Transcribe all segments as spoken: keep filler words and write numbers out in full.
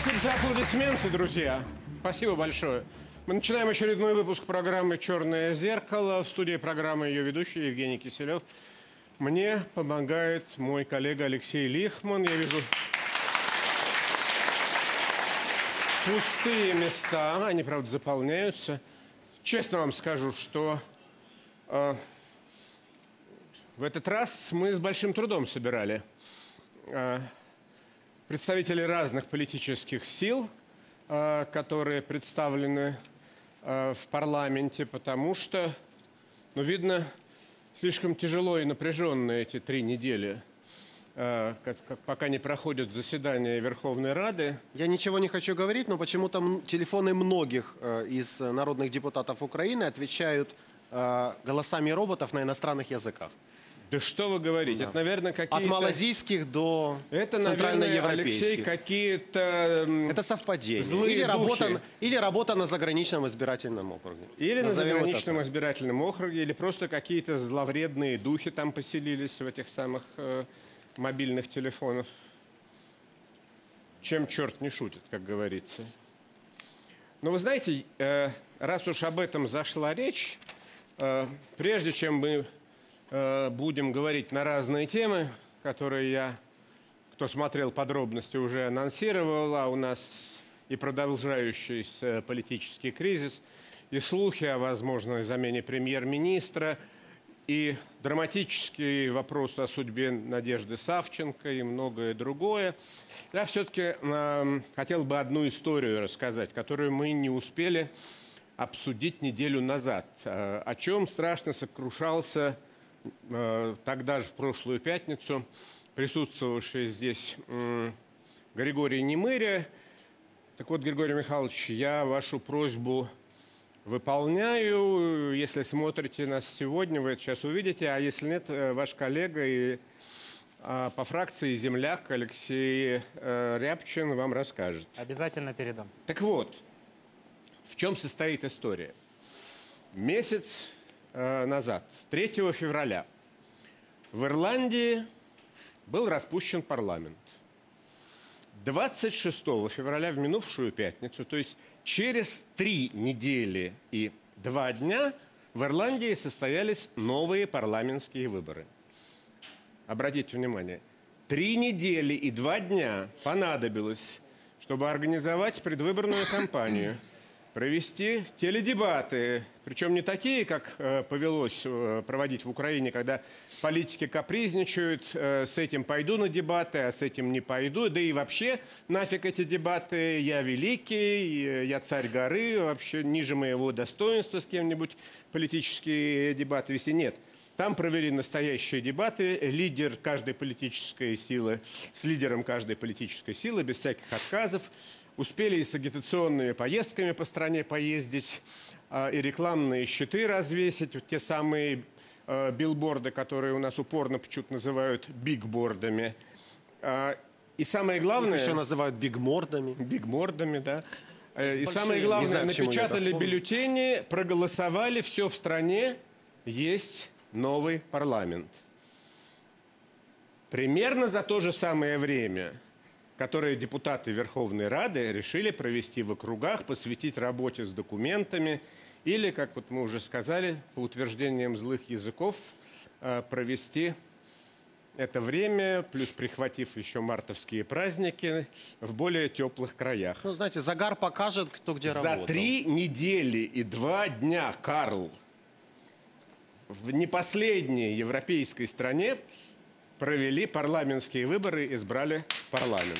Спасибо за аплодисменты, друзья. Спасибо большое. Мы начинаем очередной выпуск программы «Черное зеркало». В студии программы ее ведущий Евгений Киселев. Мне помогает мой коллега Алексей Лихман. Я вижу пустые места. Они, правда, заполняются. Честно вам скажу, что э, в этот раз мы с большим трудом собирали э, представителей разных политических сил, э, которые представлены э, в парламенте, потому что, ну, видно, слишком тяжело и напряженно эти три недели, э, как, как, пока не проходят заседания Верховной Рады. Я ничего не хочу говорить, но почему-то телефоны многих э, из народных депутатов Украины отвечают э, голосами роботов на иностранных языках. Да что вы говорите? Да. Это, наверное, какие-то... От малазийских до Это, центральноевропейских. Алексей, какие-то... Это совпадение. Злые или, духи. Работа, или работа на заграничном избирательном округе. Или Назовем на заграничном избирательном округе, или просто какие-то зловредные духи там поселились в этих самых э, мобильных телефонах. Чем черт не шутит, как говорится. Но вы знаете, э, раз уж об этом зашла речь, э, прежде чем мы будем говорить на разные темы, которые я, кто смотрел подробности, уже анонсировал, а у нас и продолжающийся политический кризис, и слухи о возможной замене премьер-министра, и драматический вопрос о судьбе Надежды Савченко, и многое другое. Я все-таки э, хотел бы одну историю рассказать, которую мы не успели обсудить неделю назад, э, о чем страшно сокрушался тогда же, в прошлую пятницу, присутствовавший здесь Григорий Немыря. Так вот, Григорий Михайлович, я вашу просьбу выполняю. Если смотрите нас сегодня, вы это сейчас увидите, а если нет, ваш коллега и по фракции земляк Алексей Рябчин вам расскажет. Обязательно передам. Так вот, в чем состоит история? Месяц назад, третьего февраля, в Ирландии был распущен парламент. двадцать шестого февраля, в минувшую пятницу, то есть через три недели и два дня, в Ирландии состоялись новые парламентские выборы. Обратите внимание, три недели и два дня понадобилось, чтобы организовать предвыборную кампанию, провести теледебаты, причем не такие, как э, повелось э, проводить в Украине, когда политики капризничают, э, с этим пойду на дебаты, а с этим не пойду, да и вообще нафиг эти дебаты, я великий, я царь горы, вообще ниже моего достоинства с кем-нибудь политические дебаты вести. Нет. Там провели настоящие дебаты, лидер каждой политической силы с лидером каждой политической силы, без всяких отказов. Успели и с агитационными поездками по стране поездить, э, и рекламные щиты развесить, вот те самые э, билборды, которые у нас упорно почему-то называют бигбордами. Э, и самое главное... Их еще называют бигмордами. Бигмордами, да. Э, и самое главное, знаю, напечатали бюллетени, проголосовали, все в стране, есть новый парламент. Примерно за то же самое время, которые депутаты Верховной Рады решили провести в округах, посвятить работе с документами или, как вот мы уже сказали, по утверждениям злых языков, провести это время, плюс прихватив еще мартовские праздники, в более теплых краях. Ну, знаете, загар покажет, кто где работал. За три недели и два дня, Карл, в не последней европейской стране провели парламентские выборы, избрали парламент.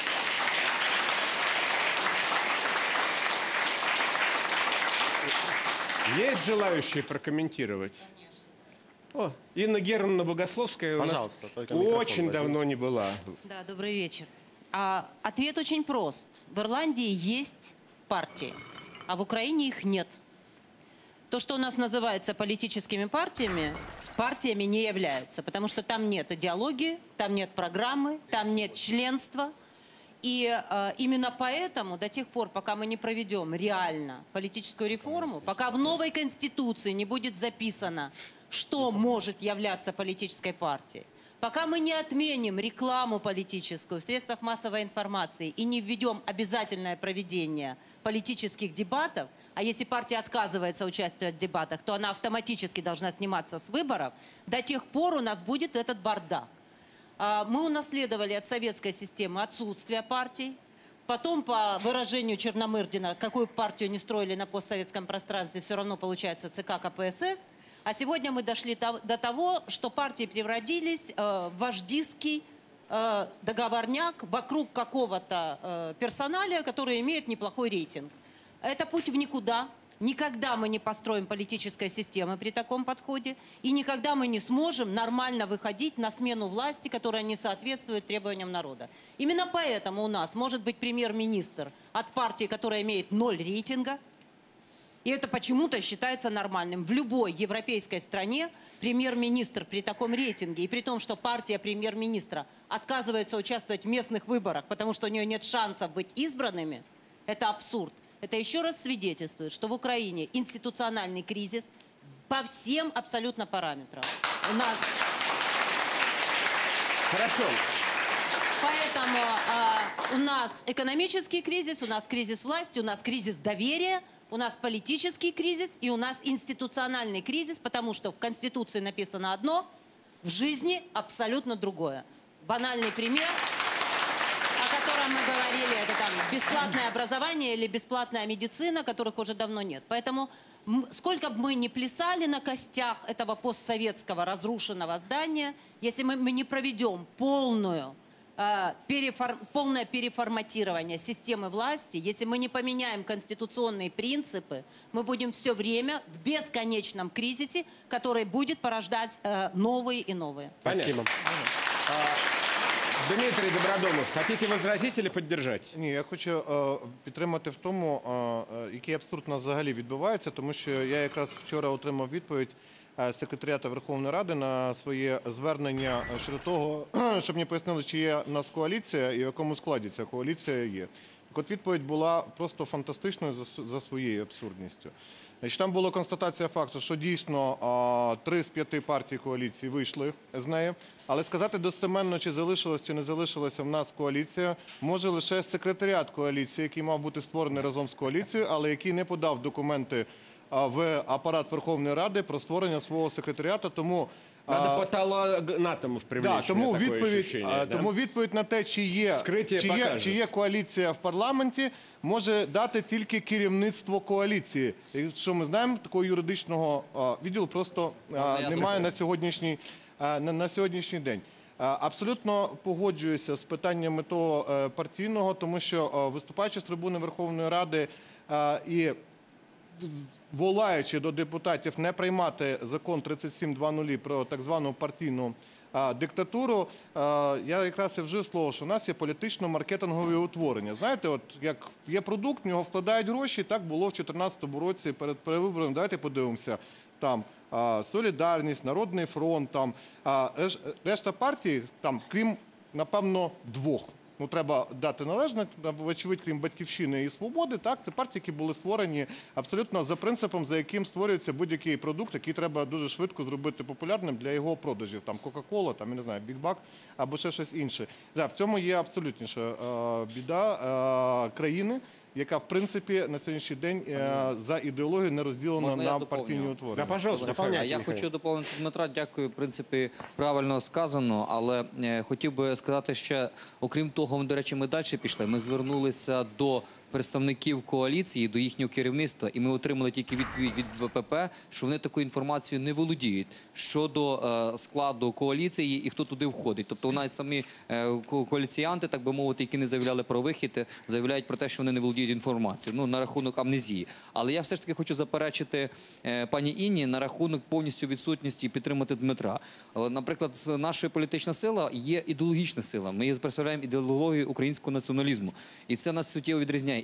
Есть желающие прокомментировать? О, Инна Германовна Богословская у нас очень давно не была. Да, добрый вечер. А, ответ очень прост. В Ирландии есть партии, а в Украине их нет. То, что у нас называется политическими партиями, партиями не является, потому что там нет идеологии, там нет программы, там нет членства. И э, именно поэтому до тех пор, пока мы не проведем реально политическую реформу, пока в новой Конституции не будет записано, что может являться политической партией, Пока мы не отменим рекламу политическую в средствах массовой информации и не введем обязательное проведение политических дебатов, а если партия отказывается участвовать в дебатах, то она автоматически должна сниматься с выборов, до тех пор у нас будет этот бардак. Мы унаследовали от советской системы отсутствие партий. Потом, по выражению Черномырдина, какую партию не строили на постсоветском пространстве, все равно получается ЦК КПСС. А сегодня мы дошли до того, что партии превратились в вождистский договорняк вокруг какого-то персоналия, который имеет неплохой рейтинг. Это путь в никуда. Никогда мы не построим политической системы при таком подходе, и никогда мы не сможем нормально выходить на смену власти, которая не соответствует требованиям народа. Именно поэтому у нас может быть премьер-министр от партии, которая имеет ноль рейтинга, и это почему-то считается нормальным. В любой европейской стране премьер-министр при таком рейтинге, и при том, что партия премьер-министра отказывается участвовать в местных выборах, потому что у нее нет шансов быть избранными, это абсурд. Это еще раз свидетельствует, что в Украине институциональный кризис по всем абсолютно параметрам. У нас... Хорошо. Поэтому э, у нас экономический кризис, у нас кризис власти, у нас кризис доверия, у нас политический кризис и у нас институциональный кризис, потому что в Конституции написано одно, в жизни абсолютно другое. Банальный пример, о котором мы говорили, это там бесплатное образование или бесплатная медицина, которых уже давно нет. Поэтому сколько бы мы ни плясали на костях этого постсоветского разрушенного здания, если мы, мы не проведем полную, э, перефор, полное переформатирование системы власти, если мы не поменяем конституционные принципы, мы будем все время в бесконечном кризисе, который будет порождать э, новые и новые. Спасибо. Дмитрий Добродомов, хотите возразить или поддержать? Ні, я хочу е, підтримати в тому, е, який абсурд у нас взагалі відбувається, тому що я якраз вчора отримав відповідь е, секретаріату Верховної Ради на своє звернення щодо того, щоб мені пояснили, чи є у нас коаліція і в якому складі ця коаліція є. Так от відповідь була просто фантастичною за, за своєю абсурдністю. Значить, там була констатація факту, що дійсно а, три з п'яти партій коаліції вийшли з неї, але сказати достеменно, чи залишилась, чи не залишилася в нас коаліція, може лише секретаріат коаліції, який мав бути створений разом з коаліцією, але який не подав документи а, в апарат Верховної Ради про створення свого секретаріату, тому... Надо патологоанатомов привлечь. Да, тому, такое відповідь, ощущение, а, да? тому відповідь на те, чи є, чи, є, чи є коаліція в парламенті, може дати тільки керівництво коаліції. Якщо ми знаємо, такого юридичного а, відділу просто а, немає на сьогоднішній, а, на, на сьогоднішній день. А, абсолютно погоджуюся з питаннями того а, партійного, тому що а, виступаючи з трибуни Верховної Ради а, і волаючи до депутатів не приймати закон тридцять сім двадцять про так звану партійну а, диктатуру, а, я якраз і вжив слово, що у нас є політично-маркетингові утворення. Знаєте, от як є продукт, в нього вкладають гроші, так було в дві тисячі чотирнадцятому році перед перевиборами. Давайте подивимося, там а, Солідарність, Народний фронт, там а, решта партій, там, крім, напевно, двох. Ну, треба дати належне, вочевидь, крім «Батьківщини» і «Свободи», так, це партії, які були створені абсолютно за принципом, за яким створюється будь-який продукт, який треба дуже швидко зробити популярним для його продажів. Там Кока-Кола, там, я не знаю, Бік-Бак або ще щось інше. Да, в цьому є абсолютніша е, біда е, країни, яка, в принципі, на сьогоднішній день е, за ідеологією не розділена Можна я на доповню? партійні утворення. Да, пожалуйста, Дополняйте, дополняйте, Я Михаил. хочу доповнити Дмитра. Дякую, в принципі, правильно сказано. Але е, хотів би сказати ще, окрім того, до речі, ми далі пішли. Ми звернулися до представників коаліції, до їхнього керівництва, і ми отримали тільки відповідь від БПП, що вони такою інформацією не володіють щодо е, складу коаліції і хто туди входить. Тобто навіть самі е, ко- коаліціянти, так би мовити, які не заявляли про вихід, е, заявляють про те, що вони не володіють інформацією. Ну, на рахунок амнезії. Але я все ж таки хочу заперечити е, пані Інні на рахунок повністю відсутності і підтримати Дмитра. Е, Наприклад, с- наша політична сила є ідеологічна сила. Ми її представляємо ідеологію українського націоналізму. І це нас суттєво відрізняє.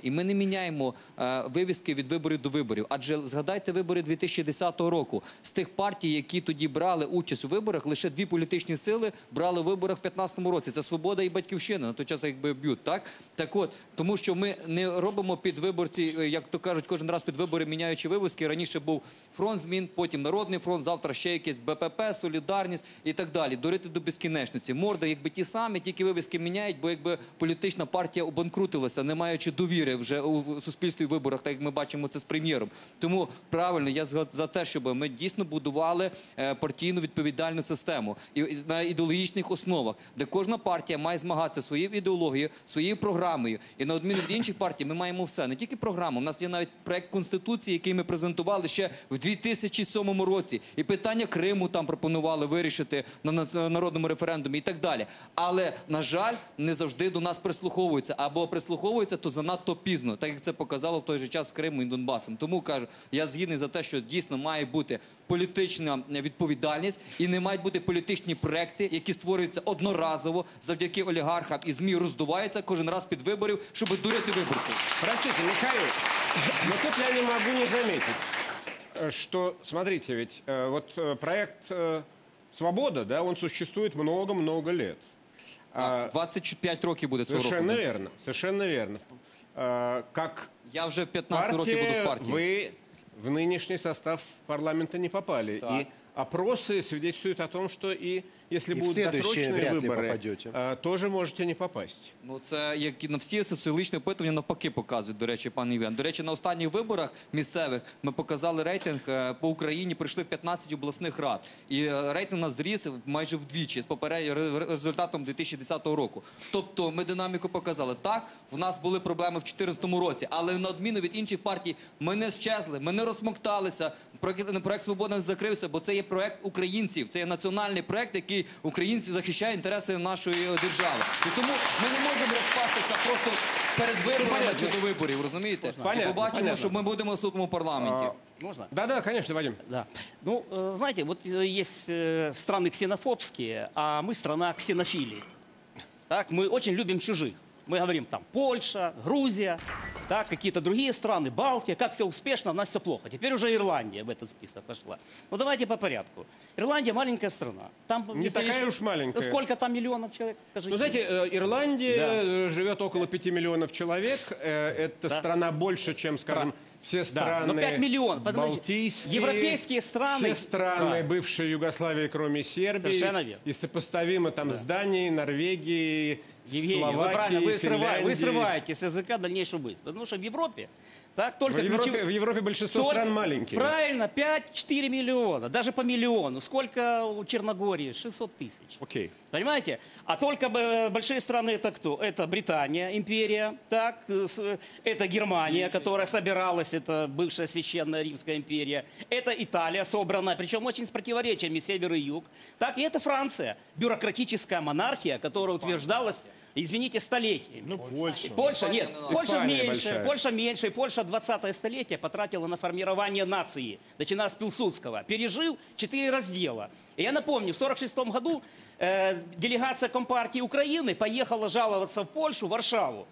І ми не міняємо е, вивіски від виборів до виборів. Адже згадайте вибори дві тисячі десятого року. З тих партій, які тоді брали участь у виборах, лише дві політичні сили брали в виборах в п'ятнадцятому році. Це «Свобода» і «Батьківщина». На той час якби б'ють, так? Так от, тому що ми не робимо під виборці, як то кажуть, кожен раз під вибори міняючи вивіски. Раніше був фронт змін, потім Народний фронт, завтра ще якийсь БПП, Солідарність і так далі. Дурити до безкінечності. Морди якби ті самі, тільки вивіски міняють, бо якби політична партія обанкрутилася, не маючи довіри вже у суспільстві в виборах, так як ми бачимо це з прем'єром. Тому правильно, я за те, щоб ми дійсно будували партійну відповідальну систему і на ідеологічних основах, де кожна партія має змагатися своєю ідеологією, своєю програмою. І на відміну від інших партій ми маємо все. Не тільки програму, у нас є навіть проект Конституції, який ми презентували ще в дві тисячі сьомому році. І питання Криму там пропонували вирішити на народному референдумі і так далі. Але, на жаль, не завжди до нас прислуховуються. Або прислуховуються, то занадто пізно, так як це показало в той же час з Кримом і Донбасом. Тому, кажу, я згідний за те, що дійсно має бути політична відповідальність і не мають бути політичні проекти, які створюються одноразово завдяки олігархам і ЗМІ роздуваються кожен раз під виборів, щоб дурити виборців. Простите, Михаил, но тут я не могу не заметить, что, смотрите, ведь э, вот э, проект э, «Свобода», да, он существует много-много лет. А, двадцять п'ять років буде цього року. Совершенно верно, совершенно верно. А, как Я вже в п'ятнадцять років буду в партия, партії. вы в нынешний состав парламента не попали. Так. И опросы свидетельствуют о том, что и если И в будут следующие досрочные вряд ли выборы, попадете. а, тоже можете не попасть. Ну, це як і на всі соціологічні опитування навпаки показують, до речі, пан Євген. До речі, на останніх виборах місцевих ми показали рейтинг е, по Україні, прийшли в п'ятнадцять обласних рад. І е, рейтинг у нас зріс майже вдвічі з попереднім результатом дві тисячі десятого року. Тобто ми динаміку показали. Так, в нас були проблеми в дві тисячі чотирнадцятому році, але на відміну від інших партій ми не щезли, ми не розсмокталися. Проект, проект «Свобода» не закрився, бо це є проект українців, це є національний проект, який українці захищає інтереси нашої держави. І тому ми не можемо розпастися просто перед виборами чи до виборів, розумієте? Понятно, І побачимо, понятно. що ми будемо в наступному парламенті. Можно? Да-да, конечно, Вадим. Да. Ну, э, знаете, вот э, есть э, страны ксенофобские, а мы страна ксенофилии. Так, мы очень любим чужих. Мы говорим там Польша, Грузия, так, какие-то другие страны, Балтия, как все успешно, у нас все плохо. Теперь уже Ирландия в этот список пошла. Ну давайте по порядку. Ирландия маленькая страна. Там, Не если такая лишь- уж маленькая. Сколько там миллионов человек, скажите? Ну, знаете, э, Ирландия Да. э, живет около пяти миллионов человек. Э, Это Да. страна больше, чем, скажем, Да. все Да, страны но пять миллионов, подумайте, балтийские, европейские страны, все страны да. бывшей Югославии, кроме Сербии. Совершенно верно. И сопоставимы там с Данией, Норвегией, Евгений, вы Словакией, правильно, вы, срыва- вы Финляндией. срываете с языка дальнейшую мысль. Потому что в Европе так, только В Европе, ключев- в Европе большинство Только- стран маленькие. Правильно, пять-четыре миллиона, даже по миллиону. Сколько у Черногории? шестьсот тысяч. Окей. Понимаете? А только э, большие страны это кто? Это Британия, империя, так, э, с- это Германия, которая собиралась, это бывшая священная Римская империя. Это Италия собранная, причем очень с противоречиями север и юг. Так, и это Франция, бюрократическая монархия, которая утверждалась, извините, столетиями. Ну, Польша. Польша, нет, Польша Испания меньше, большая. Польша меньше. И Польша двадцатое столетие потратила на формирование нации, начиная с Пилсудского, пережив четыре раздела. И я напомню, в сорок шестом году э, делегация Компартии Украины поехала жаловаться в Польшу, в Варшаву,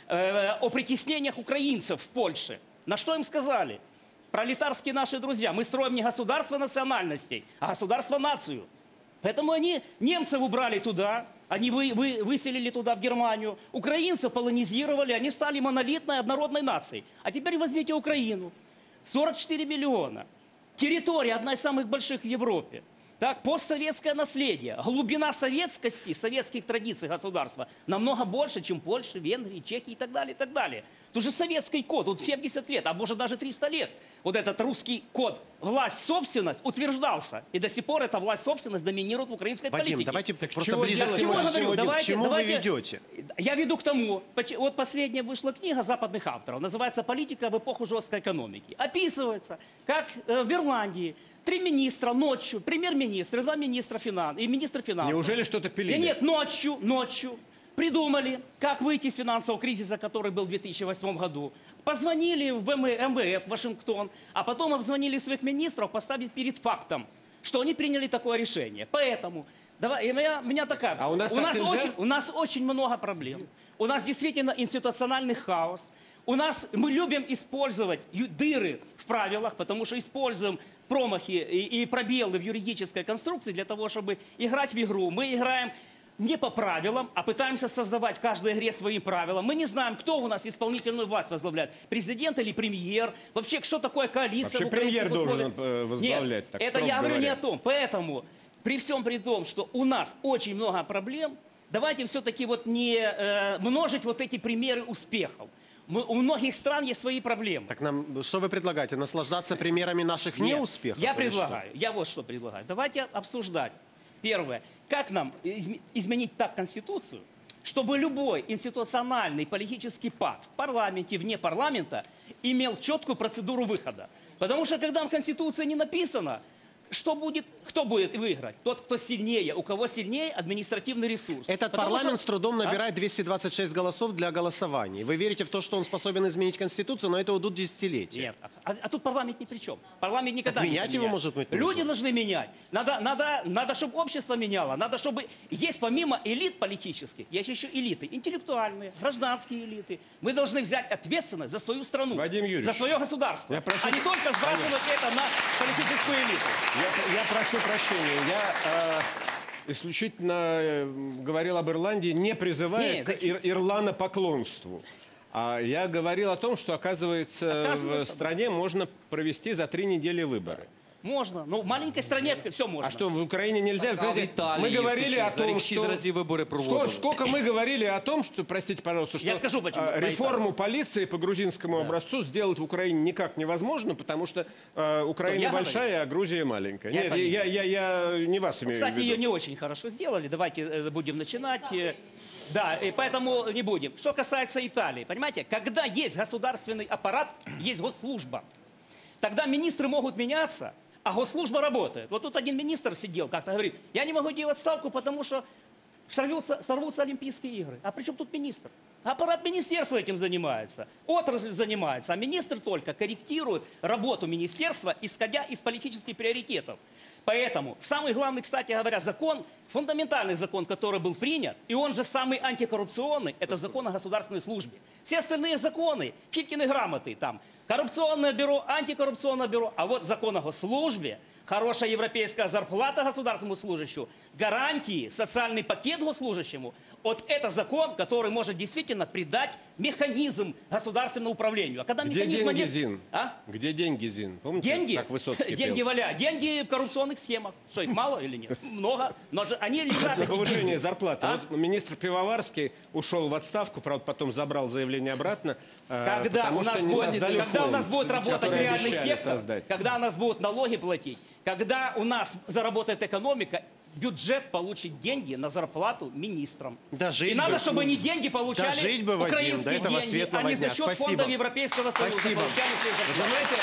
э, о притеснениях украинцев в Польше. На что им сказали? Пролетарские наши друзья, мы строим не государство национальностей, а государство-нацию. Поэтому они немцев убрали туда, они вы, вы, выселили туда, в Германию. Украинцев полонизировали, они стали монолитной однородной нацией. А теперь возьмите Украину. сорок четыре миллиона. Территория одна из самых больших в Европе. Так, постсоветское наследие. Глубина советскости, советских традиций государства намного больше, чем Польша, Венгрия, Чехия и так далее, и так далее. Тут же советский код, тут семьдесят лет, а может даже триста лет. Вот этот русский код, власть, собственность утверждался. И до сих пор эта власть, собственность доминирует в украинской Вадим, политике. давайте просто чего ближе делать? к Чего я сегодня- говорю? сегодня. К Давайте- чему давайте- вы ведете? Я веду к тому, поч- вот последняя вышла книга западных авторов, называется «Политика в эпоху жесткой экономики». Описывается, как э, в Ирландии три министра ночью, премьер-министр, и два министра финансов, и министр финансов. Неужели что-то пилили? Да нет, ночью, ночью придумали, как выйти из финансового кризиса, который был в две тысячи восьмом году. Позвонили в эм вэ эф, Вашингтон, а потом обзвонили своих министров, поставить перед фактом, что они приняли такое решение. Поэтому давай, и меня, меня такая. А у нас у так нас нельзя? очень, у нас очень много проблем. У нас действительно институциональный хаос. У нас мы любим использовать ю- дыры в правилах, потому что используем промахи и, и пробелы в юридической конструкции для того, чтобы играть в игру. Мы играем не по правилам, а пытаемся создавать в каждой игре своим правилам. Мы не знаем, кто у нас исполнительную власть возглавляет. Президент или премьер. Вообще, что такое коалиция? Вообще в украинских премьер должен, условиях? э, возглавлять, Нет, так это строго я говорю не говоря. о том. Поэтому, при всем при том, что у нас очень много проблем, давайте все-таки вот не э, множить вот эти примеры успехов. Мы- у многих стран есть свои проблемы. Так нам, что вы предлагаете? Наслаждаться примерами наших Нет, неуспехов? Я или предлагаю, я вот что предлагаю. Давайте обсуждать. Первое, как нам изме- изменить так Конституцию, чтобы любой институциональный политический пакт в парламенте, вне парламента имел четкую процедуру выхода. Потому что когда в Конституции не написано, что будет, кто будет выиграть? Тот, кто сильнее, у кого сильнее административный ресурс. Этот Потому парламент что- с трудом А? набирает двести двадцать шесть голосов для голосований. Вы верите в то, что он способен изменить Конституцию, но это уйдут десятилетия? Нет, а, а тут парламент ни при чем. Парламент никогда Так не менять его, поменяет. может быть, Люди нужно? должны менять. Надо, надо, надо, чтобы общество меняло. Надо, чтобы... Есть помимо элит политических, есть еще элиты. Интеллектуальные, гражданские элиты. Мы должны взять ответственность за свою страну. Вадим Юрьевич, за свое государство. я прошу- А не только сбрасывать это на политическую элиту. Я, я прошу прощения, я э, исключительно э, говорил об Ирландии, не призывая Нет, к так- ир- ирланопоклонству. А я говорил о том, что, оказывается, Оказывается, в стране можно провести за три недели выборы. Можно. Ну, в маленькой стране все можно. А что, в Украине нельзя? Так, а в Знаете, Италии мы говорили всі о за том, рік шість что... разів вибори Сколько, проводили. сколько мы говорили о том, что, простите, пожалуйста, что Я скажу, почему э, про реформу полиции по грузинскому образцу сделать в Украине никак невозможно, потому что э, Украина я большая, а Грузия маленькая. Я Нет, это не я, я, я не вас имею Кстати, в виду. ее не очень хорошо сделали. Давайте э, будем начинать. Э, Да, и поэтому не будем. Что касается Италии, понимаете, когда есть государственный аппарат, есть госслужба, тогда министры могут меняться, а госслужба работает. Вот тут один министр сидел, как-то говорит, я не могу делать ставку, потому что сорвутся, сорвутся Олимпийские игры. А при чем тут министр? Аппарат министерства этим занимается, отрасль занимается, а министр только корректирует работу министерства, исходя из политических приоритетов. Поэтому самый главный, кстати говоря, закон, фундаментальный закон, который был принят, и он же самый антикоррупционный, это закон о государственной службе. Все остальные законы, Филькины грамоты, там, коррупционное бюро, антикоррупционное бюро, а вот закон о госслужбе, хорошая европейская зарплата государственному служащему, гарантии, социальный пакет госслужащему, вот это закон, который может действительно придать механизм государственному управлению. А когда Где механизма деньги, нет- Зин? А? Где деньги, Зин? Помните, Деньги, как Высоцкий деньги пел? валя, деньги в коррупционных схемах. Что, их мало или нет? Много, но же они лежат. На эти повышение деньги. зарплаты. А? Вот министр Пивоварский ушел в отставку, правда, потом забрал заявление обратно, э, Когда потому у нас, что не будет, создали когда у нас фонд, будет работать который реальный обещали сектор, создать. когда у нас будут налоги платить, когда у нас заработает экономика, бюджет получит деньги на зарплату министрам. Дожить И надо, бы. чтобы не деньги получали Дожить бы, Вадим, украинские до этого деньги, светлого а не за дня. счет Спасибо. фондов Европейского Союза. Спасибо. получали свои зарплаты. Знаете,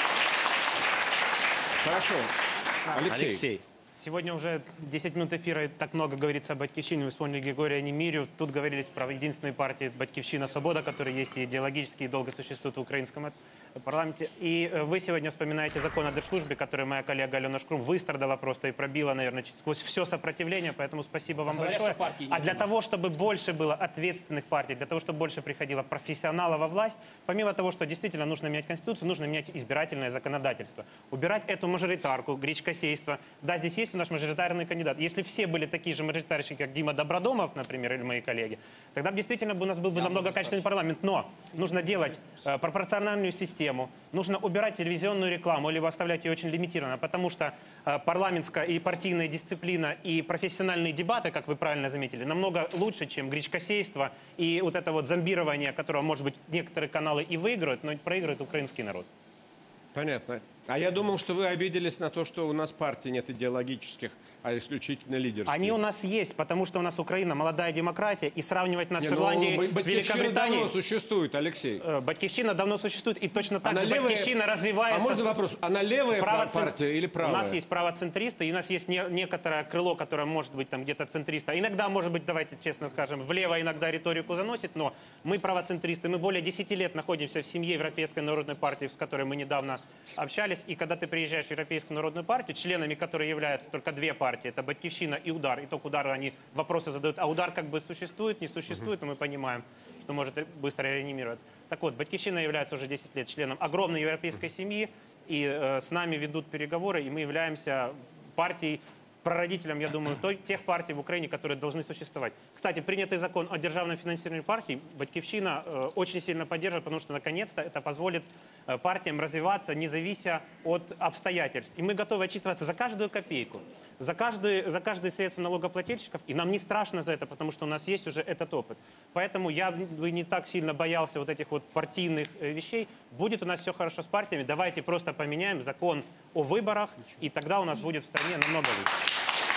Хорошо. Алексей. Алексей. Сегодня уже десять минут эфира, и так много говорится о «Батьківщине». Вы вспомнили Григория Немирю. Тут говорились про единственную партию «Батьківщина. Свобода», которая есть и идеологически, и долго существует в украинском парламенте. И э, вы сегодня вспоминаете закон о держслужбе, который моя коллега Алена Шкрум выстрадала просто и пробила, наверное, сквозь все сопротивление. Поэтому спасибо вам Говорят, большое. что партии не А для у нас. того, чтобы больше было ответственных партий, для того, чтобы больше приходило профессионалов во власть, помимо того, что действительно нужно менять Конституцию, нужно менять избирательное законодательство. Убирать эту мажоритарку, гречкосейство. Да, здесь есть у нас мажоритарный кандидат. Если все были такие же мажоритарщики, как Дима Добродомов, например, или мои коллеги, тогда бы действительно бы у нас был бы намного качественный парламент. Но нужно делать э, пропорциональную систему, нужно убирать телевизионную рекламу, либо оставлять ее очень лимитированно, потому что э, парламентская и партийная дисциплина и профессиональные дебаты, как вы правильно заметили, намного лучше, чем гречкосейство и вот это вот зомбирование, которого, может быть, некоторые каналы и выиграют, но проигрывает украинский народ. Понятно. А я думал, что вы обиделись на то, что у нас партий нет идеологических, а исключительно лидерских. Они у нас есть, потому что у нас Украина молодая демократия, и сравнивать нас Не, с ну, Ирландией, Ба- с Батьківщина Великобританией... давно существует, Алексей. Э, Батьківщина давно существует, и точно так Она же левая- Батьківщина развивается... А можно с- вопрос? Она левая Право- партия или правая? У нас есть правоцентристы, и у нас есть не- некоторое крыло, которое может быть там где-то центриста. Иногда, может быть, давайте честно скажем, влево иногда риторику заносит, но мы правоцентристы, мы более десяти лет находимся в семье Европейской народной партии, с которой мы недавно общались. И когда ты приезжаешь в Европейскую народную партию, членами которой являются только две партии, это Батьківщина и Удар. И только Удар они вопросы задают, а Удар как бы существует, не существует, но мы понимаем, что может ре- быстро реанимироваться. Так вот, «Батькивщина» является уже десять лет членом огромной европейской семьи, и э, с нами ведут переговоры, и мы являемся партией, прародителем, я думаю, той, тех партий в Украине, которые должны существовать. Кстати, принятый закон о державном финансировании партий «Батькивщина» э, очень сильно поддерживает, потому что, наконец-то, это позволит э, партиям развиваться, не завися от обстоятельств. И мы готовы отчитываться за каждую копейку, за каждый, за каждое средство налогоплательщиков, и нам не страшно за это, потому что у нас есть уже этот опыт. Поэтому я бы не так сильно боялся вот этих вот партийных э, вещей. Будет у нас все хорошо с партиями, давайте просто поменяем закон о выборах, и тогда у нас будет в стране намного лучше.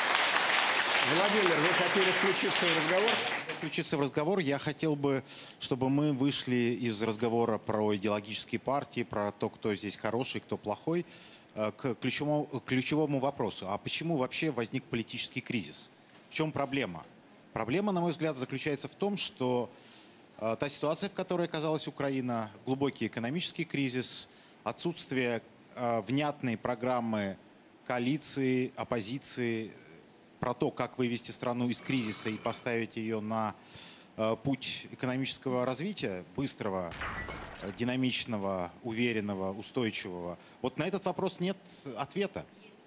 Владимир, вы хотели включиться в разговор? Включиться в разговор, я хотел бы, чтобы мы вышли из разговора про идеологические партии, про то, кто здесь хороший, кто плохой, э, к ключевому, к ключевому вопросу. А почему вообще возник политический кризис? В чем проблема? Проблема, на мой взгляд, заключается в том, что э, та ситуация, в которой оказалась Украина, глубокий экономический кризис, отсутствие э, внятной программы коалиции, оппозиции, про то, как вывести страну из кризиса и поставить ее на э, путь экономического развития, быстрого, э, динамичного, уверенного, устойчивого. Вот на этот вопрос нет ответа.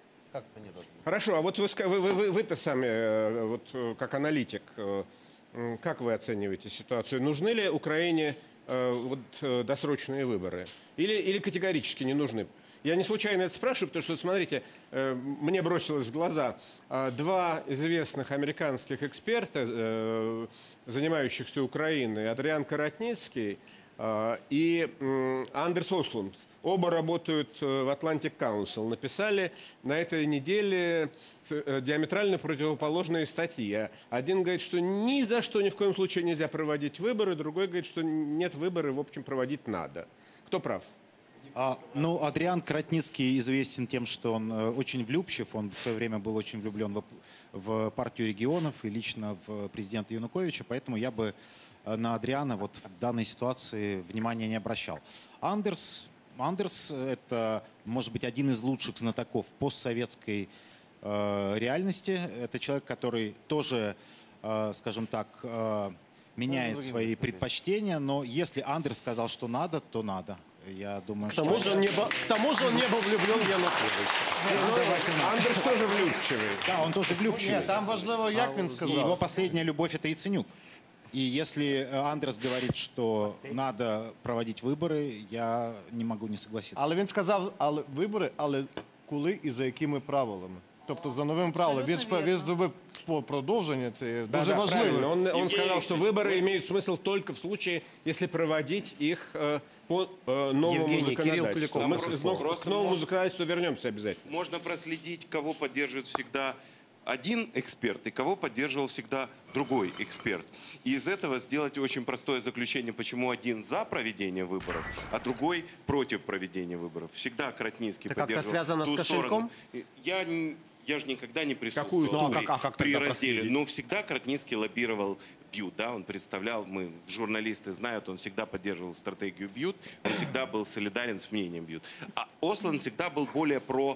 Хорошо, а вот вы, ска- вы, вы, вы, вы-то сами, э, вот, э, как аналитик, э, м, как вы оцениваете ситуацию? Нужны ли Украине э, вот, э, досрочные выборы? Или, или категорически не нужны? Я не случайно это спрашиваю, потому что, смотрите, э, мне бросилось в глаза э, два известных американских эксперта, э, занимающихся Украиной, Адриан Каратницкий э, и э, Андерс Ослунд. Оба работают э, в Atlantic Council. Написали на этой неделе э, диаметрально противоположные статьи. Один говорит, что ни за что, ни в коем случае нельзя проводить выборы, другой говорит, что нет, выборы, в общем, проводить надо. Кто прав? А, ну, Адриан Каратницкий известен тем, что он э, очень влюбчив. Он в свое время был очень влюблен в, в партию регионов и лично в президента Януковича. Поэтому я бы э, на Адриана вот в данной ситуации внимания не обращал. Андерс, Андерс – это, может быть, один из лучших знатоков постсоветской э, реальности. Это человек, который тоже, э, скажем так, э, меняет свои предпочтения. Но если Андерс сказал, что надо, то надо. Я думаю, К тому, что... же он не был, к тому же он не был влюблен в Януковича. Андерс тоже влюбчивый. Да, он тоже влюбчивый. Ні, там важливо, як він И сказав. его последняя любовь – это Яценюк. И если э, Андерс говорит, что надо проводить выборы, я не могу не согласиться. Але він сказав, але вибори, але коли і за якими правилами. Тобто за новим правилом. Він ж він ж зробив по- продовження, це Да, дуже да, важливо. правильно. Он, он Евгений сказал, что Алексеевич, выборы имеют смысл только в случае, если проводить их э, по э, новому Евгений, Кирилл законодательству. Куликов. Мы Просто- к, но- просто к новому можно- законодательству вернемся обязательно. Можно проследить, кого поддерживает всегда один эксперт и кого поддерживал всегда другой эксперт. И из этого сделать очень простое заключение, почему один за проведение выборов, а другой против проведения выборов. Всегда Каратницкий Это как-то поддерживал связано ту с кошельком? сторону. Я, н- я же никогда не присутствовал Какую ту? Ну, а при, как- а как при тогда разделе. проследить? Но всегда Каратницкий лоббировал Бьют, да, он представлял, мы, журналисты знают, он всегда поддерживал стратегию Бьют, он всегда был солидарен с мнением Бьют. А Осланд всегда был более про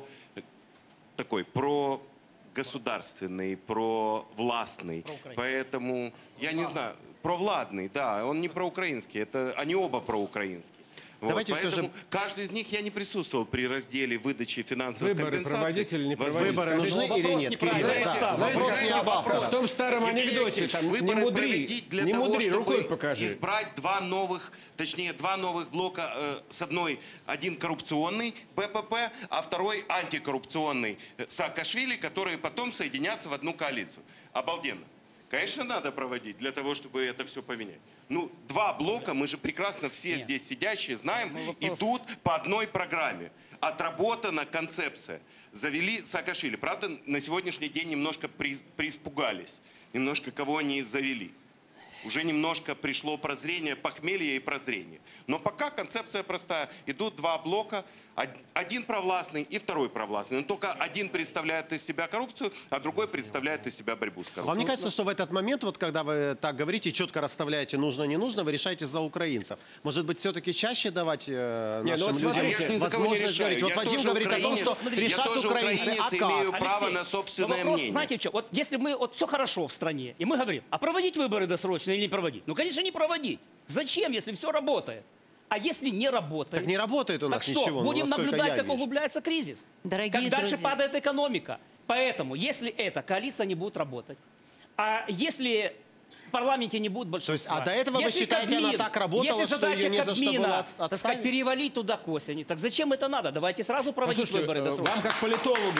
такой, про государственный, про властный. Поэтому, я не знаю, провладный, да, он не проукраинский, это, они оба проукраинские. Вот, Давайте все поэтому же- каждый из них я не присутствовал при разделе выдачи финансовых Выборы компенсаций. проводить или не Возможно, проводить? Выборы Скажите, нужны вопрос или нет? неправильно Кирилл, поставлен. да. Вопрос не об авторах. В том старом Евгений анекдоте, Алексеевич, там, не выборы мудри, проводить для не того, мудри, чтобы рукой покажи. избрать два новых, точнее, два новых блока, э, с одной, один коррупционный, БПП, а второй антикоррупционный, э, Саакашвили, которые потом соединятся в одну коалицию. Обалденно. Конечно, надо проводить для того, чтобы это все поменять. Ну, два блока, мы же прекрасно все Нет. здесь сидящие знаем, Ну, вопрос- идут по одной программе. Отработана концепция. Завели Саакашвили. Правда, на сегодняшний день немножко при- прииспугались. Немножко кого они завели. Уже немножко пришло прозрение, похмелье и прозрение. Но пока концепция простая. Идут два блока. Один провластный и второй провластный. Но только один представляет из себя коррупцию, а другой представляет из себя борьбу с коррупцией. Вам не кажется, что в этот момент, вот когда вы так говорите, четко расставляете нужно, не нужно, вы решаете за украинцев? Может быть, все-таки чаще давать э, Не, ну нашим вот людям смотрите, Я же ни за кого не возможность решаю. говорить? Вот Я Вадим тоже говорит о том, украинец. что Смотрите, я решат тоже украинцы. А украинец, как? имею право Алексей, на собственное но вопрос, мнение. знаете что, вот если мы, вот все хорошо в стране, и мы говорим, а проводить выборы досрочно или не проводить? Ну, конечно, не проводить. Зачем, если все работает? А если не работает? Так не работает у нас так что, ничего, ну, будем насколько наблюдать, я как вижу. углубляется кризис? Дорогие как дальше друзья. падает экономика. Поэтому, если эта коалиция не будет работать, а если в парламенте не будет большинства... То есть, а до этого вы если считаете, она так работала, если что задача ее не за что Кабмина, было от- так сказать, отставить? перевалить туда к осени, так зачем это надо? Давайте сразу проводить Послушайте, выборы э, досрочно. вам как политологу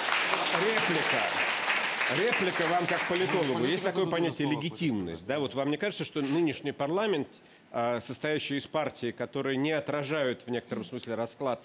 реплика. Реплика вам как политологу. Есть такое понятие легитимность. Да? Вот вам не кажется, что нынешний парламент, а, состоящий из партий, которые не отражают в некотором смысле расклад,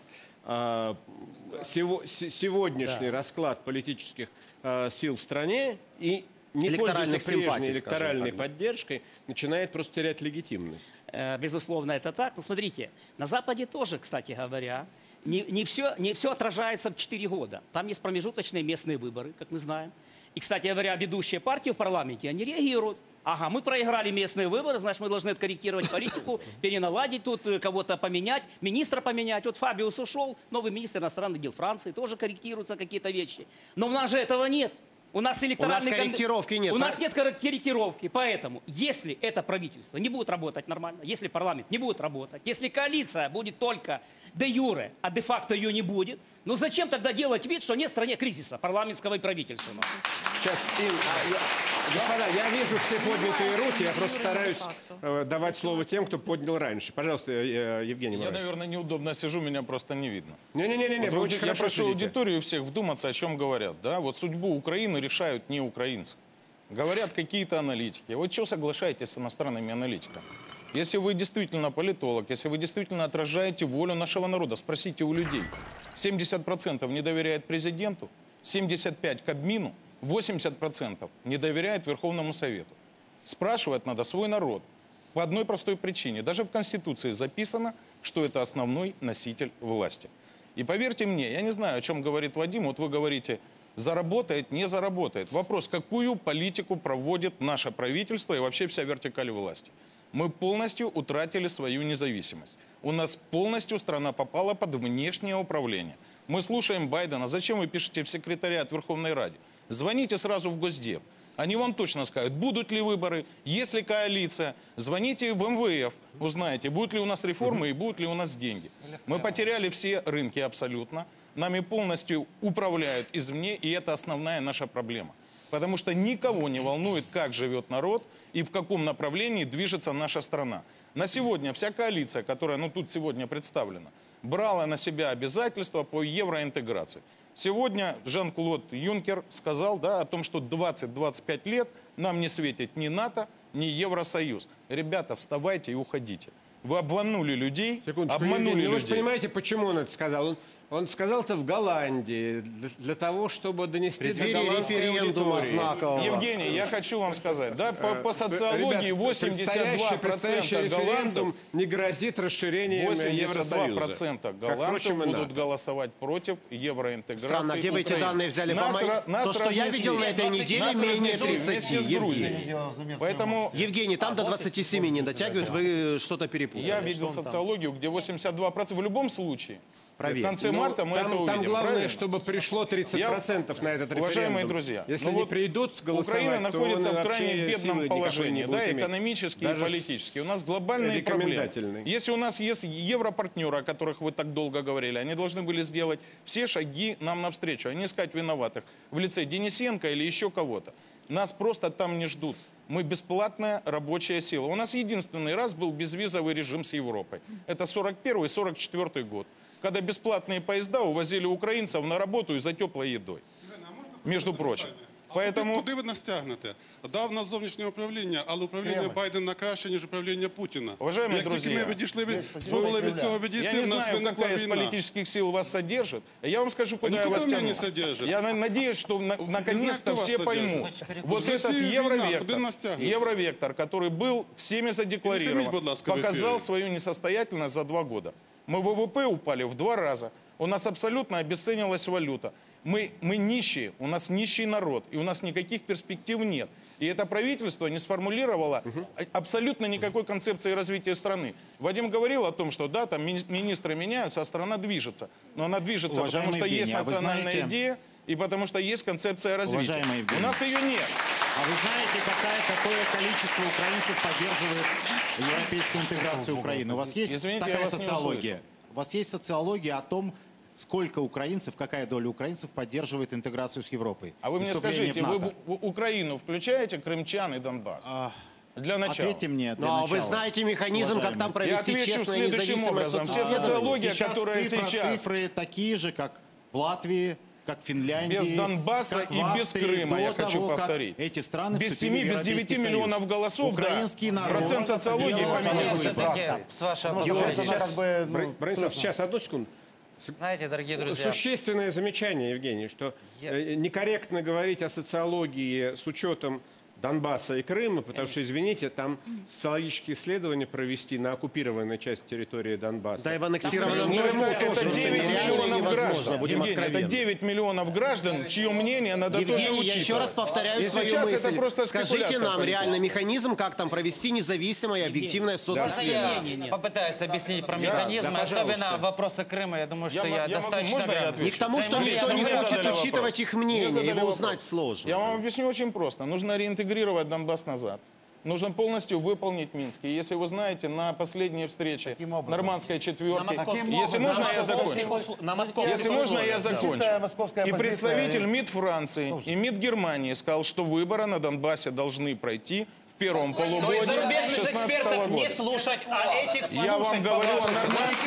а, сего- с- сегодняшний расклад политических а, сил в стране и не Электоральных пользуется прежней симпатий, электоральной скажем так, да. поддержкой, начинает просто терять легитимность? Э, Безусловно, это так. Но смотрите, на Западе тоже, кстати говоря, не, не, все, не все отражается в четыре года. Там есть промежуточные местные выборы, как мы знаем. И, кстати говоря, ведущие партии в парламенте, они реагируют. Ага, мы проиграли местные выборы, значит, мы должны откорректировать политику, переналадить тут, э, кого-то поменять, министра поменять. Вот Фабиус ушел, новый министр иностранных дел Франции, тоже корректируются какие-то вещи. Но у нас же этого нет. У нас электоральный... кон- корректировки нет, У да? нас нет корректировки. Поэтому, если это правительство не будет работать нормально, если парламент не будет работать, если коалиция будет только де юре, а де-факто ее не будет, ну зачем тогда делать вид, что нет в стране кризиса парламентского и правительственного? Сейчас, Ин, а, я- господа, я вижу все поднятые руки, я просто стараюсь э, давать слово тем, кто поднял раньше. Пожалуйста, э, Евгений Я, Мураев. наверное, неудобно сижу, меня просто не видно. Не-не-не, Вот вы вот очень я хорошо прошу сидите. аудиторию всех вдуматься, о чем говорят. Да? Вот судьбу Украины решают не украинцы. Говорят какие-то аналитики. Вот что соглашаетесь с иностранными аналитиками? Если вы действительно политолог, если вы действительно отражаете волю нашего народа, спросите у людей. семьдесят процентов не доверяет президенту, семьдесят пять процентов Кабмину, восемьдесят процентов не доверяет Верховному Совету. Спрашивать надо свой народ. По одной простой причине. Даже в Конституции записано, что это основной носитель власти. И поверьте мне, я не знаю, о чем говорит Вадим. Вот вы говорите, заработает, не заработает. Вопрос, какую политику проводит наше правительство и вообще вся вертикаль власти. Мы полностью утратили свою независимость. У нас полностью страна попала под внешнее управление. Мы слушаем Байдена. Зачем вы пишете в секретариат Верховной Ради? Звоните сразу в Госдеп. Они вам точно скажут, будут ли выборы, есть ли коалиция. Звоните в эм вэ эф, узнаете, будут ли у нас реформы и будут ли у нас деньги. Мы потеряли все рынки абсолютно. Нами полностью управляют извне, и это основная наша проблема. Потому что никого не волнует, как живет народ и в каком направлении движется наша страна. На сегодня вся коалиция, которая ну, тут сегодня представлена, брала на себя обязательства по евроинтеграции. Сегодня Жан-Клод Юнкер сказал да, о том, что двадцать-двадцать пять лет нам не светит ни НАТО, ни Евросоюз. Ребята, вставайте и уходите. Вы обманули людей, Секундочку, обманули Евгений, ну вы же людей. понимаете, почему он это сказал? Он, он сказал это в Голландии, для, для того, чтобы донести до преддверии голландской референдума аудитории. знакового. Евгений, я хочу вам сказать, да, по, по социологии Ребят, восемьдесят два предстоящий- предстоящий процента голландцев, референдум не грозит расширением восемьдесят два Евросоюза. процента Как, голландцев впрочем, и будут НАТО. голосовать против евроинтеграции. Странно, где вы эти Украины. данные взяли? Нас По моей- ра- нас То, что я разнесли. видел на этой неделе, Нас менее разнесли тридцати. вместе с Грузией. Поэтому Евгений, там до двадцати семи не дотягивают, вы что-то перепутали. я видел социологию, где восемьдесят два процента. В любом случае, Проверь. в конце Ну, марта мы там, это там увидим. главное, правильно? чтобы пришло тридцать процентов на этот референдум. Уважаемые друзья, Если ну не вот придут голосовать, Украина то находится он в крайне вообще бедном силы никакой положении, не будет да, иметь. экономически и Даже политически. У нас глобальные проблемы. рекомендательный. Если у нас есть европартнеры, о которых вы так долго говорили, они должны были сделать все шаги нам навстречу, а не искать виноватых в лице Денисенко или еще кого-то. Нас просто там не ждут. Мы бесплатная рабочая сила. У нас единственный раз был безвизовый режим с Европой. Это сорок первый — сорок четвёртый год, когда бесплатные поезда увозили украинцев на работу и за теплой едой. Между прочим. Поэтому... Куди ви нас тягнете? Дав нас зовнішнє управління, але управління Байдена краще, ніж управління Путіна. Уважаемые Як тільки друзья, ми відійшли від, спробували від цього Я відійти, не в нас знаю, виникла какая из війна. политических сил вас содержит. Я вам скажу, куда я никуда вас меня тяну. не содержит. Я на- надеюсь, что на- наконец-то кто вас все содержит? поймут. Вот В этот России война, евровектор, куда нас тянет? евровектор, который был всеми И не задекларирован, хамить, будь ласка, в показал эфире. свою несостоятельность за два года. Мы в ВВП упали в два раза. У нас абсолютно обесценилась валюта. Мы, мы нищие, у нас нищий народ, и у нас никаких перспектив нет. И это правительство не сформулировало абсолютно никакой концепции развития страны. Вадим говорил о том, что да, там мини- министры меняются, а страна движется. Но она движется, Уважаемый потому что есть Евгений, а вы национальная знаете- идея, и потому что есть концепция развития. Уважаемый Евгений. У нас ее нет. А вы знаете, какое, какое количество украинцев поддерживает европейскую интеграцию Украины? У вас есть Извините, я такая вас не социология? У вас есть социология о том, сколько украинцев, какая доля украинцев поддерживает интеграцию с Европой? А вы мне Вступление скажите, в вы НАТО? в- в Украину включаете крымчан и Донбасс? Для начала. Ответьте мне для Ну, а начала. вы знаете механизм, как Уважаемый. там Я провести отвечу честное, следующим независимое образом. Все социсследование? социология, Сейчас которая цифра- сейчас... цифры такие же, как в Латвии, как в Финляндии, Без Донбасса как в и без Австрии, Крыма, до я хочу того, как повторить. эти страны Без вступили семи, в без Европейский девяти Союз. миллионов голосов, Украинский да, народ процент социологии сделал свой поменялся. выбор. С вашего Георгий, позволения. сейчас, как бы, ну, Бро- Бронислав, сейчас, одну секунду. Знаете, дорогие друзья, Существенное замечание, Евгений, что э, некорректно говорить о социологии с учетом Донбасса и Крыма, потому что, извините, там социологические исследования провести на оккупированной части территории Донбасса. Да и в аннексированном Ну, Крыму это, это тоже девять нереально и миллионов невозможно, граждан. будем Евгений, это откровенны. девять миллионов граждан, чье мнение надо тоже Евгений, я учитывать. еще раз повторяю И свою сейчас мысль. это просто Скажите спекуляция нам реально политическая. механизм, как там провести независимое и объективное можно я социсследование. попытаюсь объяснить про механизмы, да, пожалуйста. особенно вопросы Крыма. Я думаю, что Я я, мо- я могу- достаточно можно я грамотный. отвечу? Не к тому, что Конечно, никто не мне хочет задали учитывать вопрос. их Мне мнение, задали его вопрос. узнать сложно. Я вам объясню очень просто. Нужно реинтегрировать Донбасс назад. Нужно полностью выполнить Минск. И если вы знаете, на последней встрече нормандской четверки, если можно, я закончу. На московских Если можно, я условиях, да. закончу. И представитель МИД Франции и МИД Германии сказал, что выборы на Донбассе должны пройти в первом То есть полугодии зарубежных шестнадцатого экспертов не года. слушать, а этих слушать. Я вам говорю о по-вашему. нормандской...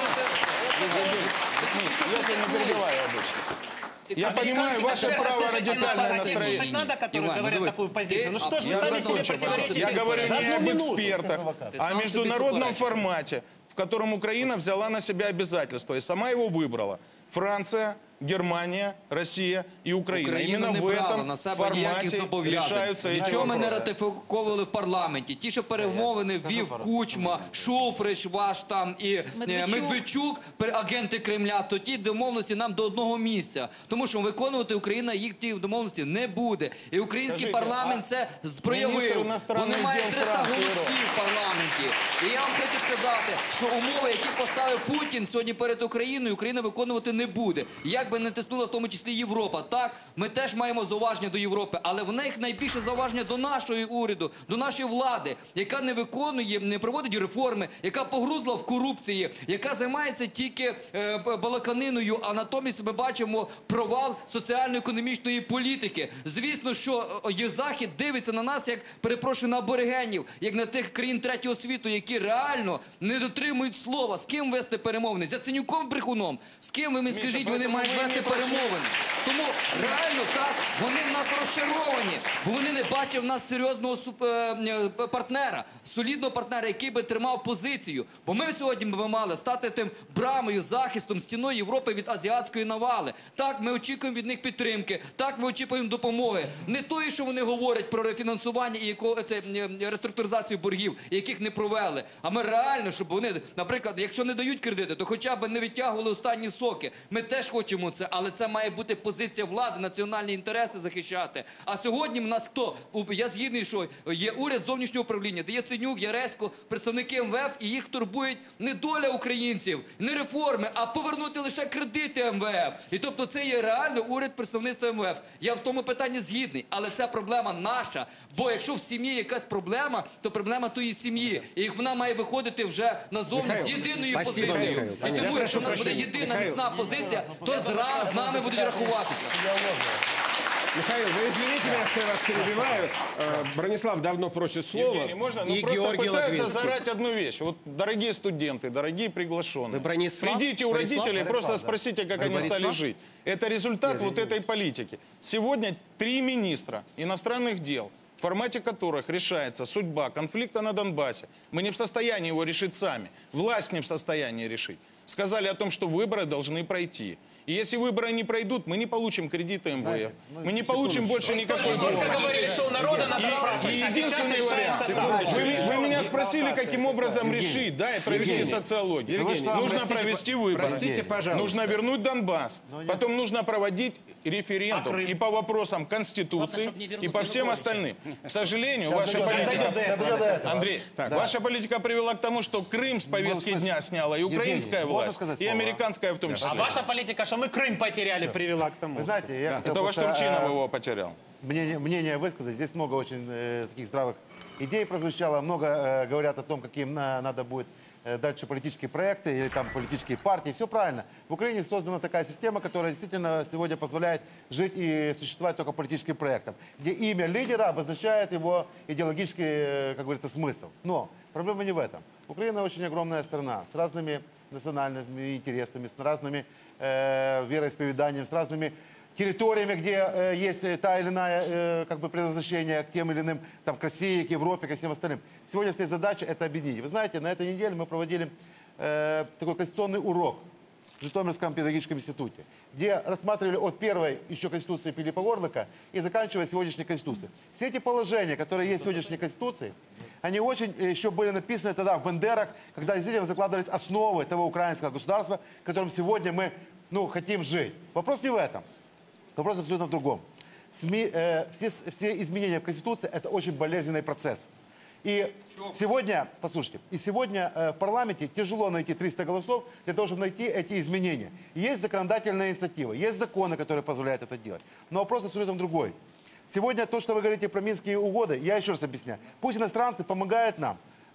Я тебя не перебиваю обычно. Я понимаю ваше Американских право экспертов радикальное слушать настроение. надо, которые Иван, говорят дивись, такую позицию. ти Ну что ж вы Я сами себе закончу, пожалуйста. противоречите? Я говорю За не одну об минуту. экспертах, а сам о себе международном суперечишь. формате, в котором Украина взяла на себя обязательства и сама его выбрала. Франция, Германия, Россия и Украина. Україна Именно не в брала этом на себе ніяких формате зобов'язань. решаются эти Нічого ми не вопросы. ратифіковували в парламенті. Ті, що перемовини вів Кучма, Шуфрич ваш там і е, Медведчук. Медведчук, пер- агенти Кремля, то ті домовленості нам до одного місця. Тому що виконувати Україна їх ті домовленості не буде. І український Скажіть, парламент це з- проявив. міністр іностранних Вони мають діл триста Франції голосів в парламенті. І я вам хочу сказати, що умови, які поставив Путін сьогодні перед Україною, Україна виконувати не буде. Як би не тиснула в тому числі Європа. Так, ми теж маємо зауваження до Європи, але в них найбільше зауваження до нашої уряду, до нашої влади, яка не виконує, не проводить реформи, яка погрузла в корупції, яка займається тільки е, б- балаканиною, а натомість ми бачимо провал соціально-економічної політики. Звісно, що е, є Захід дивиться на нас, як, перепрошую, на аборигенів, як на тих країн третього світу, які реально не дотримують слова. З ким вести перемовини? З Яценюком брехуном? З ким ви мені скажіть, вони поэтому мають ви вести не пройшли. перемовини? Тому реально так, вони в нас розчаровані, бо вони не бачать в нас серйозного суп- е, е, партнера, солідного партнера, який би тримав позицію. Бо ми сьогодні би мали стати тим брамою, захистом, стіною Європи від азіатської навали. Так, ми очікуємо від них підтримки, так, ми очікуємо допомоги. Не тої, що вони говорять про рефінансування і яко, це, е, реструктуризацію боргів, яких не провели. А ми реально, щоб вони, наприклад, якщо не дають кредити, то хоча б не відтягували останні соки. Ми теж хочемо це, але це має бути позиція влади, національні інтереси захищати. А сьогодні в нас хто? У- Я згідний, що є уряд зовнішнього управління, де є Ценюк, Яресько, представники ем ве еф, і їх турбують не доля українців, не реформи, а повернути лише кредити ем ве еф. І тобто це є реально уряд представництва ем ве еф. Я в тому питанні згідний, але це проблема наша. Бо якщо в сім'ї якась проблема, то проблема тої сім'ї. І вона має виходити вже назовні Михайло, з єдиною спасибо, позицією. Михайло. І тому, Я якщо в нас прошу буде прощения. єдина Михайло. міцна позиція, то з, з нами будуть рахуватися. Михаил, вы извините меня, что я вас перебиваю. Э, Бронислав давно просит слова. Евгений, можно? Ну, И просто Георгий пытаются Латвинский. зарать одну вещь. Вот, дорогие студенты, дорогие приглашенные. Вы Бронислав? Придите у Борислав? родителей, Борислав, просто да. спросите, как Вы они стали Борислав? жить. Это результат вот этой политики. Сегодня три министра иностранных дел, в формате которых решается судьба конфликта на Донбассе. Мы не в состоянии его решить сами. Власть не в состоянии решить. Сказали о том, что выборы должны пройти. И если выборы не пройдут, мы не получим кредиты эм вэ эф. Мы не получим больше никакой помощи. И единственный вариант. Вы, вы меня спросили, каким образом решить, да, и провести социологию. Евгений, нужно простите, провести выборы. простите, пожалуйста. Нужно вернуть Донбасс. Потом нужно проводить референдум и по вопросам Конституции, и по всем остальным. К сожалению, ваша политика... Андрей, ваша политика привела к тому, что Крым с повестки дня сняла и украинская власть, и американская в том числе. А ваша политика, что мы Крым потеряли, привела к тому. Вы знаете, я хотел Это ваш просто, Турчинов э, его потерял. мнение, мнение высказать. Здесь много очень э, таких здравых идей прозвучало. Много э, говорят о том, каким на, надо будет э, дальше политические проекты или там политические партии. Все правильно. В Украине создана такая система, которая действительно сегодня позволяет жить и существовать только политическим проектом, где имя лидера обозначает его идеологический, э, как говорится, смысл. Но проблема не в этом. Украина очень огромная страна с разными национальными интересами, с разными э, вероисповеданиями, с разными территориями, где э, есть та или иная э, как бы предназначение к тем или иным, там, к России, к Европе, ко всем остальным. Сегодня стоит задача это объединить. Вы знаете, на этой неделе мы проводили э, такой конституционный урок в Житомирском педагогическом институте, где рассматривали от первой еще Конституции Пилипа Орлика и заканчивая сегодняшней Конституцией. Все эти положения, которые есть в сегодняшней Конституции, они очень еще были написаны тогда в Бендерах, когда действительно закладывались основы того украинского государства, в котором сегодня мы, ну, хотим жить. Вопрос не в этом. Вопрос абсолютно в другом. СМИ, э, все, все изменения в Конституции – это очень болезненный процесс. И сегодня, послушайте, и сегодня э, в парламенте тяжело найти триста голосов для того, чтобы найти эти изменения. Есть законодательная инициатива, есть законы, которые позволяют это делать. Но вопрос абсолютно другой. Сегодня то, что вы говорите про Минские угоды, я еще раз объясняю. Пусть иностранцы помогают нам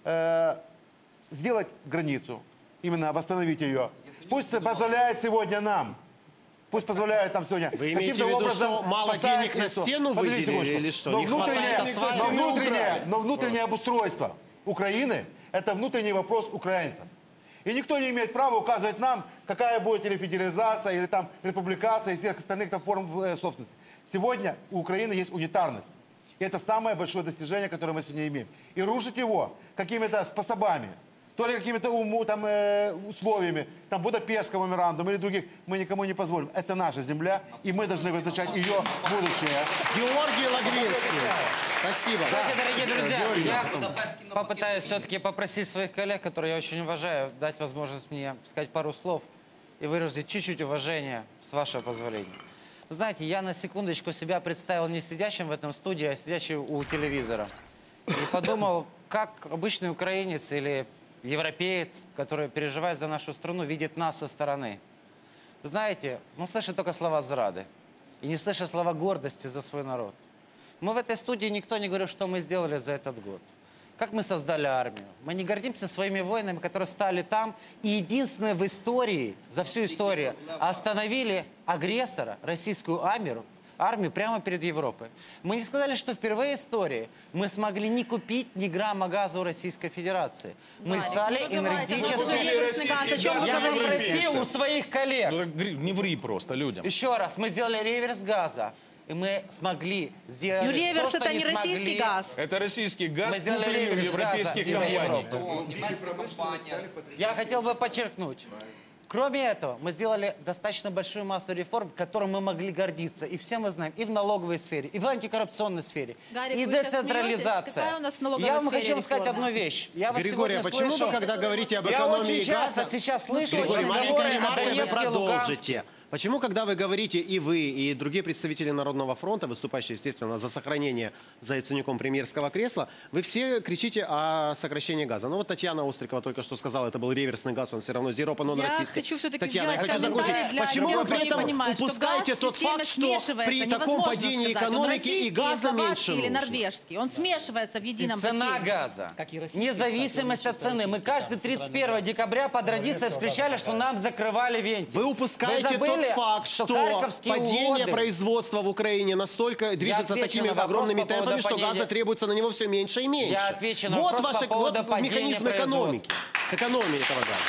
э, сделать границу, именно восстановить ее. Пусть позволяет сегодня нам, пусть позволяет нам сегодня... Вы имеете в виду, что мало денег на стену выделили или что? Но Не внутреннее, хватает асфальта? но внутреннее, но внутреннее обустройство Украины – это внутренний вопрос украинцев. И никто не имеет права указывать нам, какая будет или федерализация, или там республикация и всех остальных там форм э, собственности. Сегодня у Украины есть унитарность. И это самое большое достижение, которое мы сегодня имеем. И рушить его какими-то способами, то ли какими-то там, э, условиями, там Будапештского меморандума или других, мы никому не позволим. Это наша земля, и мы должны вызначать ее будущее. Георгий Лагринский. Спасибо. Кстати, дорогие друзья, я попытаюсь все-таки попросить своих коллег, которые я очень уважаю, дать возможность мне сказать пару слов и выразить чуть-чуть уважения, с вашего позволения. Вы знаете, я на секундочку себя представил не сидящим в этом студии, а сидящим у телевизора. И подумал, как обычный украинец или европеец, который переживает за нашу страну, видит нас со стороны. Вы знаете, он слышит только слова зрады. И не слышит слова гордости за свой народ. Мы в этой студии никто не говорил, что мы сделали за этот год. Как мы создали армию. Мы не гордимся своими воинами, которые стали там. И единственное в истории, за всю историю, остановили агрессора, российскую армию, армию прямо перед Европой. Мы не сказали, что впервые в истории мы смогли не купить ни грамма газа у Российской Федерации. Мы Варя, стали ну, давайте, энергетически... Я попросил у своих коллег. Не ври просто людям. Еще раз, мы сделали реверс газа. И мы смогли сделать... Ну, реверс это не смогли... российский газ. Это российский газ, Мы сделали купленный у реверс европейских газа из компаний. Европы. Я хотел бы подчеркнуть. Кроме этого, мы сделали достаточно большую массу реформ, которыми мы могли гордиться. И все мы знаем, и в налоговой сфере, и в антикоррупционной сфере, Гарик, и вы сейчас децентрализация. Какая у нас в налоговой Я вам сфере хочу сказать реформа? одну вещь. Я вас Григорий, а сегодня почему слышу- вы, когда говорите об Я экономии очень часто газа... сейчас слышу Григорий, маленькая разговоры о ремарка, вы Донецке, продолжите. Почему, когда вы говорите, и вы, и другие представители Народного фронта, выступающие, естественно, за сохранение за яйцеником премьерского кресла, вы все кричите о сокращении газа. Ну вот Татьяна Острикова только что сказала, это был реверсный газ, он все равно зеро, но он Я российский. хочу все-таки Татьяна, я сделать хочу комментарий закончить. для Почему тех, вы кто при не этом понимает, что упускаете газ в тот системе факт, что смешивается, при таком невозможно падении сказать, он экономики и российский, газа меньше словацкий или нужно? норвежский. Он смешивается в едином Цена бассейне. газа, независимость от цены. Мы каждый тридцать первого декабря по традиции встречали, что нам закрывали вентиль. Вы упускаете забыли, тот факт, что что Харьковские падение угоды- производства в Украине настолько движется отвечу такими на вопрос огромными по поводу темпами, что падения- газа требуется на него все меньше и меньше. Я отвечу на вот вопрос ваши, по поводу вот падения механизм экономики. Экономии этого газа.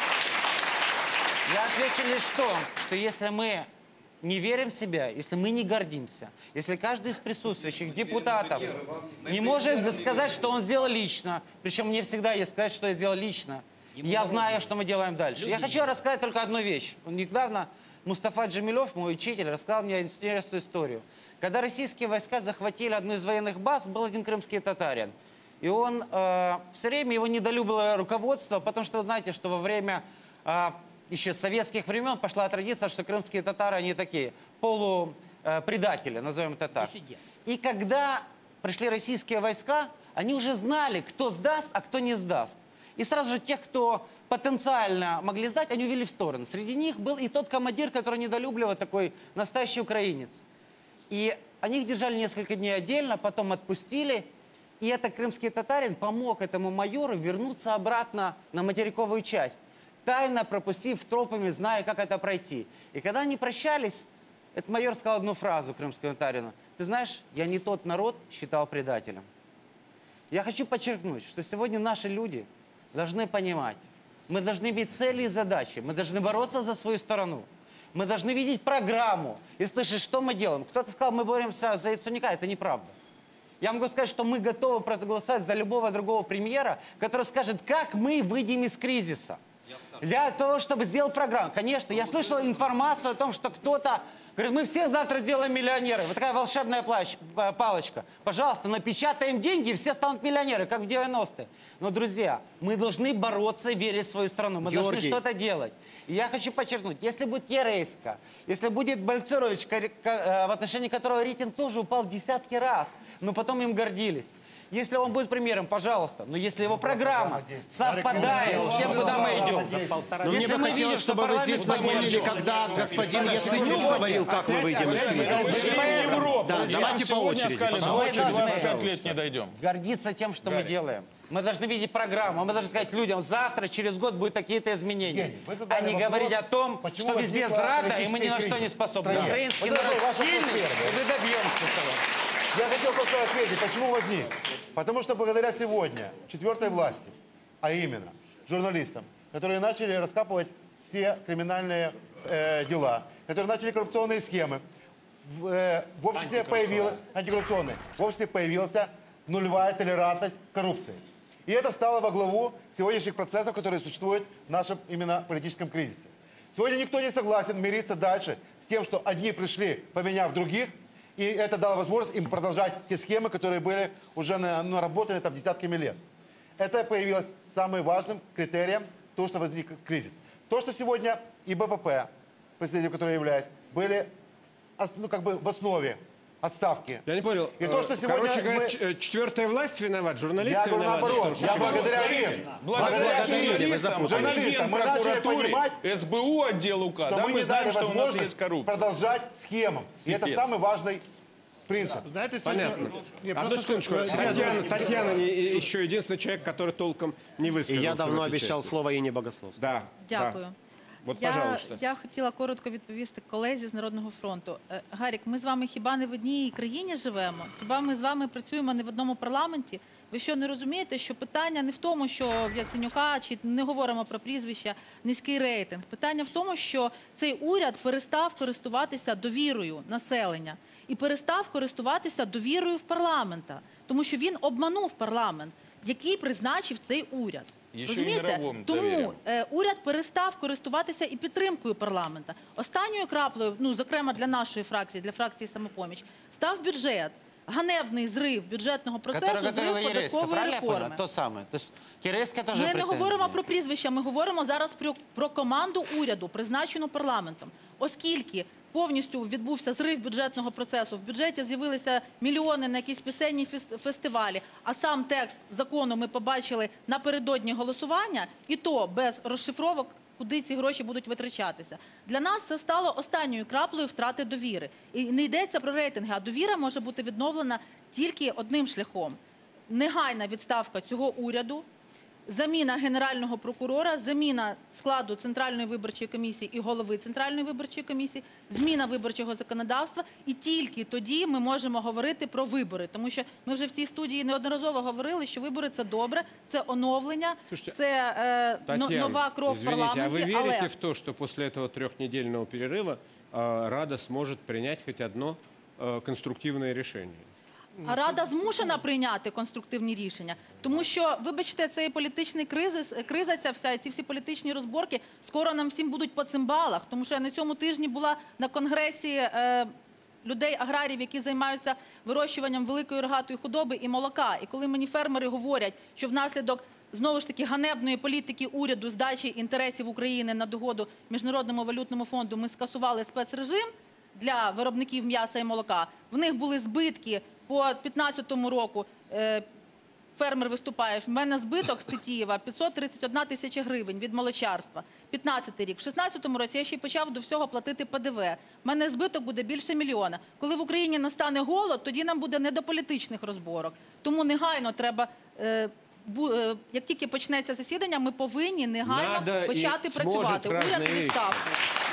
Я отвечу лишь в том, что если мы не верим в себя, если мы не гордимся, если каждый из присутствующих депутатов не может сказать, что он сделал лично, причем мне всегда есть сказать, что я сделал лично, я знаю, что мы делаем дальше. Я хочу рассказать только одну вещь. Недавно Мустафа Джемилев, мой учитель, рассказал мне интересную историю. Когда российские войска захватили одну из военных баз, был один крымский татарин. И он э, все время его недолюбило руководство, потому что вы знаете, что во время э, еще советских времен пошла традиция, что крымские татары, они такие полупредатели, э, назовем это так. И когда пришли российские войска, они уже знали, кто сдаст, а кто не сдаст. И сразу же тех, кто потенциально могли сдать, они увели в сторону. Среди них был и тот командир, который недолюбливал, такой настоящий украинец. И они их держали несколько дней отдельно, потом отпустили. И этот крымский татарин помог этому майору вернуться обратно на материковую часть, тайно пропустив тропами, зная, как это пройти. И когда они прощались, этот майор сказал одну фразу крымскому татарину. Ты знаешь, я не тот народ считал предателем. Я хочу подчеркнуть, что сегодня наши люди должны понимать, мы должны иметь цели и задачи, мы должны бороться за свою страну. Мы должны видеть программу и слышать, что мы делаем. Кто-то сказал, мы боремся за Яценюка, это неправда. Я могу сказать, что мы готовы проголосовать за любого другого премьера, который скажет, как мы выйдем из кризиса. Для того, чтобы сделать программу. Конечно, я слышал информацию о том, что кто-то говорит, мы всех завтра сделаем миллионеры. Вот такая волшебная плащ, палочка. Пожалуйста, напечатаем деньги, и все станут миллионеры, как в девяностые. Но, друзья, мы должны бороться и верить в свою страну. Мы Георгий. должны что-то делать. И я хочу подчеркнуть, если будет Ерейска, если будет Бальцерович, в отношении которого рейтинг тоже упал в десятки раз, но потом им гордились. Если он будет премьером, пожалуйста. Но если его программа совпадает с тем, куда мы идем. Но мне бы хотелось, чтобы вы здесь напомнили, когда господин Яценюк говорил, как мы выйдем из кризиса. Да, давайте по очереди. Давайте двадцать пять лет не дойдем. Гордиться тем, что мы делаем. Мы должны видеть программу, мы должны сказать людям, завтра, через год будут какие-то изменения. А не говорить о том, что везде зрада, и мы ни на что не способны. Украинский народ сильный, и мы добьемся этого. Я хотел просто ответить, почему возник. Потому что благодаря сегодня четвертой власти, а именно журналистам, которые начали раскапывать все криминальные э, дела, которые начали коррупционные схемы, в, э, в обществе появилась антикоррупционная, в обществе появилась нулевая толерантность к коррупции. И это стало во главу сегодняшних процессов, которые существуют в нашем именно политическом кризисе. Сегодня никто не согласен мириться дальше с тем, что одни пришли, поменяв других, и это дало возможность им продолжать те схемы, которые были уже наработаны там десятками лет. Это появилось самым важным критерием того, что возник кризис. То, что сегодня и БПП, представителем которого я являюсь, были ну, как бы в основе отставки. Я не понял. И то, что сегодня Короче говоря, мы... четвертая власть виноват, журналисты я виноваты. наоборот, я благодаря им. Благодаря журналистам, журналистам мы начали понимать, эс бэ у отдел УК, что да, мы мы не дали знаем, что у нас есть возможность коррупция. продолжать схемам. И это самый важный принцип. Знаете, Понятно. Не, Одну просто секундочку. Татьяна, Татьяна не- еще единственный человек, который толком не И высказался. я давно в этой обещал части. слово Інні Богословській. Да, Дякую. да. Вот, Я, пожалуйста. я хотіла коротко відповісти колезі з Народного фронту. Е, Гарік, ми з вами хіба не в одній країні живемо? Хіба ми з вами працюємо не в одному парламенті? Ви що, не розумієте, що питання не в тому, що в Яценюка, чи не говоримо про прізвища, низький рейтинг. Питання в тому, що цей уряд перестав користуватися довірою населення і перестав користуватися довірою в парламента, тому що він обманув парламент, який призначив цей уряд. І ще й Розумієте? мировим Тому довір'ям. е, уряд перестав користуватися і підтримкою парламента. Останньою краплею, ну, зокрема для нашої фракції, для фракції «Самопоміч», став бюджет. Ганебний зрив бюджетного процесу, Который зрив готовила Ерейска, податкової правильно я понял? реформи. Тот самый. То есть Ерейска тоже Ми не претензии. говоримо про прізвища, ми говоримо зараз про, про команду уряду, призначену парламентом. Оскільки повністю відбувся зрив бюджетного процесу, в бюджеті з'явилися мільйони на якісь пісенні фес- фестивалі, а сам текст закону ми побачили напередодні голосування, і то без розшифровок, куди ці гроші будуть витрачатися. Для нас це стало останньою краплею втрати довіри. І не йдеться про рейтинги, а довіра може бути відновлена тільки одним шляхом. Негайна відставка цього уряду, заміна генерального прокурора, заміна складу Центральної виборчої комісії і голови Центральної виборчої комісії, зміна виборчого законодавства. І тільки тоді ми можемо говорити про вибори. Тому що ми вже в цій студії неодноразово говорили, що вибори – це добре, це оновлення, Слушайте, це е, но- Татьяна, нова кров в извините, а парламенті. вы верите Але в то, что после этого трехнедельного перерыва э, Рада сможет принять хоть одно э, конструктивное решение? А Рада змушена прийняти конструктивні рішення, тому що, вибачте, цей політичний кризис, криза ця вся, ці всі політичні розборки, скоро нам всім будуть по цимбалах, тому що я на цьому тижні була на конгресі е, людей, аграріїв, які займаються вирощуванням великої рогатої худоби і молока. І коли мені фермери говорять, що внаслідок знову ж таки ганебної політики уряду здачі інтересів України на догоду Міжнародному валютному фонду ми скасували спецрежим для виробників м'яса і молока, в них були збитки по п'ятнадцятому року, е, фермер виступає, в мене збиток з Тетіїва п'ятсот тридцять одна тисяча гривень від молочарства. п'ятнадцятий рік. В шістнадцятому році я ще й почав до всього платити Пе Де Ве. В мене збиток буде більше мільйона. Коли в Україні настане голод, тоді нам буде не до політичних розборок. Тому негайно треба, е, бу, е, як тільки почнеться засідання, ми повинні негайно Надо почати и працювати. сможет Уряд разные відставку.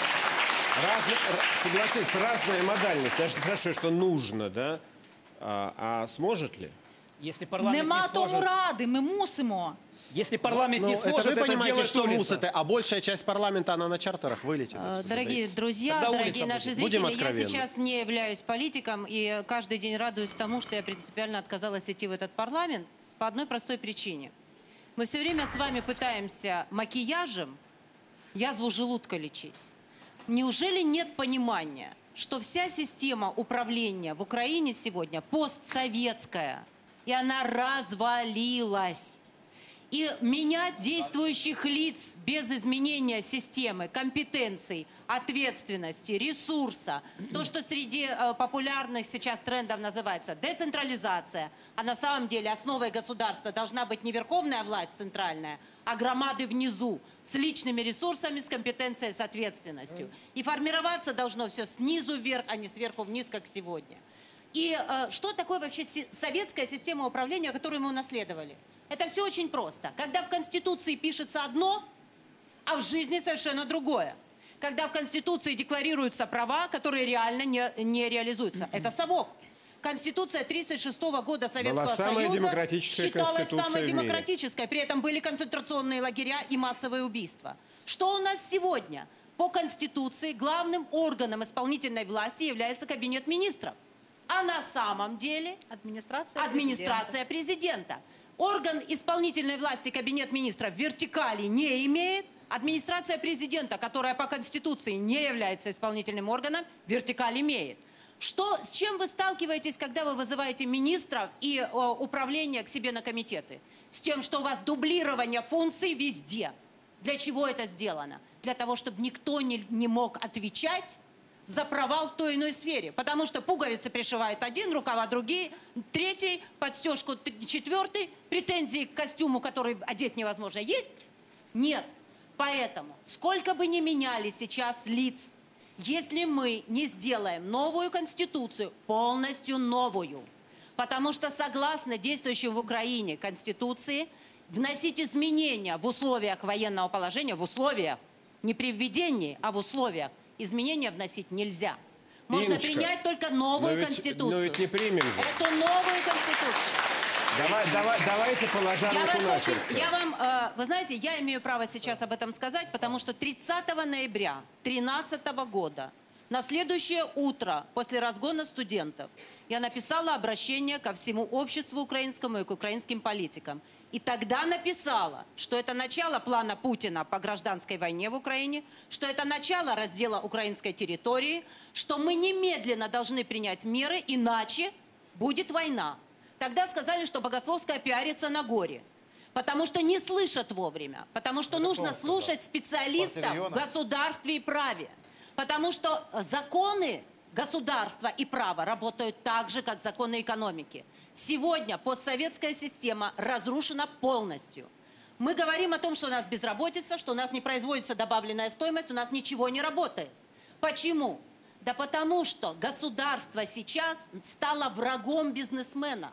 Разно- р- согласись, разная модальность. Я же спрашиваю, что нужно, да? А, а сможет ли? Если парламент Нема не тому сможет, ради, ми мусимо. если парламент Ну, не это сможет, вы это понимаете, сделает что улица. мусите, а большая часть парламента, она на чартерах вылетит. Э, отсюда. Дорогие друзья, Тогда улица дорогие наши будет. Будем зрители, я откровенны. сейчас не являюсь политиком и каждый день радуюсь тому, что я принципиально отказалась идти в этот парламент по одной простой причине. Мы все время с вами пытаемся макияжем язву желудка лечить. Неужели нет понимания, что вся система управления в Украине сегодня постсоветская, и она развалилась? И менять действующих лиц без изменения системы, компетенций, ответственности, ресурса, то, что среди э, популярных сейчас трендов называется децентрализация, а на самом деле основой государства должна быть не верховная власть центральная, а громады внизу, с личными ресурсами, с компетенцией, с ответственностью. И формироваться должно все снизу вверх, а не сверху вниз, как сегодня. И э, что такое вообще си- советская система управления, которую мы унаследовали? Это все очень просто. Когда в Конституции пишется одно, а в жизни совершенно другое. Когда в Конституции декларируются права, которые реально не, не реализуются. Это совок. Конституция тридцать шестого года Советского Была самая Союза демократическая считалась конституция самой в мире. демократической. При этом были концентрационные лагеря и массовые убийства. Что у нас сегодня? По Конституции главным органом исполнительной власти является Кабинет министров. А на самом деле Администрация, администрация президента. Орган исполнительной власти, Кабинет министров, вертикали не имеет. Администрация президента, которая по Конституции не является исполнительным органом, вертикаль имеет. Что, с чем вы сталкиваетесь, когда вы вызываете министров и э, управление к себе на комитеты? С тем, что у вас дублирование функций везде. Для чего это сделано? Для того, чтобы никто не, не мог отвечать за провал в той иной сфере. Потому что пуговицы пришивает один, рукава другие, третий, подстежку т- четвертый, претензии к костюму, который одеть невозможно, есть? Нет. Поэтому, сколько бы ни меняли сейчас лиц, если мы не сделаем новую конституцию, полностью новую, потому что согласно действующей в Украине конституции, вносить изменения в условиях военного положения, в условиях, не при введении, а в условиях, изменения вносить нельзя. Можно Инночка, принять только новую но ведь- конституцию. но ведь не примем же. Эту новую конституцию. Давай, давай, давайте положа Я, руку вас на очень, сердце. я вам, э, вы знаете, я имею право сейчас об этом сказать, потому что тридцатого ноября две тысячи тринадцатого года, на следующее утро после разгона студентов, я написала обращение ко всему обществу украинскому и к украинским политикам. И тогда написала, что это начало плана Путина по гражданской войне в Украине, что это начало раздела украинской территории, что мы немедленно должны принять меры, иначе будет война. Тогда сказали, что Богословская пиарится на горе. Потому что не слышат вовремя. Потому что нужно слушать специалистов в государстве и праве. Потому что законы государства и права работают так же, как законы экономики. Сегодня постсоветская система разрушена полностью. Мы говорим о том, что у нас безработица, что у нас не производится добавленная стоимость, у нас ничего не работает. Почему? Да потому что государство сейчас стало врагом бизнесмена.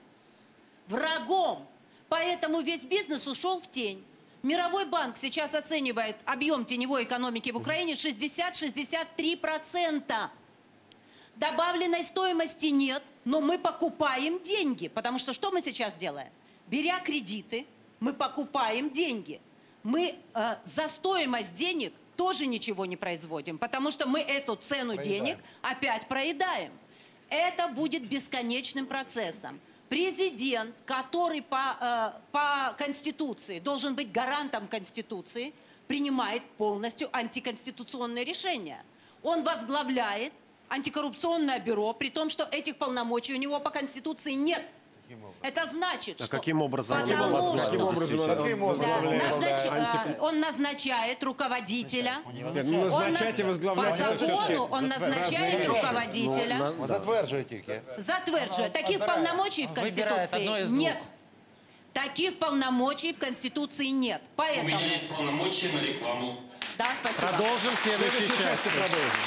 Врагом. Поэтому весь бизнес ушел в тень. Мировой банк сейчас оценивает объем теневой экономики в Украине шестьдесят — шестьдесят три процента. Добавленной стоимости нет, но мы покупаем деньги. Потому что что мы сейчас делаем? Беря кредиты, мы покупаем деньги. Мы э, за стоимость денег тоже ничего не производим, потому что мы эту цену Проедаем. денег опять проедаем. Это будет бесконечным процессом. Президент, который по, э, по Конституции должен быть гарантом Конституции, принимает полностью антиконституционные решения. Он возглавляет антикоррупционное бюро, при том, что этих полномочий у него по Конституции нет. Это значит, А что... каким образом? Потому он его что- Каким образом он Да, возглавляет? назнач- Анти- э, Он назначает руководителя. Нет, ну, назначать и Он наз- возглавлять это По закону всё-таки он разные назначает вещи. руководителя. Ну, на- Затверджує тільки. Затверджує. Таких выбирает. полномочий в Он выбирает Конституции одно из двух. нет. Таких полномочий в Конституции нет. У Поэтому... меня есть полномочия на рекламу. Да, спасибо. Продолжим в В следующей следующей части части. продолжим.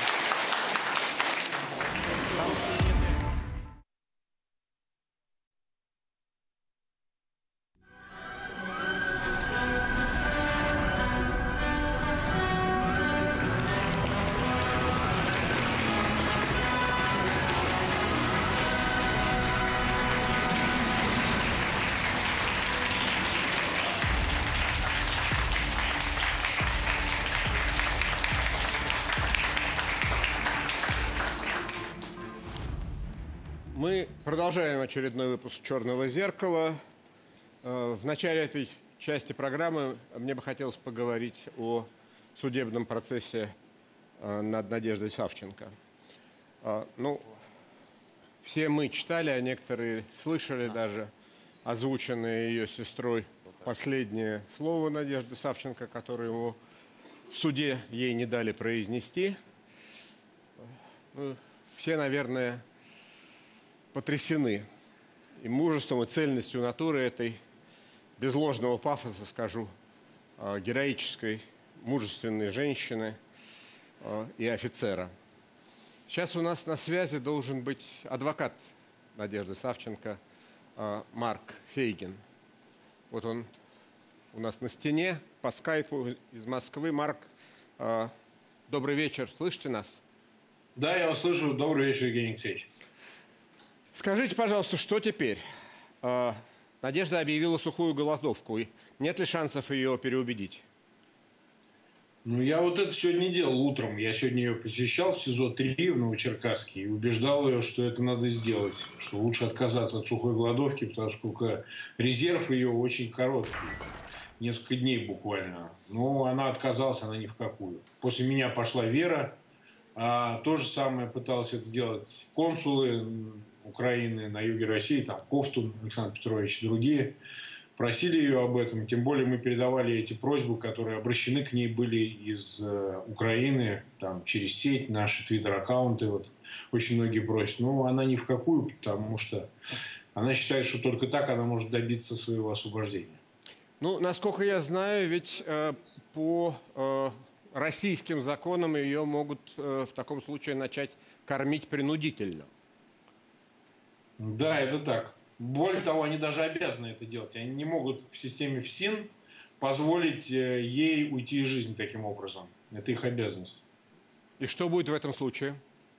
Мы продолжаем очередной выпуск «Черного зеркала». Э, В начале этой части программы мне бы хотелось поговорить о судебном процессе э, над Надеждой Савченко. Э, Ну, все мы читали, а некоторые слышали даже озвученное ее сестрой последнее слово Надежды Савченко, которое ему в суде ей не дали произнести. Ну, все, наверное, потрясены и мужеством, и цельностью натуры этой, без ложного пафоса скажу, э, героической, мужественной женщины э, и офицера. Сейчас у нас на связи должен быть адвокат Надежды Савченко э, Марк Фейгин. Вот он у нас на стене по скайпу из Москвы. Марк, э, добрый вечер. Слышите нас? Да, я вас слышу. Добрый вечер, Евгений Алексеевич. Скажите, пожалуйста, что теперь? Э, Надежда объявила сухую голодовку. И нет ли шансов ее переубедить? Ну, я вот это сегодня делал утром. Я сегодня ее посещал в СИЗО три в Новочеркасске и убеждал ее, что это надо сделать, что лучше отказаться от сухой голодовки, потому что резерв ее очень короткий. Несколько дней буквально. Но она отказалась, она ни в какую. После меня пошла Вера. А то же самое пытался это сделать консулы Украины на юге России, там Ковтун, Александр Петрович и другие. Просили ее об этом, тем более мы передавали эти просьбы, которые обращены к ней были из э, Украины, там, через сеть, наши твиттер-аккаунты, вот, очень многие просят. Но она ни в какую, потому что она считает, что только так она может добиться своего освобождения. Ну, насколько я знаю, ведь э, по э, российским законам ее могут э, в таком случае начать кормить принудительно. Да, это так. Более того, они даже обязаны это делать. Они не могут в системе ФСИН позволить ей уйти из жизни таким образом. Это их обязанность. И что будет в этом случае?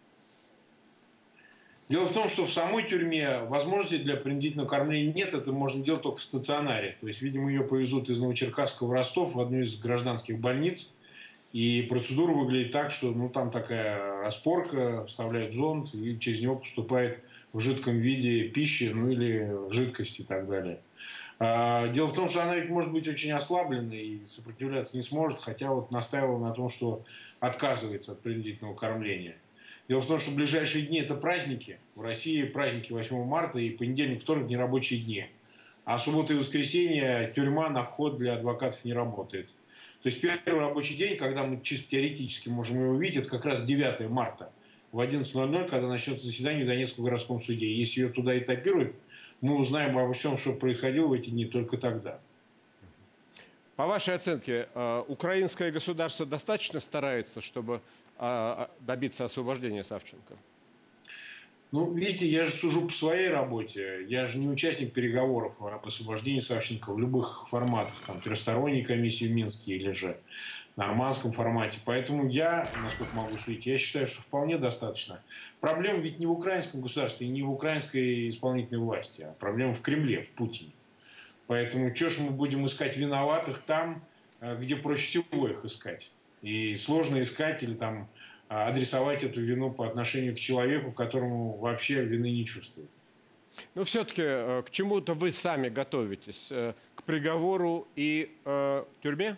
Дело в том, что в самой тюрьме возможности для принудительного кормления нет. Это можно делать только в стационаре. То есть, видимо, ее повезут из Новочеркасска в Ростов, в одну из гражданских больниц. И процедура выглядит так, что ну, там такая распорка, вставляют зонд, и через него поступает в жидком виде пищи, ну или жидкости и так далее. А, дело в том, что она ведь может быть очень ослабленной и сопротивляться не сможет, хотя вот настаивала на том, что отказывается от принудительного кормления. Дело в том, что в ближайшие дни это праздники. В России праздники восьмого марта и понедельник, вторник нерабочие дни. А суббота и воскресенье тюрьма на вход для адвокатов не работает. То есть первый рабочий день, когда мы чисто теоретически можем его увидеть, это как раз девятое марта. В одиннадцать ноль ноль, когда начнется заседание в Донецком городском суде. Если ее туда этапируют, мы узнаем обо всем, что происходило в эти дни только тогда. По вашей оценке, э, украинское государство достаточно старается, чтобы э, добиться освобождения Савченко? Ну, видите, я же сужу по своей работе. Я же не участник переговоров об освобождении Савченко в любых форматах. Там, трехсторонней комиссии в Минске или же в нормандском формате. Поэтому я, насколько могу судить, я считаю, что вполне достаточно. Проблема ведь не в украинском государстве, не в украинской исполнительной власти, а проблема в Кремле, в Путине. Поэтому что ж мы будем искать виноватых там, где проще всего их искать? И сложно искать или там адресовать эту вину по отношению к человеку, которому вообще вины не чувствует. Но все-таки к чему-то вы сами готовитесь? К приговору и э, тюрьме?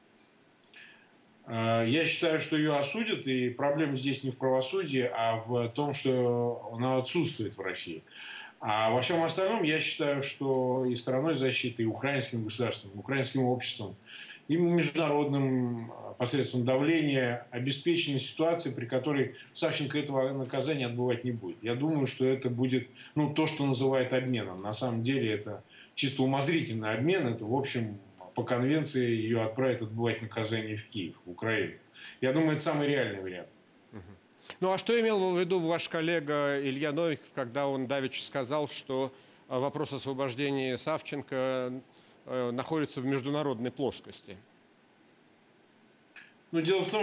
Я считаю, что ее осудят, и проблема здесь не в правосудии, а в том, что она отсутствует в России. А во всем остальном я считаю, что и стороной защиты, и украинским государством, и украинским обществом, и международным посредством давления обеспечена ситуация, при которой Савченко этого наказания отбывать не будет. Я думаю, что это будет ну, то, что называют обменом. На самом деле это чисто умозрительный обмен. Это, в общем, по конвенции ее отправят отбывать наказание в Киев, в Украину. Я думаю, это самый реальный вариант. Ну а что имел в виду ваш коллега Илья Новиков, когда он давеча сказал, что вопрос освобождения Савченко находится в международной плоскости? Ну, дело в том,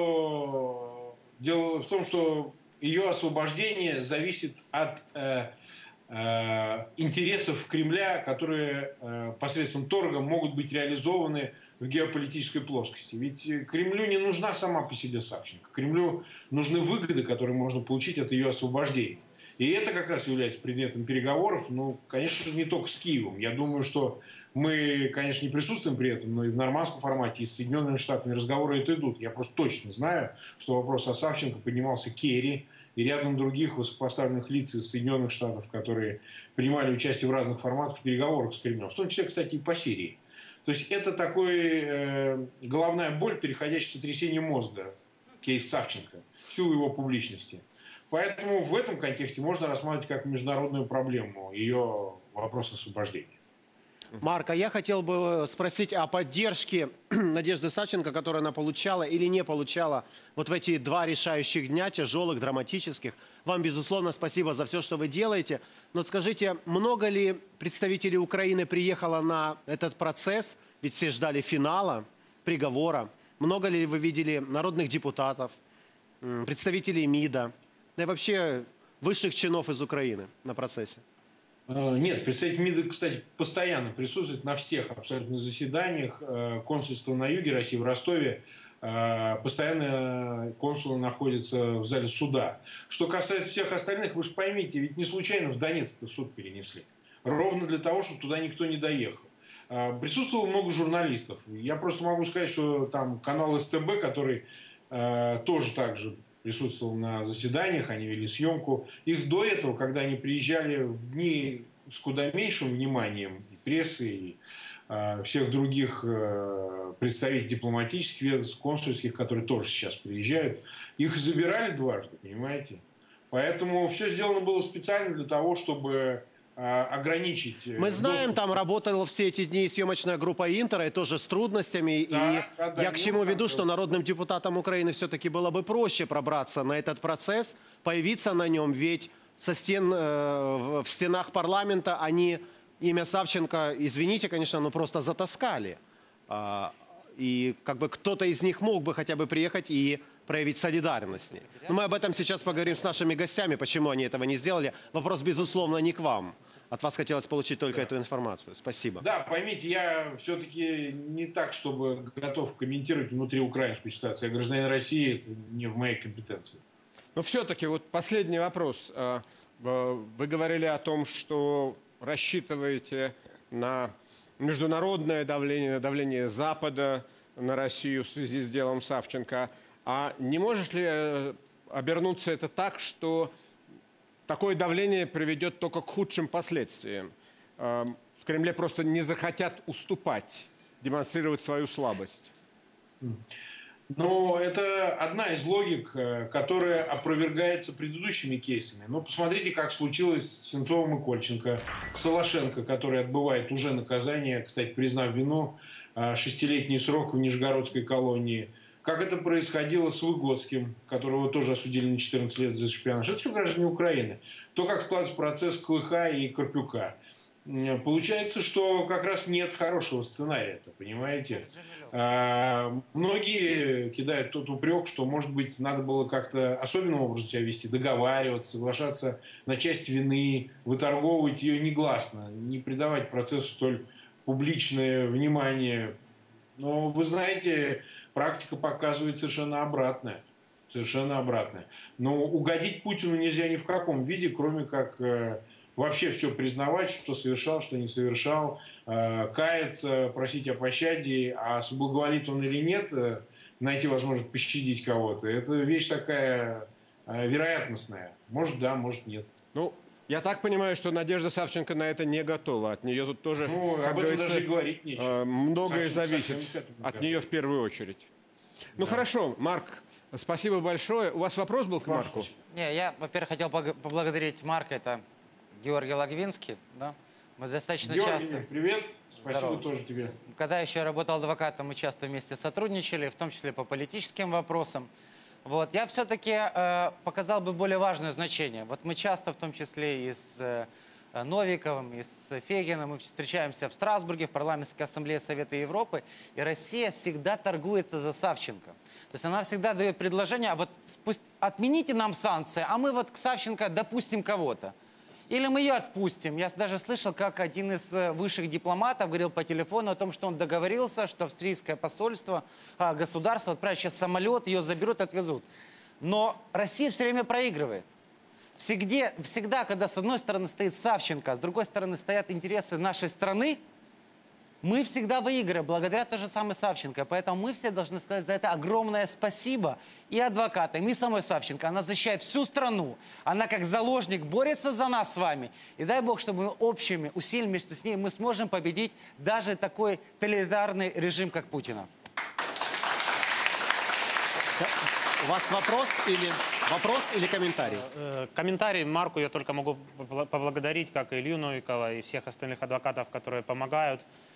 что дело в том, что ее освобождение зависит от э, э, интересов Кремля, которые э, посредством торга могут быть реализованы в геополитической плоскости. Ведь Кремлю не нужна сама по себе Савченко. Кремлю нужны выгоды, которые можно получить от ее освобождения. И это как раз является предметом переговоров, ну, конечно же, не только с Киевом. Я думаю, что мы, конечно, не присутствуем при этом, но и в нормандском формате, и с Соединенными Штатами разговоры это идут. Я просто точно знаю, что вопрос о Савченко поднимался Керри и рядом других высокопоставленных лиц из Соединенных Штатов, которые принимали участие в разных форматах переговоров с Кремлем, в том числе, кстати, и по Сирии. То есть это такой э, головная боль, переходящая в сотрясение мозга, кейс Савченко, в силу его публичности. Поэтому в этом контексте можно рассматривать как международную проблему ее вопрос освобождения. Марк, а я хотел бы спросить о поддержке Надежды Савченко, которую она получала или не получала вот в эти два решающих дня, тяжелых, драматических. Вам, безусловно, спасибо за все, что вы делаете. Но скажите, много ли представителей Украины приехало на этот процесс? Ведь все ждали финала, приговора. Много ли вы видели народных депутатов, представителей МИДа, да и вообще высших чинов из Украины на процессе? Нет, представитель МИДа, кстати, постоянно присутствует на всех абсолютно заседаниях. Консульство на юге России, в Ростове, постоянно консулы находятся в зале суда. Что касается всех остальных, вы же поймите, ведь не случайно в Донецк суд перенесли. Ровно для того, чтобы туда никто не доехал. Присутствовало много журналистов. Я просто могу сказать, что там канал СТБ, который тоже так же присутствовал на заседаниях, они вели съемку. Их до этого, когда они приезжали в дни с куда меньшим вниманием и прессы, и э, всех других э, представителей дипломатических ведомств, консульских, которые тоже сейчас приезжают, их забирали дважды, понимаете? Поэтому все сделано было специально для того, чтобы ограничить. Мы знаем, доступ. Там работала все эти дни съемочная группа Интера, и тоже с трудностями. Да, и да, да, я к чему ну, веду, так, что народным депутатам Украины все-таки было бы проще пробраться на этот процесс, появиться на нем, ведь со стен, э, в стенах парламента они имя Савченко, извините, конечно, но просто затаскали. А, и как бы кто-то из них мог бы хотя бы приехать и проявить солидарность с ней. Но мы об этом сейчас поговорим с нашими гостями, почему они этого не сделали. Вопрос, безусловно, не к вам. От вас хотелось получить только да. эту информацию. Спасибо. Да, поймите, я все-таки не так, чтобы готов комментировать внутриукраинскую ситуацию. Я гражданин России, это не в моей компетенции. Но все-таки вот последний вопрос. Вы говорили о том, что рассчитываете на международное давление, на давление Запада на Россию в связи с делом Савченко. А не может ли обернуться это так, что такое давление приведет только к худшим последствиям? В Кремле просто не захотят уступать, демонстрировать свою слабость. Ну, это одна из логик, которая опровергается предыдущими кейсами. Ну, посмотрите, как случилось с Сенцовым и Кольченко, Солошенко, который отбывает уже наказание, кстати, признав вину, шестилетний срок в Нижегородской колонии. Как это происходило с Выгодским, которого тоже осудили на четырнадцать лет за шпионаж. Это все граждане Украины. То, как складывается процесс Клыха и Карпюка. Получается, что как раз нет хорошего сценария-то, понимаете? А, многие кидают тот упрек, что, может быть, надо было как-то особенным образом себя вести, договариваться, соглашаться на часть вины, выторговывать ее негласно, не придавать процессу столь публичное внимание. Но, вы знаете, практика показывает совершенно обратное. Совершенно обратное. Но угодить Путину нельзя ни в каком виде, кроме как э, вообще все признавать, что совершал, что не совершал, э, каяться, просить о пощаде, а соблаговолит он или нет, э, найти возможность пощадить кого-то. Это вещь такая э, вероятностная. Может да, может нет. Ну, я так понимаю, что Надежда Савченко на это не готова. От нее тут тоже, Ну, как об этом говорится, даже и говорить нечего. э, многое Савченко зависит совсем к этому не от готова. нее в первую очередь. Ну хорошо, Марк, спасибо большое. У вас вопрос был к Марку? Не, я, во-первых, хотел пог- поблагодарить Марка, это Георгий Логвинский, да. Мы достаточно Георгий, часто... привет. Спасибо Здорово. тоже тебе. Когда еще я работал адвокатом, мы часто вместе сотрудничали, в том числе по политическим вопросам. Вот. Я все-таки э, показал бы более важное значение. Вот мы часто, в том числе и с э, Новиковым, и с Фегиным, мы встречаемся в Страсбурге, в парламентской ассамблее Совета Европы, и Россия всегда торгуется за Савченко. То есть она всегда дает предложение, а вот пусть отмените нам санкции, а мы вот к Савченко допустим кого-то. Или мы ее отпустим. Я даже слышал, как один из э, высших дипломатов говорил по телефону о том, что он договорился, что австрийское посольство, а, государство отправит сейчас самолет, ее заберут, отвезут. Но Россия все время проигрывает. Всегда, всегда, когда с одной стороны стоит Савченко, а с другой стороны стоят интересы нашей страны, мы всегда выигрываем, благодаря той же самой Савченко. Поэтому мы все должны сказать за это огромное спасибо и адвокатам, и самой Савченко. Она защищает всю страну. Она как заложник борется за нас с вами. И дай Бог, чтобы мы общими усилиями вместе с ней мы сможем победить даже такой тоталитарный режим, как Путина. У вас вопрос или, вопрос или комментарий? Э, Комментарий Марку я только могу побла- поблагодарить, как и Илью Новикова, и всех остальных адвокатов, которые помогают.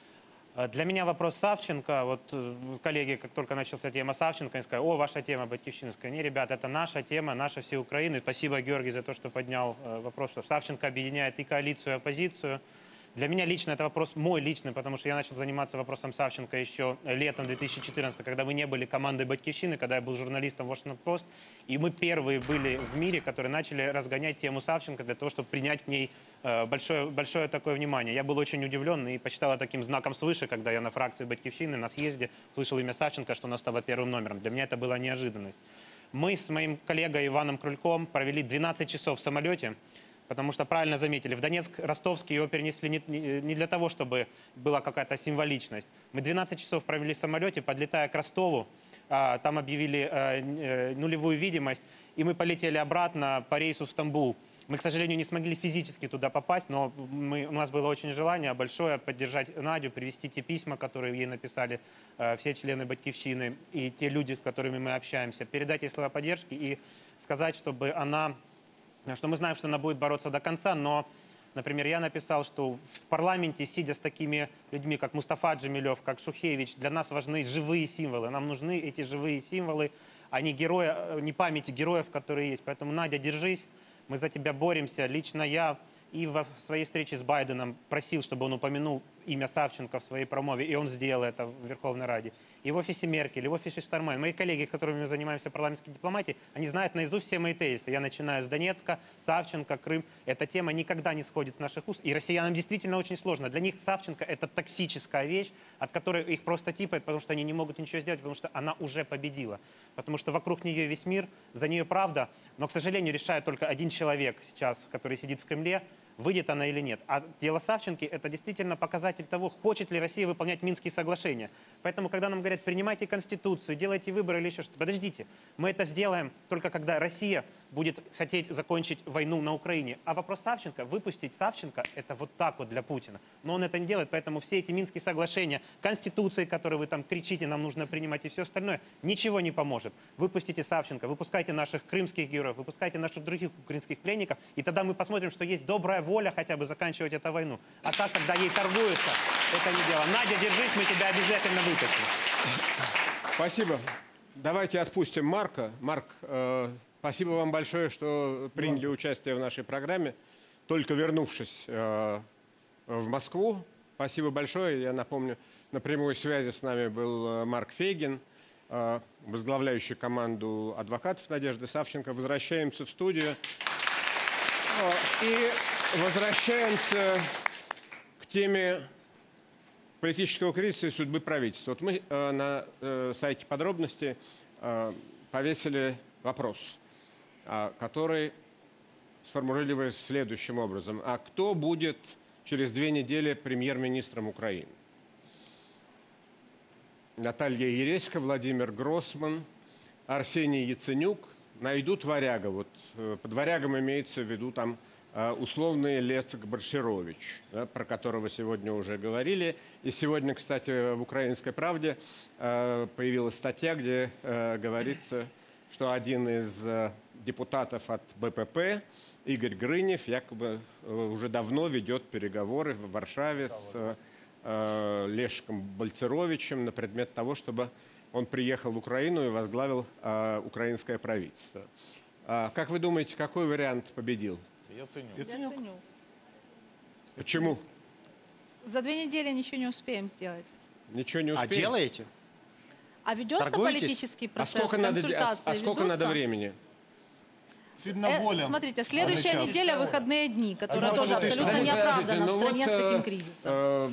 Э, Для меня вопрос Савченко, вот э, коллеги, как только начался тема Савченко, они сказали: о, ваша тема батькивщинская. Не, ребят, это наша тема, наша всей Украины. Спасибо, Георгий, за то, что поднял э, вопрос, что Савченко объединяет и коалицию, и оппозицию. Для меня лично это вопрос мой личный, потому что я начал заниматься вопросом Савченко еще летом две тысячи четырнадцатого, когда мы не были командой «Батькивщины», когда я был журналистом Washington Post, и мы первые были в мире, которые начали разгонять тему Савченко для того, чтобы принять к ней э, большое, большое такое внимание. Я был очень удивлен и посчитал это таким знаком свыше, когда я на фракции «Батькивщины» на съезде слышал имя Савченко, что она стала первым номером. Для меня это была неожиданность. Мы с моим коллегой Иваном Крульком провели двенадцать часов в самолете, потому что, правильно заметили, в Донецк ростовский его перенесли не, не- не для того, чтобы была какая-то символичность. Мы двенадцать часов провели в самолете, подлетая к Ростову. А, там объявили э, э, нулевую видимость, и мы полетели обратно по рейсу в Стамбул. Мы, к сожалению, не смогли физически туда попасть, но мы, у нас было очень желание большое поддержать Надю, привести те письма, которые ей написали э, все члены «Батькивщины» и те люди, с которыми мы общаемся, передать ей слова поддержки и сказать, чтобы она... что мы знаем, что она будет бороться до конца, но, например, я написал, что в парламенте, сидя с такими людьми, как Мустафа Джемилев, как Шухевич, для нас важны живые символы. Нам нужны эти живые символы, а не, герои, не памяти героев, которые есть. Поэтому, Надя, держись, мы за тебя боремся. Лично я и во своей встрече с Байденом просил, чтобы он упомянул имя Савченко в своей промове, и он сделал это в Верховной Раде. И в офисе Меркель, и в офисе Штайнмайер. Мои коллеги, которыми мы занимаемся парламентской дипломатией, они знают наизусть все мои тезисы. Я начинаю с Донецка, Савченко, Крым. Эта тема никогда не сходит с наших уст. И россиянам действительно очень сложно. Для них Савченко – это токсическая вещь, от которой их просто типают, потому что они не могут ничего сделать, потому что она уже победила. Потому что вокруг нее весь мир, за нее правда. Но, к сожалению, решает только один человек сейчас, который сидит в Кремле, выйдет она или нет. А дело Савченко – это действительно показатель того, хочет ли Россия выполнять Минские соглашения. Поэтому, когда нам говорят, принимайте Конституцию, делайте выборы или еще что-то, подождите, мы это сделаем только когда Россия будет хотеть закончить войну на Украине. А вопрос Савченко, выпустить Савченко – это вот так вот для Путина. Но он это не делает, поэтому все эти Минские соглашения, Конституции, которые вы там кричите, нам нужно принимать и все остальное, ничего не поможет. Выпустите Савченко, выпускайте наших крымских героев, выпускайте наших других украинских пленников, и тогда мы посмотрим, что есть добрая воля хотя бы заканчивать эту войну. А так, когда ей торгуются, это не дело. Надя, держись, мы тебя обязательно вытащим. Спасибо. Давайте отпустим Марка. Марк, э, спасибо вам большое, что приняли участие в нашей программе, только вернувшись э, в Москву. Спасибо большое. Я напомню, на прямой связи с нами был э, Марк Фейгин, э, возглавляющий команду адвокатов Надежды Савченко. Возвращаемся в студию. Э, и возвращаемся к теме политического кризиса и судьбы правительства. Вот мы э, на э, сайте подробности э, повесили вопрос, а, который сформулировали следующим образом. А кто будет через две недели премьер-министром Украины? Наталья Ересько, Владимир Гроссман, Арсений Яценюк найдут варяга. Вот э, под варягом имеется в виду там э, условный Лецик Борщерович, да, про которого сегодня уже говорили. И сегодня, кстати, в «Украинской правде» э, появилась статья, где э, говорится, что один из э, депутатов от БПП, Игорь Грынев, якобы э, уже давно ведет переговоры в Варшаве с э, Лешком Бальцеровичем на предмет того, чтобы он приехал в Украину и возглавил э, украинское правительство. А, как вы думаете, какой вариант победил? Яценюк. Яценюк. Почему? За две недели ничего не успеем сделать. Ничего не А успеем? делаете? А ведется Торгуетесь? политический А процесс, сколько, надо, а, консультации а сколько ведутся? надо времени? Э, смотрите, следующая неделя выходные дни, которые тоже Подождите, абсолютно подождите, неоправданно в ну стране вот, с таким э, кризисом. э,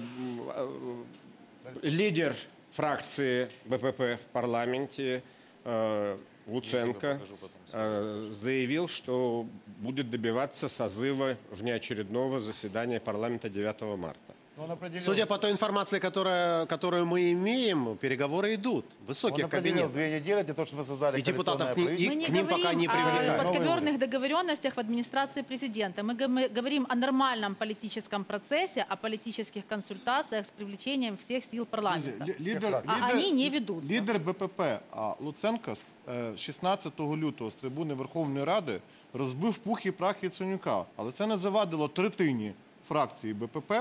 э, лидер фракции БПП в парламенте э, Луценко э, заявил, что будет добиваться созыва внеочередного заседания парламента девятого марта. Судя по той информации, которая, которую мы имеем, переговоры идут. В высоких Он определил кабинетах. две недели для того, чтобы создали И депутатов коалиционное к ним- Мы не к ним пока не говорим о привлекают. подковерных договоренностях в администрации президента. Мы гом- говорим о нормальном политическом процессе, о политических консультациях с привлечением всех сил парламента. Лі- Лідер, А лідер- они не ведутся. Лідер БПП а, Луценко з е, шістнадцятого лютого з трибуни Верховної Ради розбив пух і прах Яценюка. Але це не завадило третині фракції БПП,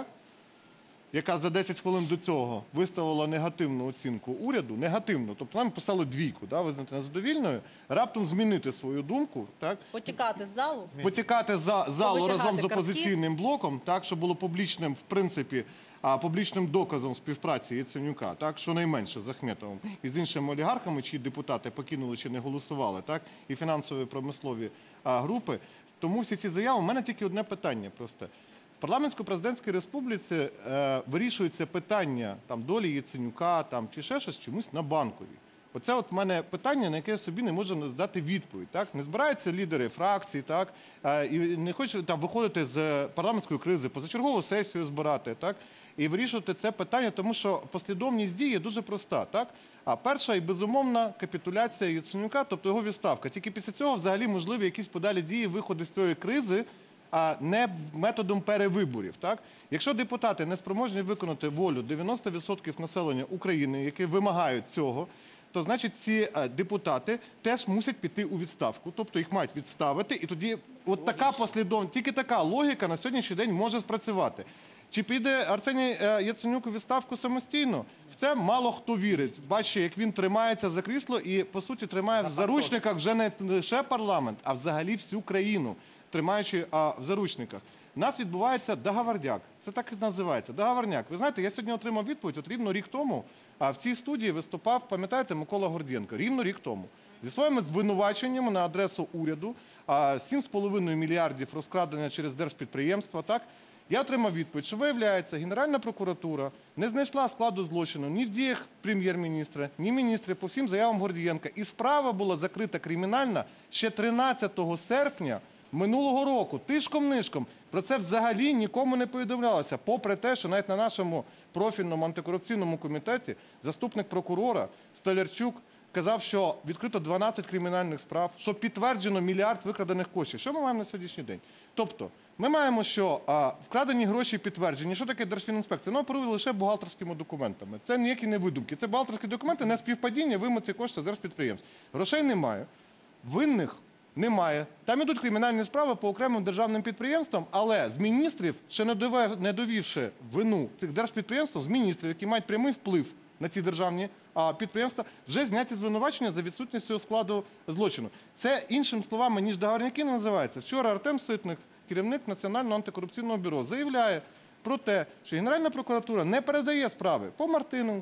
яка за десять хвилин до цього виставила негативну оцінку уряду, негативну, тобто нам писали двійку, да, визнати незадовільною, раптом змінити свою думку, так, Потікати з залу. потікати за залу Повитягати разом з картки. опозиційним блоком, так, що було публічним, в принципі, а, публічним доказом співпраці Яценюка, так, щонайменше з Ахметовим і з іншими олігархами, чиї депутати покинули чи не голосували, так, і фінансові промислові а, групи. Тому всі ці заяви, у мене тільки одне питання просто. В парламентсько-президентській республіці е, вирішується питання там, долі Яценюка там, чи ще щось чомусь на Банковій. Оце от в мене питання, на яке я собі не можу здати відповідь. Так? Не збираються лідери фракцій, так? Е, і не хочуть там, виходити з парламентської кризи, позачергову сесію збирати, так? І вирішувати це питання, тому що послідовність дій є дуже проста. Так? А перша і безумовна капітуляція Яценюка, тобто його відставка. Тільки після цього взагалі можливі якісь подалі дії виходу з цієї кризи, а не методом перевиборів. Так? Якщо депутати не спроможні виконати волю дев'яносто відсотків населення України, які вимагають цього, то значить ці е, депутати теж мусять піти у відставку. Тобто їх мають відставити, і тоді от така послідовність, тільки така логіка на сьогоднішній день може спрацювати. Чи піде Арсеній е, Яценюк у відставку самостійно? В це мало хто вірить. Бачите, як він тримається за крісло і, по суті, тримає в заручниках вже не лише парламент, а взагалі всю країну, тримаючи а, в заручниках. У нас відбувається договорняк. Це так і називається. Договорняк. Ви знаєте, я сьогодні отримав відповідь, от рівно рік тому а, в цій студії виступав, пам'ятаєте, Микола Гордієнко. Рівно рік тому. Зі своїми звинуваченнями на адресу уряду, а, сім з половиною мільярдів розкрадення через держпідприємства, так? Я отримав відповідь, що, виявляється, Генеральна прокуратура не знайшла складу злочину ні в діях прем'єр-міністра, ні міністра по всім заявам Гордієнка. І справа була закрита кримінальна ще тринадцятого серпня минулого року, тишком-нишком. Про це взагалі нікому не повідомлялося, попри те, що навіть на нашому профільному антикорупційному комітеті заступник прокурора Столярчук казав, що відкрито дванадцять кримінальних справ, що підтверджено мільярд викрадених коштів. Що ми маємо на сьогоднішній день? Тобто, ми маємо, що а, вкрадені гроші підтверджені. Що таке Держфінінспекція? Вона оперує лише бухгалтерськими документами. Це ніякі не видумки. Це бухгалтерські документи, не співпадіння, вимити кошти з держпідприємств. Грошей немає. Винних немає. Там ідуть кримінальні справи по окремим державним підприємствам, але з міністрів, ще не, довев, не довівши вину цих держпідприємств, з міністрів, які мають прямий вплив на ці державні а, підприємства, вже зняті звинувачення за відсутністю складу злочину. Це, іншими словами, ніж договорняки не називається. Вчора Артем Ситник, керівник Національного антикорупційного бюро, заявляє про те, що Генеральна прокуратура не передає справи по Мартиненку,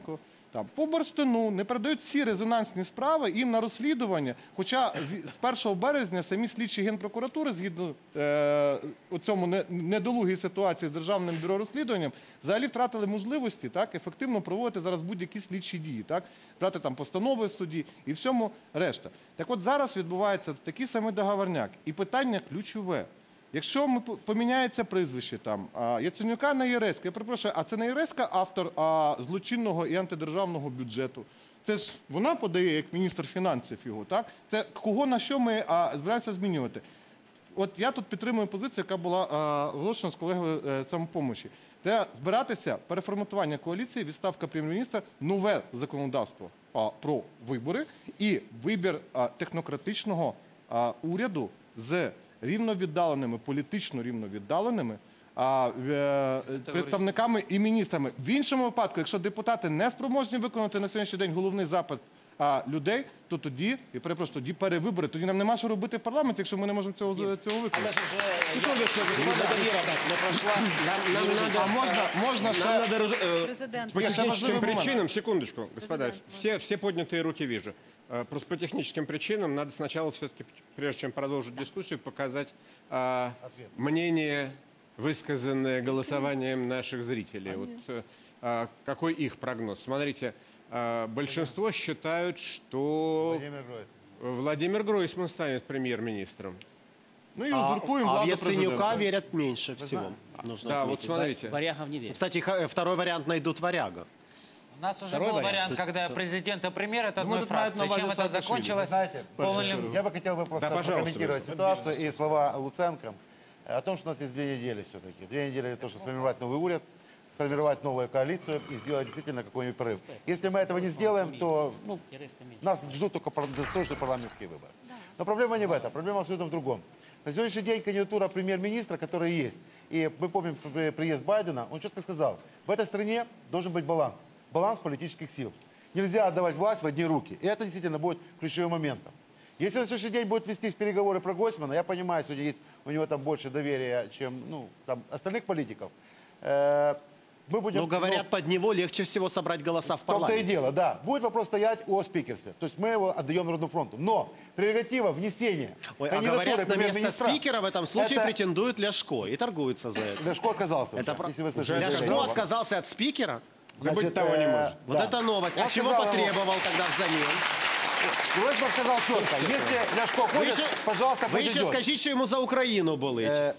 там, по бурштину, не передають всі резонансні справи їм на розслідування. Хоча з з першого березня самі слідчі Генпрокуратури, згідно е, у цьому не- недолугій ситуації з Державним бюро розслідуванням, взагалі втратили можливості так, ефективно проводити зараз будь-які слідчі дії, так, брати там постанови в суді і всьому решта. Так от зараз відбувається такий самий договорняк. І питання ключове. Якщо ми по- поміняється прізвище там а, Яценюка на Єреська, я перепрошую, а це не Єреська автор а, злочинного і антидержавного бюджету? Це ж вона подає як міністр фінансів його, так? Це кого на що ми а, збираємося змінювати? От я тут підтримую позицію, яка була а, оголошена з колегою е, «Самопомочі». Де збиратися переформатування коаліції, відставка прем'єр-міністра, нове законодавство а, про вибори і вибір а, технократичного а, уряду з рівновіддаленими, політично рівновіддаленими а, в- е, представниками і міністрами. В іншому випадку, якщо депутати не спроможні виконати на сьогоднішній день головний запит а, людей, то тоді, я перепрошую, тоді перевибори. Тоді нам нема що робити в парламенті, якщо ми не можемо цього, цього виконати. Секундочку, Нам надо, А можна, можна ще... нам надо, э, Президент. по Я техническим важливый момент. причинам, секундочку, господа, Президент, все, все поднятые руки вижу. Э, Просто по техническим причинам надо сначала все-таки, прежде чем продолжить дискуссию, показать а, мнение, высказанное голосованием наших зрителей. Вот, э, а, какой их прогноз? Смотрите, а, большинство считают, что Владимир Гройсман. Владимир Гройсман станет премьер-министром. Ну и А, узурпуем а в владу Яценюка президента. верят меньше всего. Нужно Да, вот отметить. смотрите. Варягов не верит. Кстати, ха- второй вариант найдут варяга. У нас уже Второй был вариант. вариант, когда президент и премьер это Ну, одной тут мают на фракции. Чем увазі это Саакашвили. закончилось? Знаете, Полным- я бы хотел бы просто Да, пожалуйста, прокомментировать Борис. ситуацию и слова Луценко э, о том, что у нас есть две недели все-таки. Две недели для того, чтобы сформировать новый уряд, сформировать новую коалицию и сделать действительно какой-нибудь прорыв. Если мы этого не сделаем, то ну, нас ждут только пар- досрочные парламентские выборы. Но проблема не в этом, проблема абсолютно в другом. На сегодняшний день кандидатура премьер-министра, которая есть, и мы помним при- приезд Байдена, он четко сказал, в этой стране должен быть баланс, баланс политических сил. Нельзя отдавать власть в одни руки. И это действительно будет ключевым моментом. Если на следующий день будет вести переговоры про Гройсмана, я понимаю, сегодня есть у него там больше доверия, чем ну, там, остальных политиков. Э, мы будем, Но говорят, под него легче всего собрать голоса в в том-то и парламенте. дело, да. Будет вопрос стоять о спикерстве. То есть мы его отдаем Народному фронту. Но прерогатива внесения Ой, а кандидатуры говорят, на место премьер-министра спикера в этом случае это- претендует Ляшко и торгуется за это. Ляшко отказался. Это уже, про- если вы слышали Ляшко заявление. отказался от спикера? Да быть Значит, того не э, может. Вот да. это новость. А Он чего сказал ему- потребовал тогда взамен? Гройсман сказал четко, если Ляшко Вы хочет, еще, пожалуйста, вы еще подойдет. скажите, что ему за Украину болеть. Э,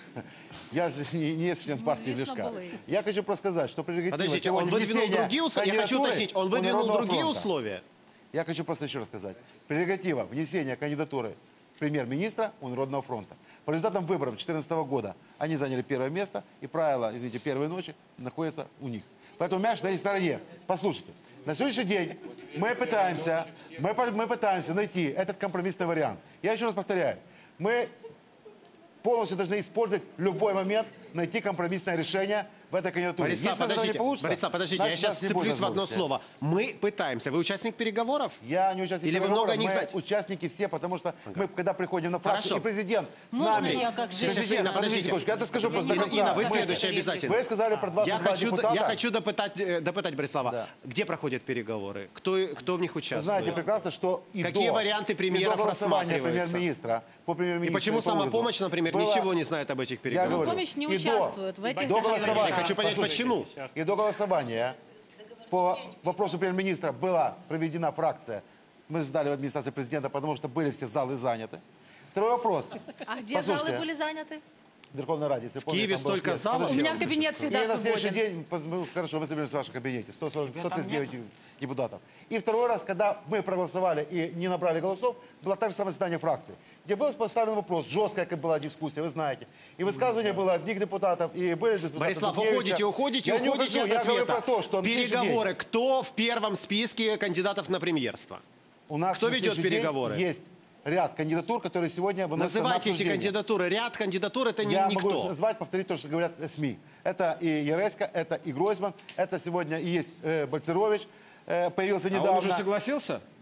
Я же не, не член партии известно Лешка. было. Я хочу просто сказать, что прерогатива Подождите, он сегодня выдвинул внесения другие условия? Я хочу кандидатуры уточнить, он у выдвинул Народного другие фронта. условия? Я хочу просто еще раз сказать. Прерогатива внесения кандидатуры премьер-министра у Народного фронта. По результатам выборов две тысячи четырнадцатого года они заняли первое место, и правила, извините, первой ночи находятся у них. Поэтому мяч на их стороне. Послушайте, на сегодняшний день мы пытаемся, мы, по- мы пытаемся найти этот компромиссный вариант. Я еще раз повторяю, мы полностью должны использовать в любой момент, найти компромиссное решение в этой кандидатуре. Борислав, Если этого не подождите, получится, Борислав, подождите, значит, я нас сейчас не будет цеплюсь в одно возможности. слово. Мы пытаемся. Вы участник переговоров? Я не участник Или вы переговоров, много о них мы знаете? участники все, потому что мы, когда приходим на фракцию, Хорошо. и президент с Можно нами... я как женщина? Президент, Инна, подождите подождите. секундочку, я доскажу просто Инна, до конца. Инна, вы Мы- следующая обязательно. Вы сказали про двадцать Я два хочу, депутата. я хочу допытать, э, допытать Борислава. Да. Где проходят переговоры? Кто, кто в них Вы участвует? знаете прекрасно, что и Какие до, варианты и до премьеров голосования рассматриваются? премьер-министра по И премьер-министру почему по уряду самопомощь, например, было- ничего не знает об этих Я переговорах? говорю, Самопомощь не и до- участвует в этих до переговорах. голосования, Я хочу понять, послушайте, почему. И до голосования по вопросу премьер-министра была проведена фракция. Мы сдали в администрации президента, потому что были все залы заняты. Второй вопрос. А где Послушайте, залы были заняты? в Верховной Раде, если В помните, Киеве там был столько съезд. залов. У меня кабинет И всегда на следующий свободен. день, поз- ну, хорошо, вы соберемся в вашем кабинете, сто сорок, сто тридцать девять депутатов. И второй раз, когда мы проголосовали и не набрали голосов, было то же самое заседание фракции, где был поставлен вопрос, жесткая как была дискуссия, вы знаете. И высказывание было одних депутатов, и были депутаты Борислав, Дудкевича. уходите, уходите, Я не уходите ухожу, от я говорю ответа. про то, что на следующий Переговоры. день Кто в первом списке кандидатов на премьерство? у нас Кто на ведет следующий день переговоры? есть ряд кандидатур, которые сегодня выносятся на Называйте эти обсуждение. кандидатуры. Ряд кандидатур — это не Я никто. могу назвать, повторить то, что говорят э, СМИ. Это и Яреська, это и Гройсман, это сегодня и есть э, Бальцерович, э, появился А недавно. он уже согласился?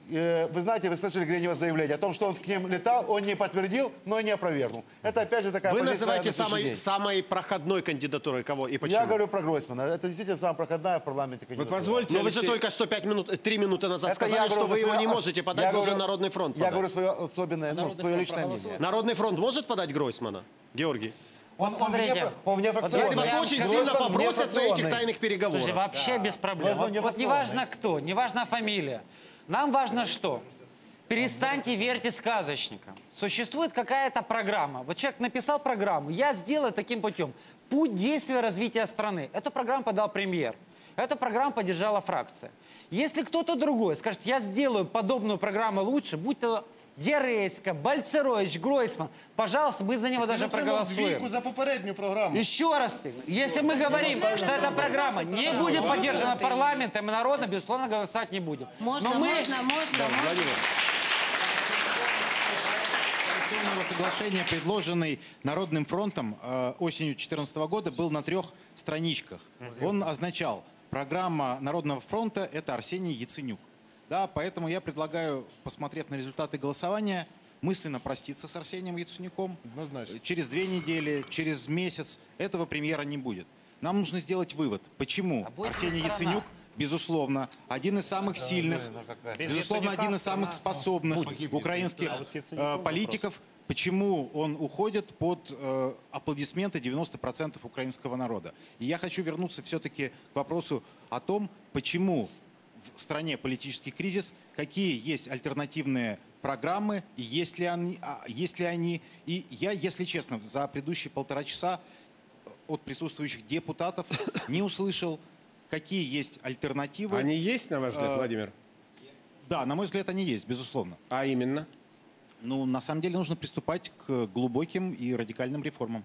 э, вы знаете, вы слышали Гринева заявление о том, что он к ним летал, он не подтвердил, но и не опровергнул. Это опять же такая Вы позиция называете на следующий самой, день. самой проходной кандидатурой кого и почему? Я говорю про Гройсмана. Это действительно самая проходная в парламенте кандидатура. позвольте, Но вы же Алексей- только что пять минут, три минуты назад Это сказали, я что говорю вы за его свое не ос- можете подать, я должен говорю- Народный фронт Я подать. говорю свое особенное, ну, свое личное мнение. Народный фронт может подать Гройсмана? Георгий? Он, он, смотрите. вне, он вне фракционный. Если вас Я очень вам сильно Гройсман вне попросят на этих фракционный. тайных переговорах. Слушай, вообще без проблем. Возьмем Вот, не вот не фракционный. важно кто, не важна фамилия. Нам важно что? Перестаньте верьте сказочникам. Существует какая-то программа. Вот человек написал программу, я сделаю таким путем. Путь действия развития страны. Эту программу подал премьер. Эту программу поддержала фракция. Если кто-то другой скажет, я сделаю подобную программу лучше, будь то Яреська, Бальцерович, Гройсман, пожалуйста, мы за него даже проголосуем. за попередню программу. Еще раз, если мы говорим, что эта программа не будет поддержана парламентом и народом, безусловно, голосовать не будем. Можно, Но мы... можно, можно, можно. Коалиционного соглашения, предложенный Народным фронтом э, осенью две тысячи четырнадцатого года, был на трех страничках. Он означал, программа Народного фронта – это Арсений Яценюк. Да, поэтому я предлагаю, посмотрев на результаты голосования, мысленно проститься с Арсением Яценюком. Однозначно. Через две недели, через месяц этого премьера не будет. Нам нужно сделать вывод, почему Арсений Яценюк, безусловно, один из самых сильных, безусловно, один из самых способных украинских э, политиков, почему он уходит под э, аплодисменты девяноста процентов украинского народа. И я хочу вернуться все-таки к вопросу о том, почему в стране политический кризис, какие есть альтернативные программы, и есть ли они, а, есть ли они. И я, если честно, за предыдущие полтора часа от присутствующих депутатов не услышал, какие есть альтернативы. Они есть, на ваш взгляд, Э, Владимир? Да, на мой взгляд, они есть, безусловно. А именно? Ну, на самом деле, нужно приступать к глубоким и радикальным реформам.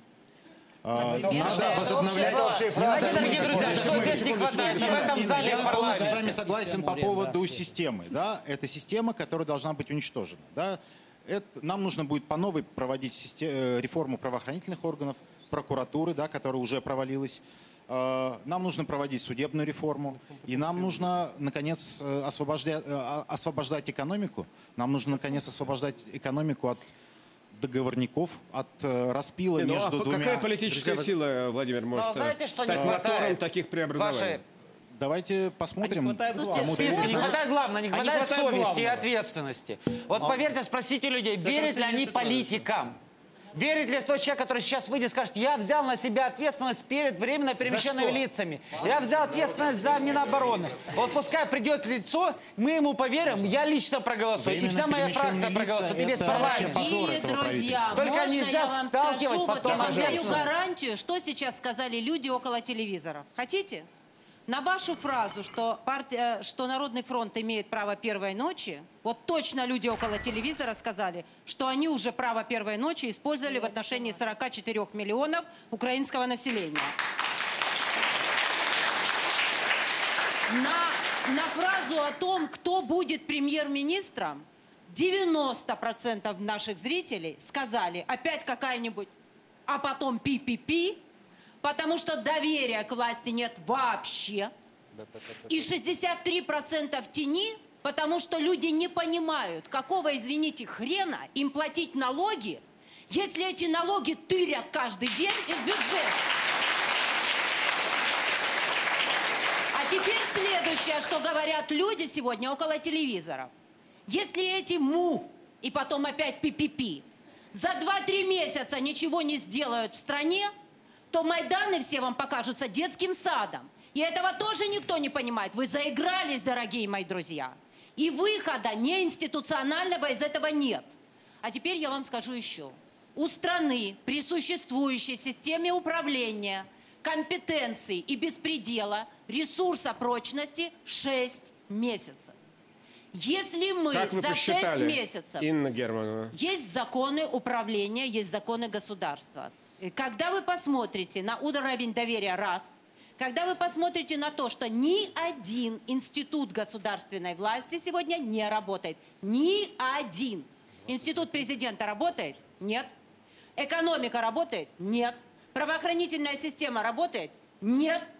А, Надо Надо возобновлять... Давайте, дорогие друзья, что здесь не хватает в этом зале Я полностью с вами парламента? согласен по поводу системы. Да? Это система, которая должна быть уничтожена. Да? Это, нам нужно будет по новой проводить систе- э, реформу правоохранительных органов, прокуратуры, да, которая уже провалилась. Э, Нам нужно проводить судебную реформу. И нам нужно, наконец, э, освобождать, э, освобождать экономику. Нам нужно, наконец, освобождать экономику от договорников, от э, распила Не, ну, между а двумя... какая политическая Друзья, сила, Владимир, может знаете, что стать не хватает мотором таких преобразований? вашей- Давайте посмотрим. хватает главного. кому Списка это не интересно. хватает главного, не А не хватает хватает совести и главного. ответственности. Вот поверьте, спросите людей, верят ли они политикам? Верит ли тот человек, который сейчас выйдет и скажет, я взял на себя ответственность перед временно перемещенными лицами. Я взял ответственность за Минобороны. Вот пускай придет лицо, мы ему поверим, я лично проголосую. И вся Временно моя фракция перемещенные проголосует, и лица весь это вообще парламент. позор Дорогие этого друзья, правительства. Только можно нельзя я вам сталкивать скажу, вот потом я вам даю ответственность. гарантию, что сейчас сказали люди около телевизоров. Хотите? На вашу фразу, что, партия, что Народный фронт имеет право первой ночи, вот точно люди около телевизора сказали, что они уже право первой ночи использовали в отношении сорока четырёх миллионов украинского населения. На, на фразу о том, кто будет премьер-министром, девяносто процентов наших зрителей сказали опять какая-нибудь, а потом пи-пи-пи, потому что доверия к власти нет вообще. И шестьдесят три процента в тени, потому что люди не понимают, какого, извините, хрена им платить налоги, если эти налоги тырят каждый день из бюджета. А теперь следующее, что говорят люди сегодня около телевизоров. Если эти му и потом опять пи-пи-пи за два-три месяца ничего не сделают в стране, то Майданы все вам покажутся детским садом. И этого тоже никто не понимает. Вы заигрались, дорогие мои друзья. И выхода неинституционального из этого нет. А теперь я вам скажу еще. У страны при существующей системе управления, компетенций и беспредела, ресурса прочности шесть месяцев. Если мы Как вы за шесть посчитали, месяцев... Инна Германовна? Есть законы управления, есть законы государства. И когда вы посмотрите на уровень доверия, раз, когда вы посмотрите на то, что ни один институт государственной власти сегодня не работает, ни один. Институт президента работает? Нет. Экономика работает? Нет. Правоохранительная система работает? Нет.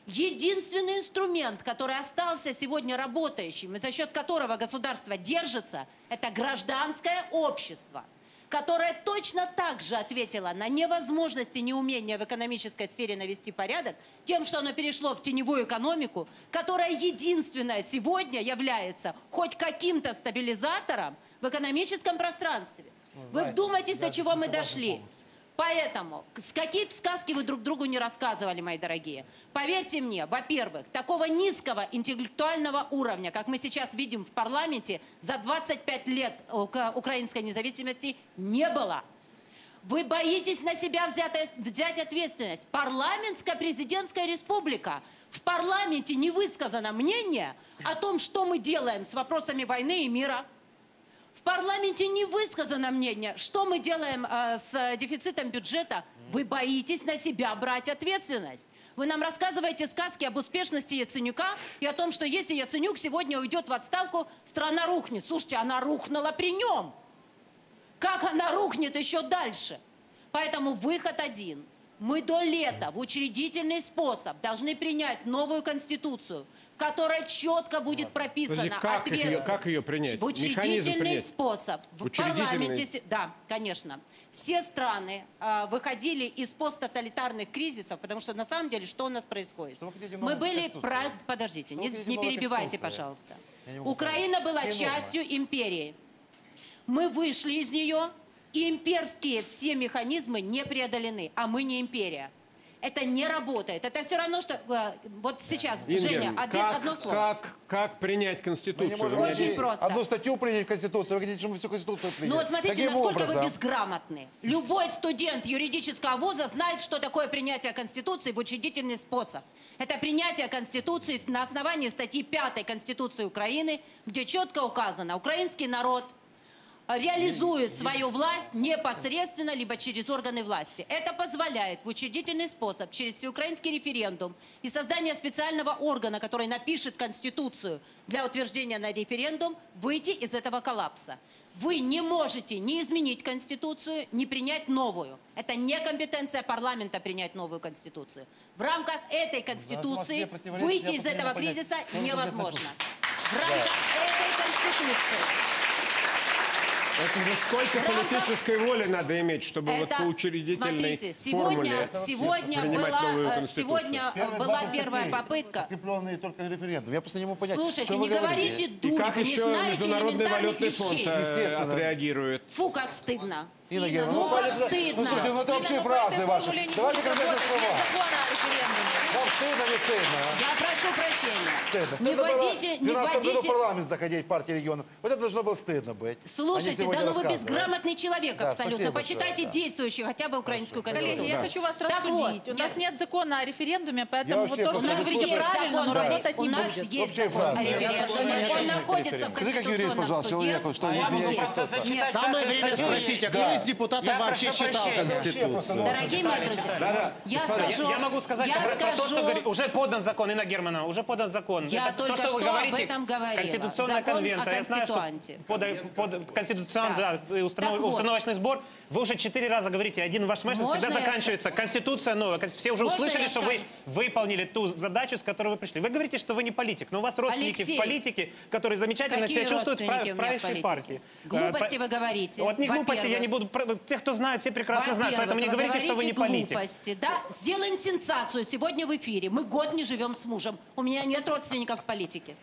Единственный инструмент, который остался сегодня работающим, и за счет которого государство держится, это гражданское общество, которое точно так же ответило на невозможность и неумение в экономической сфере навести порядок тем, что оно перешло в теневую экономику, которая единственная сегодня является хоть каким-то стабилизатором в экономическом пространстве. Вы вдумайтесь, до чего мы дошли. Поэтому, с какие б сказки вы друг другу не рассказывали, мои дорогие, поверьте мне, во-первых, такого низкого интеллектуального уровня, как мы сейчас видим в парламенте, за двадцать пять лет украинской независимости не было. Вы боитесь на себя взять, взять ответственность. Парламентская президентская республика. В парламенте не высказано мнение о том, что мы делаем с вопросами войны и мира. В парламенте не высказано мнение, что мы делаем э, с дефицитом бюджета. Вы боитесь на себя брать ответственность. Вы нам рассказываете сказки об успешности Яценюка и о том, что если Яценюк сегодня уйдет в отставку, страна рухнет. Слушайте, она рухнула при нем. Как она рухнет еще дальше? Поэтому выход один. Мы до лета в учредительный способ должны принять новую конституцию, в которой четко будет прописано Подожди, как ответственность. ее- как ее принять? В учредительный Механизм принять? способ. В Учредительный? парламенте, да, конечно. Все страны э, выходили из посттоталитарных кризисов, потому что на самом деле что у нас происходит? хотите, Мы новую были, конституцию? про- подождите, Что не, вы хотите, не новая перебивайте, конституция? пожалуйста. Я не могу Украина была понять. Какие частью империи. Мы вышли из нее, и имперские все механизмы не преодолены, а мы не империя. Это не работает. Это все равно, что... э, Вот сейчас, Ингер, Женя, один- как, одно слово. Как, как принять Конституцию? Мы не можем Вы мне Очень объясните. просто. одну статью принять в Конституцию. Вы хотите, чтобы мы всю Конституцию приняли? Но вот смотрите, Каким насколько образом? вы безграмотны. Любой студент юридического вуза знает, что такое принятие Конституции в учредительный способ. Это принятие Конституции на основании статьи пятой Конституции Украины, где четко указано, украинский народ реализует свою власть непосредственно, либо через органы власти. Это позволяет в учредительный способ, через всеукраинский референдум и создание специального органа, который напишет Конституцию для утверждения на референдум, выйти из этого коллапса. Вы не можете ни изменить Конституцию, ни принять новую. Это не компетенция парламента принять новую Конституцию. В рамках этой Конституции выйти из этого кризиса невозможно. В рамках этой Конституции. Это же сколько политической воли надо иметь, чтобы вот Это, по учредительной смотрите, формуле сегодня, сегодня принимать была, новую э, Конституцию? сегодня Первые была двадцать первая статей, попытка. подкрепленные только референдум. Я просто не могу понять, Слушайте, что вы не говорите говорите. И дурь, как вы не еще знаете Международный элементарных валютный фонд вещей. э, Естественно. отреагирует? Фу, как стыдно. Инна Германовна, Ну, ну, как понятно. стыдно. Ну, слушайте, ну это вообще фразы ваши. Давайте конкретные слова. Вам стыдно, не стыдно? а? Я прошу прощения. Стыдно. Не Стыдно было вводите, в не двенадцатом году в вводите. парламент заходить в партии регионов. Вот это должно было стыдно быть. Слушайте, Они да сегодня ну вы рассказывают. безграмотный человек Да, абсолютно. спасибо Почитайте большое, да. действующую хотя бы украинскую конституцию. Коллеги, я хочу вас Так рассудить. вот, У нас я- нет закона о референдуме, Я поэтому вот вообще то, что просто вы У нас говорите есть правильно, закон, но да. работать У не нас будет. есть Вообще закон о фраза. референдуме. Он находится в Скажи, как юрист, Конституционном пожалуйста, суде. человеку, что Он я не есть. просто Нет, Самое время статью. спросить, а кто Да. из депутатов Я вообще прошу читал прощения. Конституцию? Дорогие мои друзья, я скажу, Я, я могу сказать я про, про то, что скажу- говори- уже подан закон, Инна Германовна, уже подан закон. Я Это только то, что, вы что об говорите, этом говорила. Конституционная Закон конвента. о Я знаю, что конституанте. под, под конституционный Да. да, установ- Так вот. установочный сбор. Вы уже четыре раза говорите, один ваш месседж Можно всегда я заканчивается. Конституция новая. Кон- Все уже Можно услышали, я что скажу? вы выполнили ту задачу, с которой вы пришли. Вы говорите, что вы не политик, но у вас родственники Алексей, в политике, которые замечательно какие себя чувствуют в прав- родственники в у меня в правительстве политике? партии. Глупости Э, вы говорите. Вот не глупости, я Во-первых. не буду... про- Те, кто знает, все прекрасно знают, поэтому не Во-первых, говорите, что вы не говорите политик. глупости, да? Сделаем сенсацию сегодня в эфире. Мы год не живем с мужем. У меня нет родственников в политике.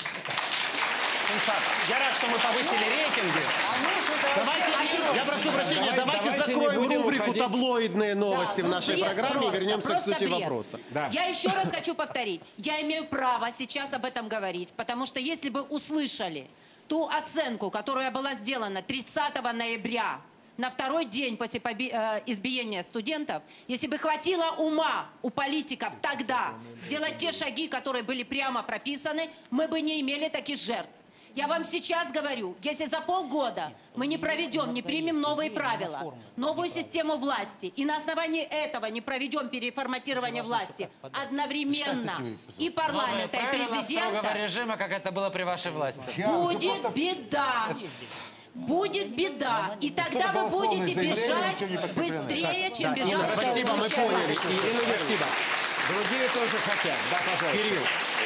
Я рад, что мы повысили рейтинги. Давайте, я прошу прощения, давайте, давайте не закроем будем рубрику уходить. «Таблоидные новости» Да, в нашей бред программе просто, и вернемся к просто сути бред. вопроса. Да. Я еще раз хочу повторить. Я имею право сейчас об этом говорить, потому что если бы услышали ту оценку, которая была сделана тридцатого ноября, на второй день после поби- э, избиения студентов, если бы хватило ума у политиков тогда сделать те шаги, которые были прямо прописаны, мы бы не имели таких жертв. Я вам сейчас говорю, если за полгода мы не проведем, не примем новые правила, новую систему власти, и на основании этого не проведем переформатирование власти одновременно и парламента, и Правила строгого президента, режима, как это было при вашей власти. будет беда. Будет беда. И тогда вы будете бежать быстрее, чем бежал Спасибо, мы Шойгу. поняли. Ирина, спасибо. Другие тоже хотят. Да, пожалуйста. Кирилл.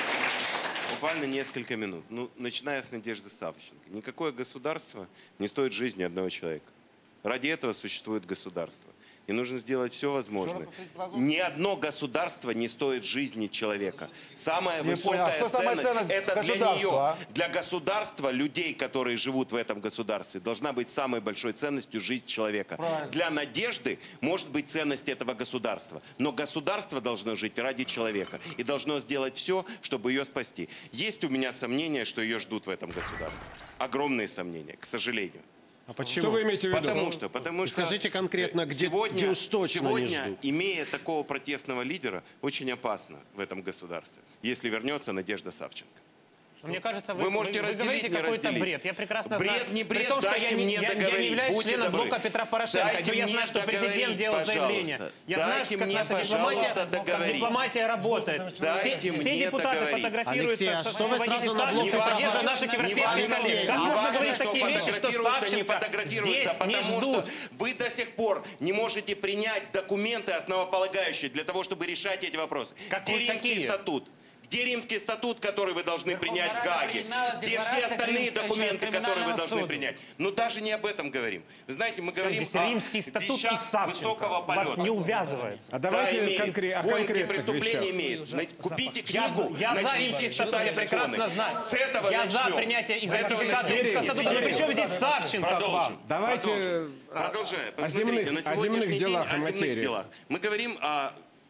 Буквально несколько минут. Ну, начиная с Надежды Савченко. Никакое государство не стоит жизни одного человека. Ради этого существует государство. И нужно сделать все возможное. Ни одно государство не стоит жизни человека. Самая Не высокая понял, а что самая ценность, ценность это для государства, нее, а? для государства, людей, которые живут в этом государстве, должна быть самой большой ценностью жизнь человека. Правильно. Для Надежды может быть ценность этого государства. Но государство должно жить ради человека. И должно сделать все, чтобы ее спасти. Есть у меня сомнения, что ее ждут в этом государстве. Огромные сомнения, к сожалению. А почему? Что вы имеете в виду? Потому что, потому что Скажите конкретно, где, сегодня, где уж точно не сегодня, ждут. имея такого протестного лидера, очень опасно в этом государстве, если вернется Надежда Савченко. Мне кажется, вы, Вы можете вы, вы разделить, говорите не какой-то разделить. бред. Я прекрасно Бред, знаю. не бред, При том, что дайте я, не- мне я, я не договорить, являюсь будьте членом добры. блока Петра Порошенко, Дайте но я мне знаю, что президент договорить, делал заявление. пожалуйста. Я Дайте знаю, как мне, наша дипломатия, пожалуйста, как договорить. дипломатия работает. Дайте все, мне все депутаты договорить. фотографируются Алексей, а со что вы освободителем сразу на блок Савченко, Петра поддерживая Порошенко? наших Не европейских важно, коллег. Как не можно важно, говорить что такие вещи, что фотографируются, не Савченко фотографируются, здесь не потому что ждут? вы до сих пор не можете принять документы основополагающие для того, чтобы решать эти вопросы. Какой- Где Римский какие? статут? Где Римский статут, который вы должны принять в Гааге? принималась Где все декларация остальные Римская документы, через которые вы криминального должны суда? принять? Но даже не об этом говорим. Вы знаете, мы говорим Здесь о Римский статут и вещах Савченко. высокого Вас полета. не увязывается. А давайте Да, имеет. конкре- о Воинские конкретных преступления вещах. имеет. На- Купите Я книгу, за- я за начните Римский статут, читать я законы. прекрасно знаю. С этого Я за начнем. принятие и С этого ратификацию начнем. Римского статута. Но при чем здесь Савченко к Продолжим. вам? Давайте Продолжим. о- Продолжаем. о Посмотрите, земных- на о сегодняшний земных день делах и о земных материи. делах. Мы говорим о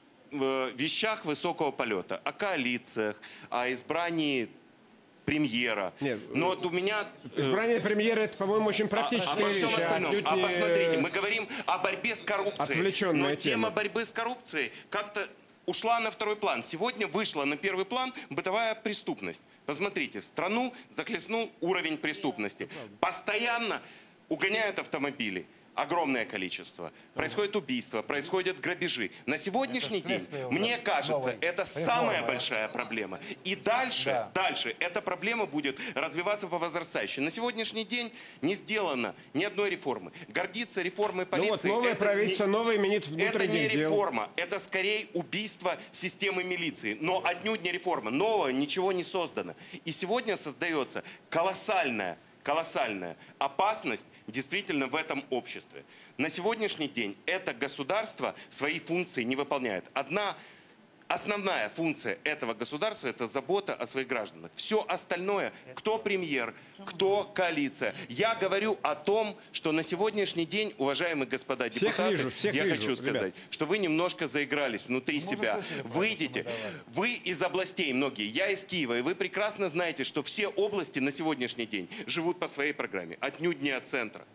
э, вещах высокого полета, о коалициях, о избрании премьера. Нет, Но вот у меня... э, Избрание премьера – это, по-моему, очень а- практическая обо всем вещь. а остальном. отнюдь А не- посмотрите, мы говорим о борьбе с коррупцией. Отвлеченная Но тема. тема борьбы с коррупцией как-то ушла на второй план. Сегодня вышла на первый план бытовая преступность. Посмотрите, страну захлестнул уровень преступности. Постоянно угоняют автомобили. Огромное количество. Происходит убийство, происходят грабежи. На сегодняшний день, мне кажется, это самая большая проблема. И дальше, дальше эта проблема будет развиваться по возрастающей. На сегодняшний день не сделано ни одной реформы. Гордиться реформой Ну вот, полиции... новое это правительство, не- новый министр это не внутренних дел. реформа, это скорее убийство системы милиции. Но отнюдь не реформа. Нового ничего не создано. И сегодня создается колоссальная колоссальная опасность действительно в этом обществе. На сегодняшний день это государство свои функции не выполняет. Одна основная функция этого государства – это забота о своих гражданах. Все остальное, кто премьер, кто коалиция. Я говорю о том, что на сегодняшний день, уважаемые господа Всех депутаты, вижу, всех я вижу, хочу сказать, ребят. что вы немножко заигрались внутри Мы себя. слышали, Выйдите. Вы из областей многие, я из Киева, и вы прекрасно знаете, что все области на сегодняшний день живут по своей программе, отнюдь не от центра.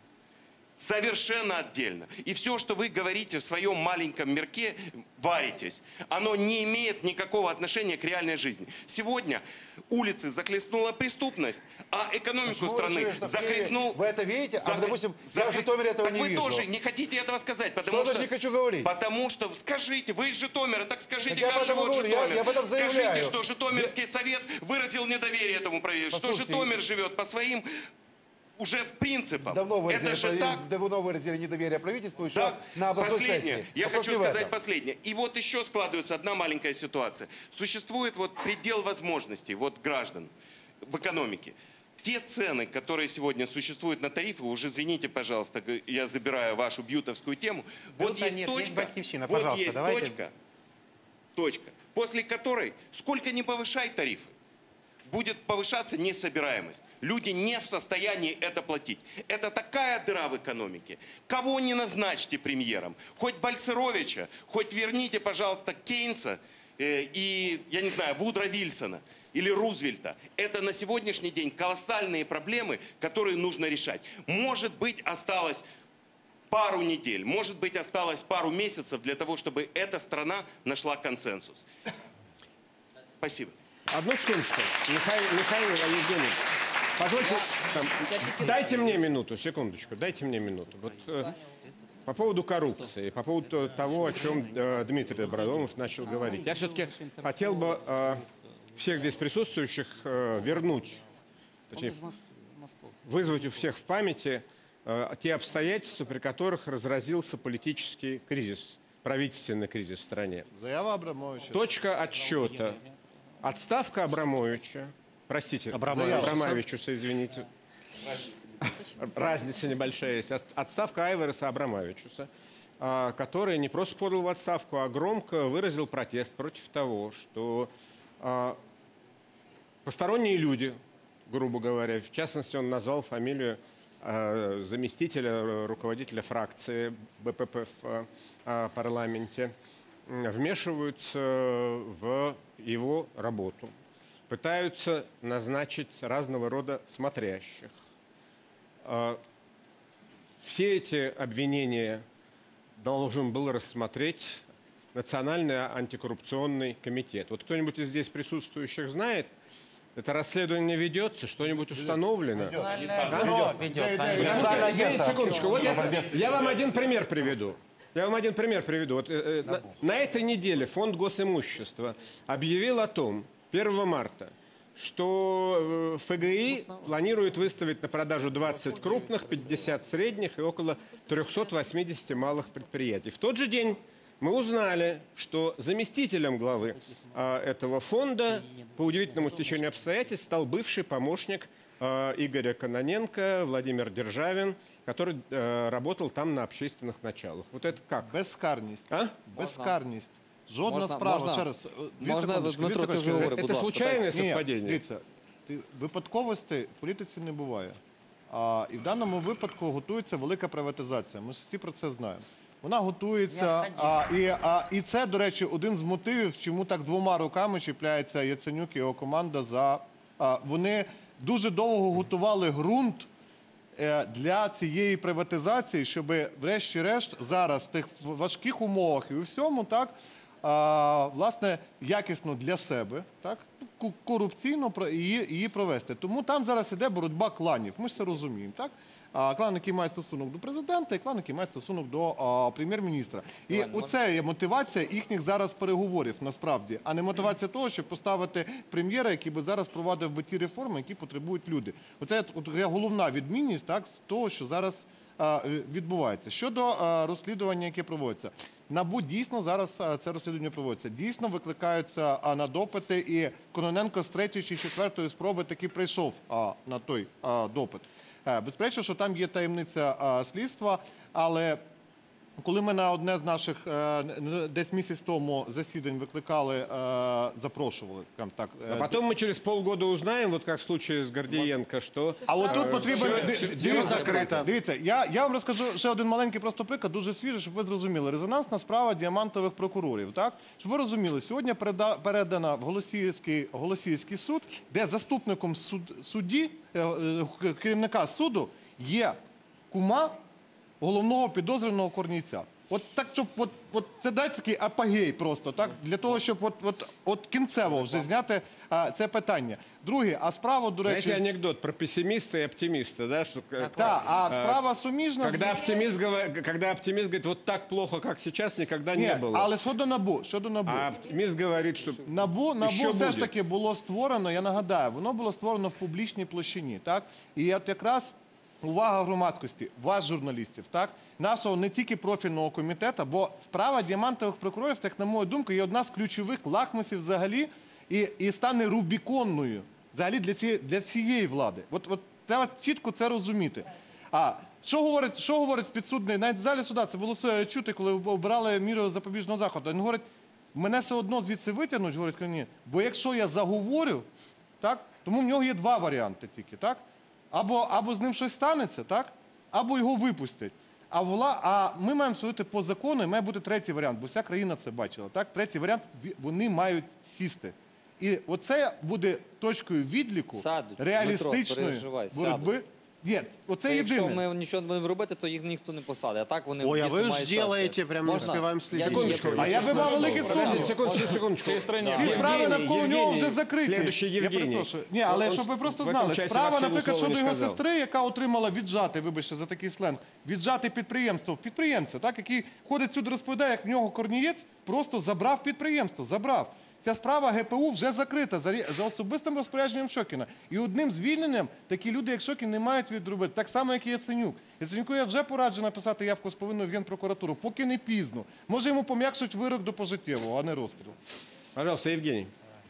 Совершенно отдельно. И все, что вы говорите в своем маленьком мирке, варитесь, оно не имеет никакого отношения к реальной жизни. Сегодня улицы захлестнула преступность, а экономику Почему вы страны решили, что в Киеве захлестнул... вы это видите? А, Зах- допустим, я зах- в Житомире этого так не вы вижу. тоже не хотите этого сказать, потому Что что... даже не хочу говорить? Потому что, скажите, вы из Житомира, так скажите, Так я как об этом живет говорю, я- Житомир? я об этом заявляю. Скажите, что Житомирский совет выразил недоверие этому правительству, что Послушайте, Житомир живет по своим уже принципам. Давно выразили, Это же так. давно выразили недоверие правительству еще Да. на областной Последнее. сессии. Я Вопрос хочу не в сказать этом. последнее. И вот еще складывается одна маленькая ситуация. Существует вот предел возможностей вот граждан в экономике. Те цены, которые сегодня существуют на тарифы, уже извините, пожалуйста, я забираю вашу бьютовскую тему. Вот Бьюта есть нет, точка, есть Батькивщина, вот пожалуйста, есть давайте. точка, точка, после которой сколько ни повышай тарифы, будет повышаться несобираемость. Люди не в состоянии это платить. Это такая дыра в экономике. Кого не назначьте премьером. Хоть Бальцеровича, хоть верните, пожалуйста, Кейнса э, и, я не знаю, Вудро Вильсона или Рузвельта. Это на сегодняшний день колоссальные проблемы, которые нужно решать. Может быть, осталось пару недель, может быть, осталось пару месяцев для того, чтобы эта страна нашла консенсус. Спасибо. Одну секундочку. Михаил, Михаил Евгеньевич, позвольте, там, дайте мне минуту, секундочку, дайте мне минуту. Вот, э, по поводу коррупции, по поводу того, о чем э, Дмитрий Добродомов начал говорить. Я все-таки хотел бы э, всех здесь присутствующих э, вернуть, точнее, вызвать у всех в памяти э, те обстоятельства, при которых разразился политический кризис правительственный кризис в стране. Заява Абрамовича. Точка отсчета. Отставка Абрамовича. Простите, Абрамовичуса. Абрамовичуса, извините. Разница небольшая есть. Отставка Айверса Абрамовичуса, а, который не просто подал в отставку, а громко выразил протест против того, что а, посторонние люди, грубо говоря, в частности, он назвал фамилию а, заместителя руководителя фракции БПП в а, парламенте, вмешиваются в его работу, пытаются назначить разного рода смотрящих. Все эти обвинения должен был рассмотреть Национальный антикоррупционный комитет. Вот кто-нибудь из здесь присутствующих знает, это расследование ведется, что-нибудь установлено? Извините, секундочку, вот я, я вам один пример приведу. Я вам один пример приведу. Вот, э, на, на этой неделе Фонд госимущества объявил о том, первого марта, что э, ФГИ планирует выставить на продажу двадцать крупных, пятьдесят средних и около трёхсот восьмидесяти малых предприятий. В тот же день мы узнали, что заместителем главы э, этого фонда по удивительному стечению обстоятельств стал бывший помощник э, Игоря Кононенко Владимир Державин, который э, работал там на общественных началах. Вот это как? Безкарність. А? Безкарність. Жодна Можна- справа. можна- Ще раз. Дві можна, секундочки, Дмитро, дві ти секундочки. вже говори, будь Это ласка, случайное Ні, совпадение? дивіться, ти- випадковостей в політиці не буває. А, і в даному випадку готується велика приватизація. Ми ж всі про це знаємо. Вона готується, а, і, а, і це, до речі, один з мотивів, чому так двома руками чіпляється Яценюк і його команда за... А, вони дуже довго готували ґрунт е, для цієї приватизації, щоб врешті-решт зараз в тих важких умовах і у всьому, так, а, власне, якісно для себе, так, ку- корупційно про- її, її провести. Тому там зараз іде боротьба кланів, ми ж це розуміємо, так? А, клан, який має стосунок до президента, і клан, який має стосунок до а, прем'єр-міністра. І оце є мотивація їхніх зараз переговорів, насправді, а не мотивація того, щоб поставити прем'єра, який би зараз провадив би ті реформи, які потребують люди. Оце от є головна відмінність, так, з того, що зараз а, відбувається. Щодо а, розслідування, яке проводиться. НАБУ дійсно зараз а, це розслідування проводиться. Дійсно викликаються а, на допити, і Кононенко з третьої чи четвертої спроби таки прийшов а, на той а, допит. Е, Безперечно, що там є таємниця а, слідства, але коли ми на одне з наших е, н- десь місяць тому засідань викликали, е, запрошували, скажімо так. е, А потом мы через полгода узнаем, вот как в случае с Гордиенко, что... А от тут э, потрібен... всё- ди- всё- всё Дивіться, закрыто. дивіться, я, я вам розкажу ще один маленький просто приклад, дуже свіжий, щоб ви зрозуміли. Резонансна справа діамантових прокурорів, так? Щоб ви розуміли, сьогодні переда- передана в Голосіївський, Голосіївський суд, де заступником суд, судді, е, е, керівника суду є кума головного підозрюваного Корнійця. От так, щоб от, от це дає такий апогей просто, так, для того, щоб от, от, от кінцево вже зняти а, це питання. Друге, а справа, до речі... Знаете анекдот про пессимиста и оптимиста, да? Что, э, Так, а э, справа суміжна... з- Когда оптимист, говор- когда оптимист говорит, вот так плохо, как сейчас, никогда Ні, не было. але щодо НАБУ, щодо НАБУ. А оптимист говорит, что НАБУ, НАБУ Що все ж буде? таки було створено, я нагадаю, воно було створено в публічній площині, так? І от якраз увага громадськості, вас, журналістів, так? Нашого не тільки профільного комітету, бо справа діамантових прокурорів, так на мою думку, є одна з ключових лакмусів взагалі і, і стане рубіконною взагалі для, цієї, для всієї влади. От, от треба чітко це розуміти. А що говорить, що говорить підсудний? Навіть в залі суда це було все чути, коли обирали міру запобіжного заходу. Він говорить, мене все одно звідси витягнуть, говорить, ні, бо якщо я заговорю, так, тому в нього є два варіанти тільки, так? Або, або з ним щось станеться, так? Або його випустять. А, вла... а ми маємо судити по закону, і має бути третій варіант, бо вся країна це бачила. Так? Третій варіант – вони мають сісти. І оце буде точкою відліку Сядуть. Дмитро, реалістичної переживай, боротьби. сядуть. Ні, оце Це єдине. якщо ми нічого не будемо робити, то їх ніхто не посадить. А так вони Ой, а дійсно ви ж мають делаєте, щастя. прям не Можна? успіваємо слідити. Я- Секундочку. я- А я би мав великі Подождите, сумніви. секундочку, секундочку. Всі Евгений, справи навколо нього Евгений, вже закриті. Следующий Я Евгений. перепрошую. Ні, але Он щоб ви просто в этом знали, часе справа, вообще ни наприклад, слова не щодо його сказал. сестри, яка отримала віджати, вибачте за такий сленг, віджати підприємство. Підприємця, так, який ходить сюди, розповідає, як в нього Корнієць просто забрав підприємство, забрав. Ця справа ге пе у вже закрита за, рі- за особистим розпорядженням Шокіна. І одним звільненням такі люди, як Шокін, не мають відробити. Так само, як і Яценюк. Яценюку я вже пораджу написати явку з повинною в Генпрокуратуру, поки не пізно. Може йому пом'якшуть вирок до пожиттєвого, а не розстріл. Пожалуйста, Евгений.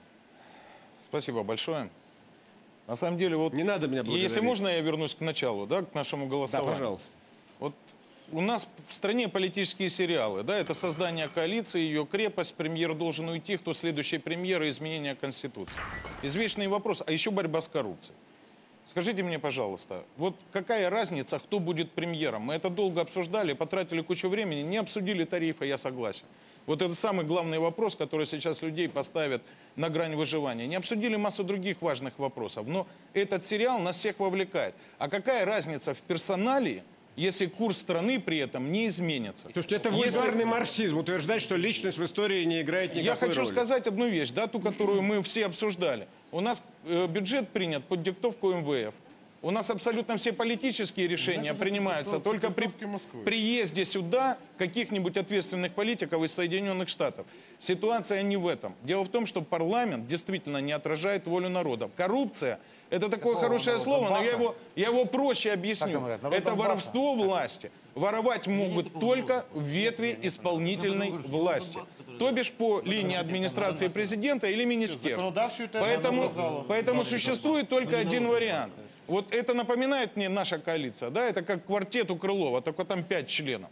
Спасибо большое. На самом деле, вот... Не надо меня благодарить. Если можно, я вернусь к началу, да, к нашему голосованию. Да, пожалуйста. Вот у нас в стране политические сериалы, да, это создание коалиции, ее крепость, премьер должен уйти, кто следующий премьер и изменение Конституции. Извечный вопрос, а еще борьба с коррупцией. Скажите мне, пожалуйста, вот какая разница, кто будет премьером? Мы это долго обсуждали, потратили кучу времени, не обсудили тарифы, я согласен. Вот это самый главный вопрос, который сейчас людей поставит на грань выживания. Не обсудили массу других важных вопросов, но этот сериал нас всех вовлекает. А какая разница в персоналии, если курс страны при этом не изменится? Слушайте, это Если- вульгарный марксизм, утверждать, что личность в истории не играет никакой Я хочу роли. сказать одну вещь, да, ту, которую мы все обсуждали. У нас э, бюджет принят под диктовку эм вэ эф. У нас абсолютно все политические решения принимаются только при приезде сюда каких-нибудь ответственных политиков из Соединенных Штатов. Ситуация не в этом. Дело в том, что парламент действительно не отражает волю народа. Коррупция – это такое Какого хорошее народа? слово, но я Донбасса? его, я его проще объясню. Так говорят, народ Это Донбасса. воровство власти. Воровать могут только в ветви исполнительной власти. То бишь по линии администрации президента или министерства. Законодавчую теж Поэтому, сказала. поэтому существует только один вариант. Вот это напоминает мне наша коалиция, да, это как квартет у Крылова, только там пять членов.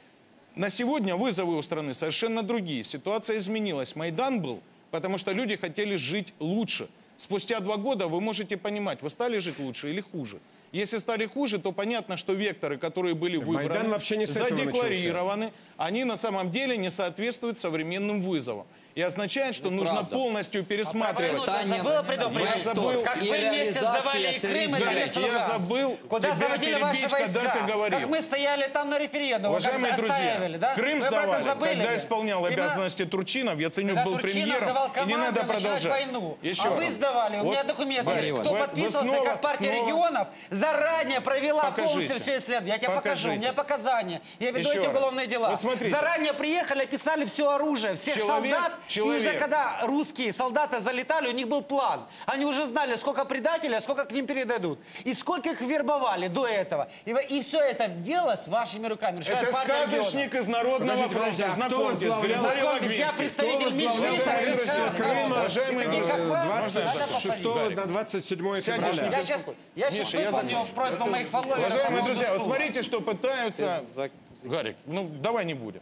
На сегодня вызовы у страны совершенно другие. Ситуация изменилась. Майдан был, потому что люди хотели жить лучше. Спустя два года вы можете понимать, вы стали жить лучше или хуже. Если стали хуже, то понятно, что векторы, которые были выбраны, Майдан вообще не с этого задекларированы, они на самом деле не соответствуют современным вызовам. И означает, что нужно правда. полностью пересматривать. А забыла предупредить? Я забыл. Как И вы вместе реализация сдавали и Крым, и Гарик, весь я Луганск. забыл Куда тебя заводили ваши перебить, когда войска? ты говорил. Как мы стояли там на референдуме, Уважаемые как друзья, отстаивали, да? Крым Вы про это сдавали, забыли? когда исполнял И мы- обязанности Турчинов, Яценюк Когда был Турчинов премьером, давал и не команду надо начать продолжать. войну. Еще а вы раз. сдавали, у Вот, меня документы Гарик, есть. Кто вы- вы подписывался, снова- как партия снова- регионов, заранее провела Покажите. полностью все исследования. Я тебе покажу, у Покажите. меня показания. Я веду Еще эти раз. уголовные дела. Вот смотрите. Заранее приехали, описали все оружие, всех Человек- солдат. человек. И уже когда русские солдаты залетали, у них был план. Они уже знали, сколько предателей, а сколько к ним передадут. И сколько их вербовали до этого. И, вы- и все это делалось вашими руками. Решает Это партия сказочник из Народного Подождите, фронта. подождите, а кто Знакомьтесь, возглавлял? Григорий Знакомьтесь, я Логвинский. представитель Кто возглавлял Меджлиса, правительство Григорий Крыма? Уважаемые Такие, друзья, как вы, двадцать надо посадить. шестого на двадцать седьмое Сядешь, февраля. Я сейчас, я сейчас Миша, я выполню закончу. просьбу моих фолловеров. Уважаемые по друзья, вот поводу смотрите, что пытаются... За- Гарик, ну давай не будем.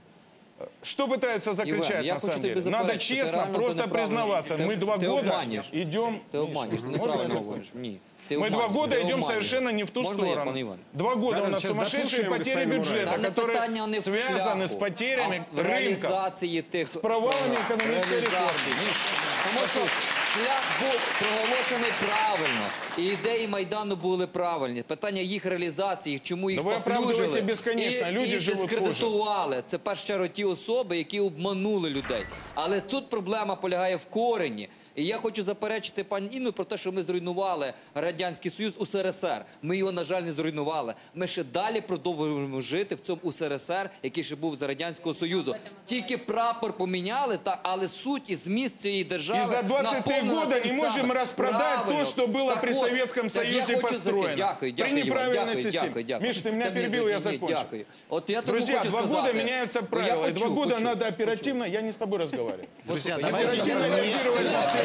Что пытаются закричать Иван, я на хочу самом тебе деле? Надо заперечити, ти честно, реально ти просто неправильно- признаваться. ти- Мы два ти года обманюєш. идем... Ти обманюєш, ти Можно неправильно я закончу? говориш. Ні. Ти Мы два обманюєш, года ти идем обманюєш. совершенно не в ту Можна я, пане сторону. Іван? Два года Да, у нас сейчас сумасшедшие дослушаем потери господина Мураева. бюджета, Та не которые питання не в связаны с шляху, потерями а в рынка. реалізації тих... З провалами е, економічної реалізації. реформи. Ні. Тому що шлях був проголошений правильно. І ідеї Майдану були правильні. Питання їх реалізації, чому їх Да ви споплюжили оправдуєте безконечно. і, Люди і живуть дискредитували. Це, в першу чергу, ті особи, які обманули людей. Але тут проблема полягає в корені. І я хочу заперечити пані Інну про те, що ми зруйнували Радянський Союз у ес ер ес ер. Ми його, на жаль, не зруйнували. Ми ще далі продовжуємо жити в цьому у ес ер ес ер, який ще був за Радянського Союзу. Тільки прапор поміняли, та, але суть і зміст цієї держави... И за двадцать три наповнена года тим не можем самим. распродать Правильно. то, что было Так при от, Советском так я Союзе хочу построено. закінчити. Дякую, При дякую, Іван, неправильной дякую, системе. дякую, дякую. Миш, ты меня Та ні, перебил, ні, я ні, закончу. Дякую. От я тому Друзья, хочу два сказати, года меняются ну, правила, я и два почув, года почув. надо оперативно, я не с тобой разговариваю. Друзья, Я давайте... Оперативно реагировать на все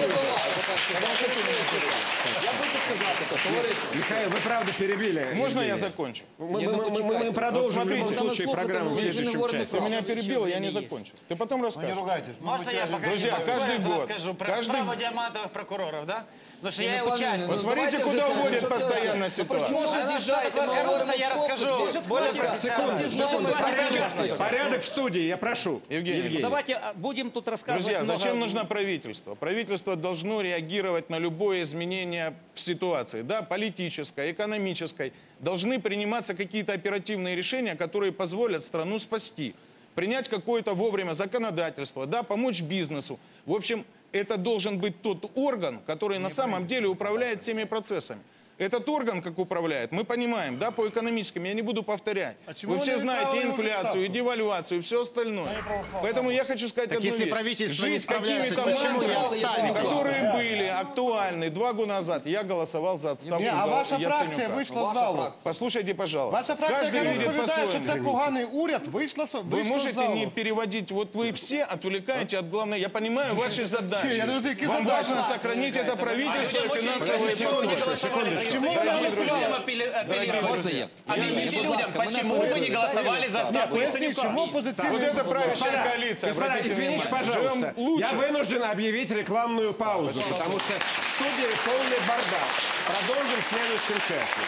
Я хочу сказати, то, товариство. Михаил, вы правда перебили. Можно я Евгения? закончу? Мы, Не, мы- ну, мы- мы- мы почекайте. продолжим в Вот любом смотрите. случае Слухайте, программу в ну, следующем говоримо часе. Ты меня Еще перебил, я не время закончу. Ты потом Ну не расскажешь. ругайтесь. мы Можно я материально- пока Друзья, не каждый вас год, скажу про каждый справу год. диамантовых прокуроров, да? Потому что Ні, я ну, пане, участник. ну, Вот смотрите, давайте куда вже, уводит що це постоянно за- ситуация. Чому ви з'їжджаєте? Ми говоримо коррупция, я в расскажу. комплекс. Более Будь ласка, профессионально. всі знаємо, Порядок, порядок в студии, я прошу. Евгений, Давайте а, будем тут рассказывать Друзья, много- зачем нужно правительство? Правительство должно реагировать на любое изменение в ситуации, да, политической, экономической. Должны приниматься какие-то оперативные решения, которые позволят страну спасти. Принять какое-то вовремя законодательство, да, помочь бизнесу. В общем, это должен быть тот орган, который на самом деле управляет всеми процессами. Этот орган, как управляет, мы понимаем, да, по экономическим, я не буду повторять. А чему Вы он все не знаете отправил и его в инфляцию, и отставку? девальвацию, и все остальное. Поэтому я хочу сказать Так одну если вещь. правительство не Жить справляется, какими-то почему не мантрами, отставить? которые были актуальны два года назад, я голосовал за отставку Не, а ваша Яценюка. фракція вийшла з залу. Послушайте, пожалуйста. Ваша фракція, Каждый яка видит розповідає, що по-своему. це поганий уряд, вийшла, з- Вы вийшла з можете залу. не переводить, вот вы все отвлекаете от главной, я понимаю ваши задачи. Я не знаю, какие Вам задачи. важно сохранить это правительство и финансовые потоки. Чему вы Дорогие голосовали? друзья, дорогие Можно друзья, я? Объясните Будь людям, ласка, мене почему вы не голосовали за Нет, отставку поясни, Яценюка? чому вот опозиційний... это правящая коалиция, Господа, обратите извините, внимание. пожалуйста. Живем лучше. Я вынужден объявить рекламную паузу, потому что в студии полный бардак. Продолжим в следующем часе.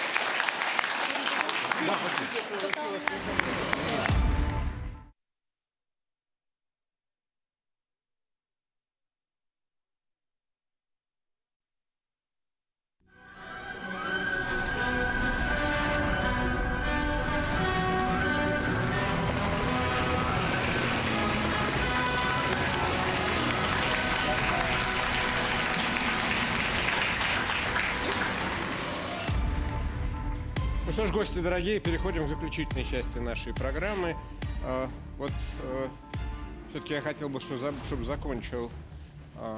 Ну что ж, гости дорогие, переходим к заключительной части нашей программы. А, вот все-таки я хотел бы, чтобы закончил а,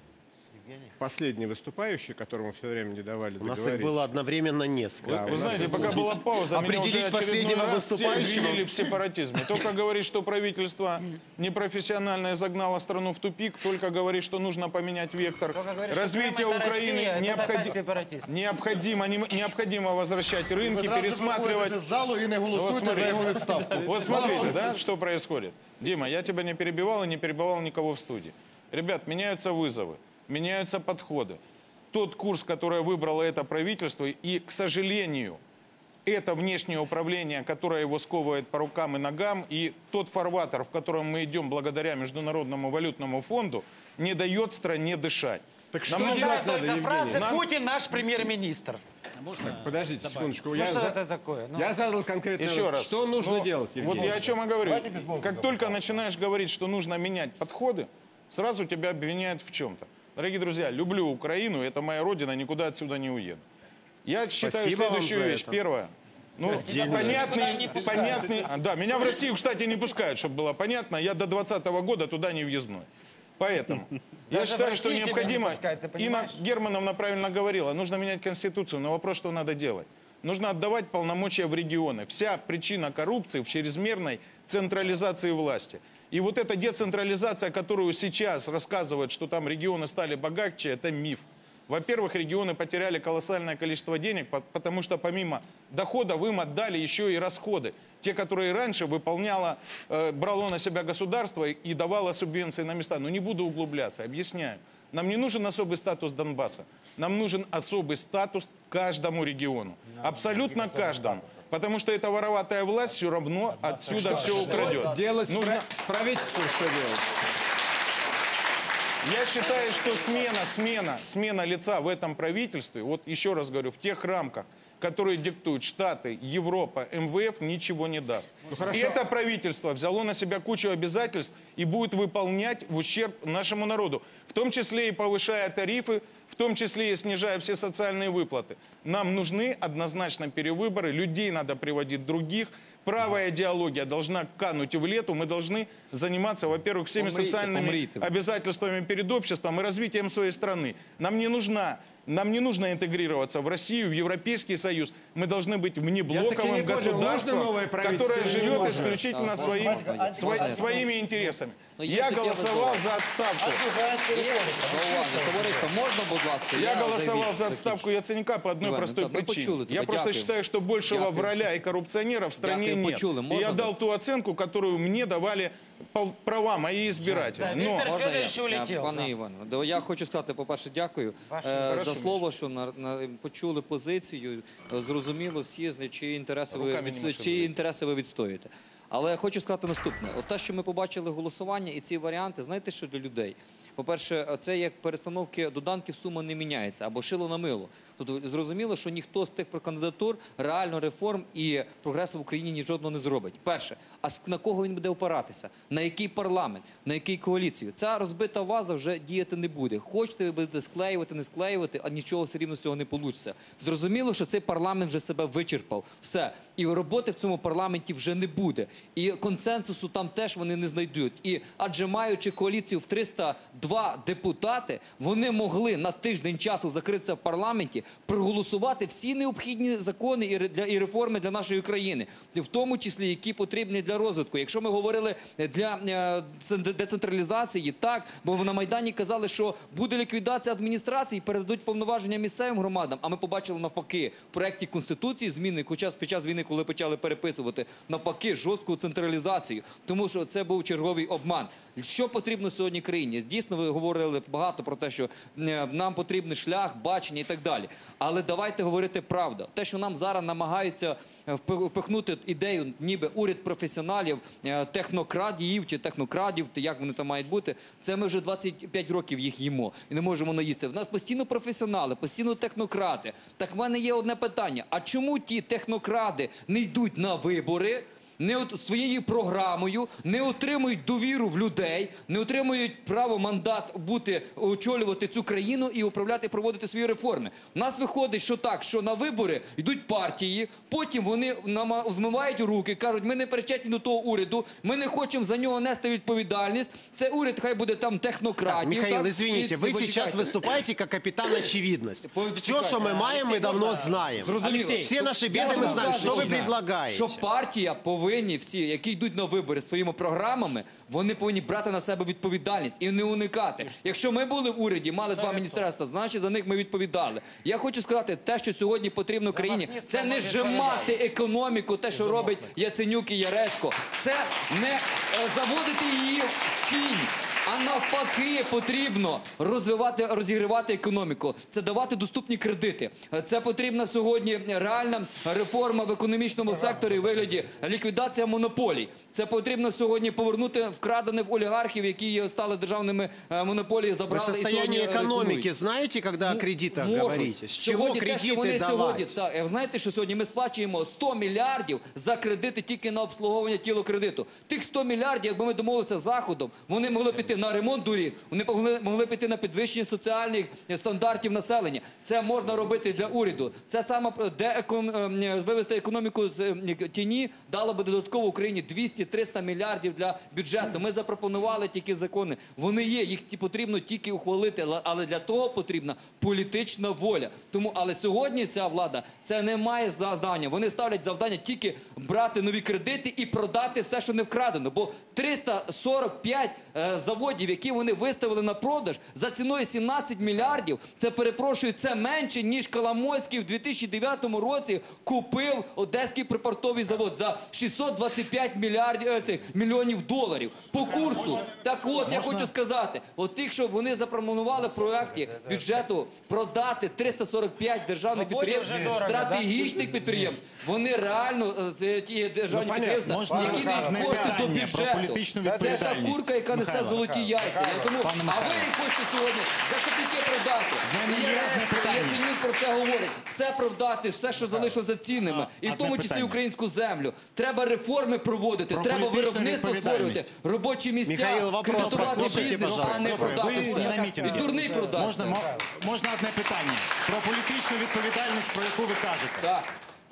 последний выступающий, которому все время не давали У нас договорить. их было одновременно несколько. Да, Вы у нас знаете, их пока было- была пауза, меня уже Определить очередной последнего раз все выступающего. обвинили в сепаратизме. Только говорит, что правительство непрофессионально загнало страну в тупик, только говорит, что нужно поменять вектор Только говорит, что развития Крым — это Украины. Россия, это Необходи- такая сепаратист. Необходимо, не- необходимо возвращать рынки, Ви зразу пересматривать. виходите з залу і не Вот голосуєте за смотрите. його відставку. Вот смотрите, да, что происходит. Дима, я тебя не перебивал и не перебивал никого в студии. Ребят, меняются вызовы, меняются подходы. Тот курс, который выбрало это правительство, и, к сожалению, это внешнее управление, которое его сковывает по рукам и ногам, и тот фарватер, в котором мы идем благодаря Международному валютному фонду, не дает стране дышать. Так Нам что нужно- делать надо, Только Евгений? фразы Нам- «Путин наш премьер-министр». Так, подождите секундочку. Ну я, что за- это такое? Ну, я задал конкретный Еще вопрос. раз. Что нужно Ну, делать, Евгений? Вот я о чем и говорю. Как только начинаешь говорить, что нужно менять подходы, сразу тебя обвиняют в чем-то. Дорогие друзья, люблю Украину, это моя родина, никуда отсюда не уеду. Я считаю Спасибо вам следующую за вещь. это. Первое. Ну, понятный, понятный... а, Да, меня в Россию, кстати, не пускают, чтобы было понятно. Я до двадцатого года туда не въездной. Поэтому я Даже в считаю, что Россию тебя не необходимо... пускают, ты Инна понимаешь? Германовна правильно говорила, нужно менять Конституцию, но вопрос, что надо делать. Нужно отдавать полномочия в регионы. Вся причина коррупции в чрезмерной централизации власти. И вот эта децентрализация, которую сейчас рассказывают, что там регионы стали богаче, это миф. Во-первых, регионы потеряли колоссальное количество денег, по- потому что помимо доходов им отдали еще и расходы. Те, которые раньше выполняло, э, брало на себя государство и, и давало субвенции на места. Но не буду углубляться, объясняю. Нам не нужен особый статус Донбасса. Нам нужен особый статус каждому региону. Абсолютно каждому. Потому что эта вороватая власть все равно отсюда все украдет. Делать с Нужно... пра- с правительством что делать? Я считаю, что смена, смена, смена лица в этом правительстве, вот еще раз говорю, в тех рамках, которые диктуют Штаты, Европа, эм вэ эф, ничего не даст. И это правительство взяло на себя кучу обязательств и будет выполнять в ущерб нашему народу. В том числе и повышая тарифы, в том числе и снижая все социальные выплаты. Нам нужны однозначно перевыборы, людей надо приводить других. Правая идеология должна кануть в лету. Мы должны заниматься, во-первых, всеми Умрите, социальными умрите. обязательствами перед обществом и развитием своей страны. Нам не нужна, нам не нужно интегрироваться в Россию, в Европейский Союз. Мы должны быть Я таки внеблоковым не понял, можно государством, новое правительство которое или не живет можно? исключительно Да, своим, можно, можно, сво- можно. своими интересами. Ну, Я если голосовал я за отставку. Товариство, можна, будь ласка? Я голосовал заявіть, за закінчу. отставку Яценюка по одной Иван, простой ну, мы причине. почули тебя, Я просто дякую. считаю, что большего Дякую. враля и коррупционера в стране Дякую, нет. почули. И Можно я дал так? ту оценку, которую мне давали пол- права мои избиратели. Да, Но Виктор Можна я? Федорович улетел. Пане да. Іване, да, я хочу сказати, по-перше, дякую Ваше е, Хорошо, за слово, що на, на, почули позицію, е, зрозуміло всі, з- чиї інтереси, ви, Руками не від, маши чиї взяти. інтереси ви відстоюєте. Але хочу сказати наступне. От те, що ми побачили голосування і ці варіанти, знаєте, що для людей? По-перше, це як перестановки доданків сума не міняється, або шило на мило. Тобто зрозуміло, що ніхто з тих кандидатур реально реформ і прогресу в Україні ні жодного не зробить. Перше, а на кого він буде опиратися? На який парламент? На який коаліцію? Ця розбита ваза вже діяти не буде. Хочете ви будете склеювати, не склеювати, а нічого все рівно з цього не вийде. Зрозуміло, що цей парламент вже себе вичерпав. Все. І роботи в цьому парламенті вже не буде. І консенсусу там теж вони не знайдуть. І адже маючи коаліцію в триста два депутати, вони могли на тиждень часу закритися в парламенті, проголосувати всі необхідні закони і, для, і реформи для нашої країни, в тому числі, які потрібні для розвитку. Якщо ми говорили для е, децентралізації, так, бо на Майдані казали, що буде ліквідація адміністрації, передадуть повноваження місцевим громадам, а ми побачили навпаки в проєкті Конституції зміни, хоча під час війни, коли почали переписувати, навпаки жорстку централізацію, тому що це був черговий обман. Що потрібно сьогодні країні? Дійсно, ви говорили багато про те, що нам потрібний шлях, бачення і так далі. Але давайте говорити правду. Те, що нам зараз намагаються впихнути ідею, ніби уряд професіоналів, технократів чи технокрадів, як вони там мають бути, це ми вже двадцять п'ять років їх їмо і не можемо наїсти. В нас постійно професіонали, постійно технократи. Так в мене є одне питання. А чому ті технокради не йдуть на вибори, не от своєю програмою, не отримують довіру в людей, не отримують право, мандат бути, очолювати цю країну і управляти, проводити свої реформи? У нас виходить, що так, що на вибори йдуть партії, потім вони вмивають руки, кажуть, ми не причетні до того уряду, ми не хочемо за нього нести відповідальність, це уряд хай буде там технократів. Михаил, так? извините, І- вы і сейчас почекайте. выступаете как капитан очевидность. Все, Почекайте. что мы маем, мы давно знаем. Зрозуміло. Все наши Я беды мы вам знаем. кажу, Что вы що предлагаете? партія повинні всі, які йдуть на вибори своїми програмами, вони повинні брати на себе відповідальність і не уникати. Якщо ми були в уряді, мали два міністерства, значить за них ми відповідали. Я хочу сказати, те, що сьогодні потрібно країні, це не зжимати економіку, те, що робить Яценюк і Яресько. Це не е, заводити її в тінь. А навпаки, потрібно розвивати, розігрівати економіку. Це давати доступні кредити. Це потрібна сьогодні реальна реформа в економічному секторі у вигляді ліквідація монополій. Це потрібно сьогодні повернути вкрадене в олігархів, які стали державними монополії, Вы забрали і состояние сьогодні экономики рекламують. знаете, когда о кредитах Можуть. говорите? С чего Сьогодні те, що вони кредиты сьогодні, давать? так, знаєте, що сьогодні ми сплачуємо сто мільярдів за кредити тільки на обслуговування тіло кредиту. Тих сто мільярдів, якби ми домовилися з Заходом, вони могли піти на ремонт доріг, вони могли, могли піти на підвищення соціальних стандартів населення. Це можна робити для уряду. Це саме де екон, вивести економіку з тіні дало би додатково Україні двісті-триста мільярдів для бюджету. Ми запропонували тільки закони. Вони є, їх потрібно тільки ухвалити, але для того потрібна політична воля. Тому, але сьогодні ця влада це не має завдання. Вони ставлять завдання тільки брати нові кредити і продати все, що не вкрадено. Бо триста сорок п'ять е, заводів, які вони виставили на продаж за ціною сімнадцять мільярдів, це, перепрошую, це менше, ніж Коломойський в дві тисячі дев'ятому році купив Одеський припортовий завод за шістсот двадцять п'ять мільярдів, е, цих, мільйонів доларів по курсу. Так от, я хочу сказати, от тих, що вони запропонували в проєкті бюджету продати триста сорок п'ять державних підприємств, стратегічних підприємств, вони реально, е, ті державні підприємства, Можна які дають одне кошти до питання про бюджету. політичну Це та відповідальність. курка, яка несе Михайло, золоті яйця. Тому, Пане а ви Михайло. хочете сьогодні за копійки продати. мене І є одне Яресько, питання. Яценюк про це говорить. Все продати, все, що залишилося цінними. І в одне тому числі питання. українську землю. Треба реформи проводити, Про треба політичну виробництво відповідальність. створювати, робочі місця, Михаил, вопрос, кредитувати послушайте, бізнес, а пожалуйста. не продати Ви не на все. мітингі. І дурний продати. Можна, мо- можна одне питання? Про політичну відповідальність, про яку ви кажете. Так.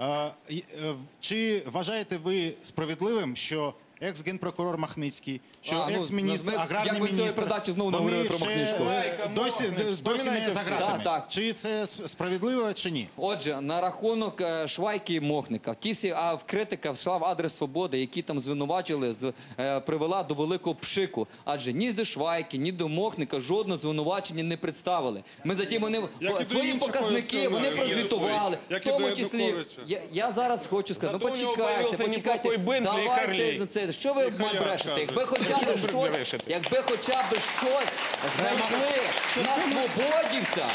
Е, й- е, Чи вважаєте ви справедливим, що екс-генпрокурор Махницький, що А, ну, екс-міністр, ми- аграрний як ви в цій міністр, передачі знову вони наговорили про ще, Махницького. е, досі, досі не за гратами? Так, так. Чи це с- справедливо, чи ні? Отже, на рахунок е, Швайки і Мохника, ті всі а, в критика йшла в адрес Свободи, які там звинувачили, з, е, привела до великого пшику. Адже ні до Швайки, ні до Мохника жодного звинувачення не представили. Ми затім вони Як і до свої інших показники вони корупціонерів, прозвітували. як В і до тому числі Януковича. я, я зараз хочу сказати, Зато ну у нього почекайте, появився почекайте. неплохой Бентлі і Давайте Харлей. ну, це що ви Хаяк брешете? каже. Якби хоча б Чого ви щось, брешете? якби хоча б щось знайшли на свободівця.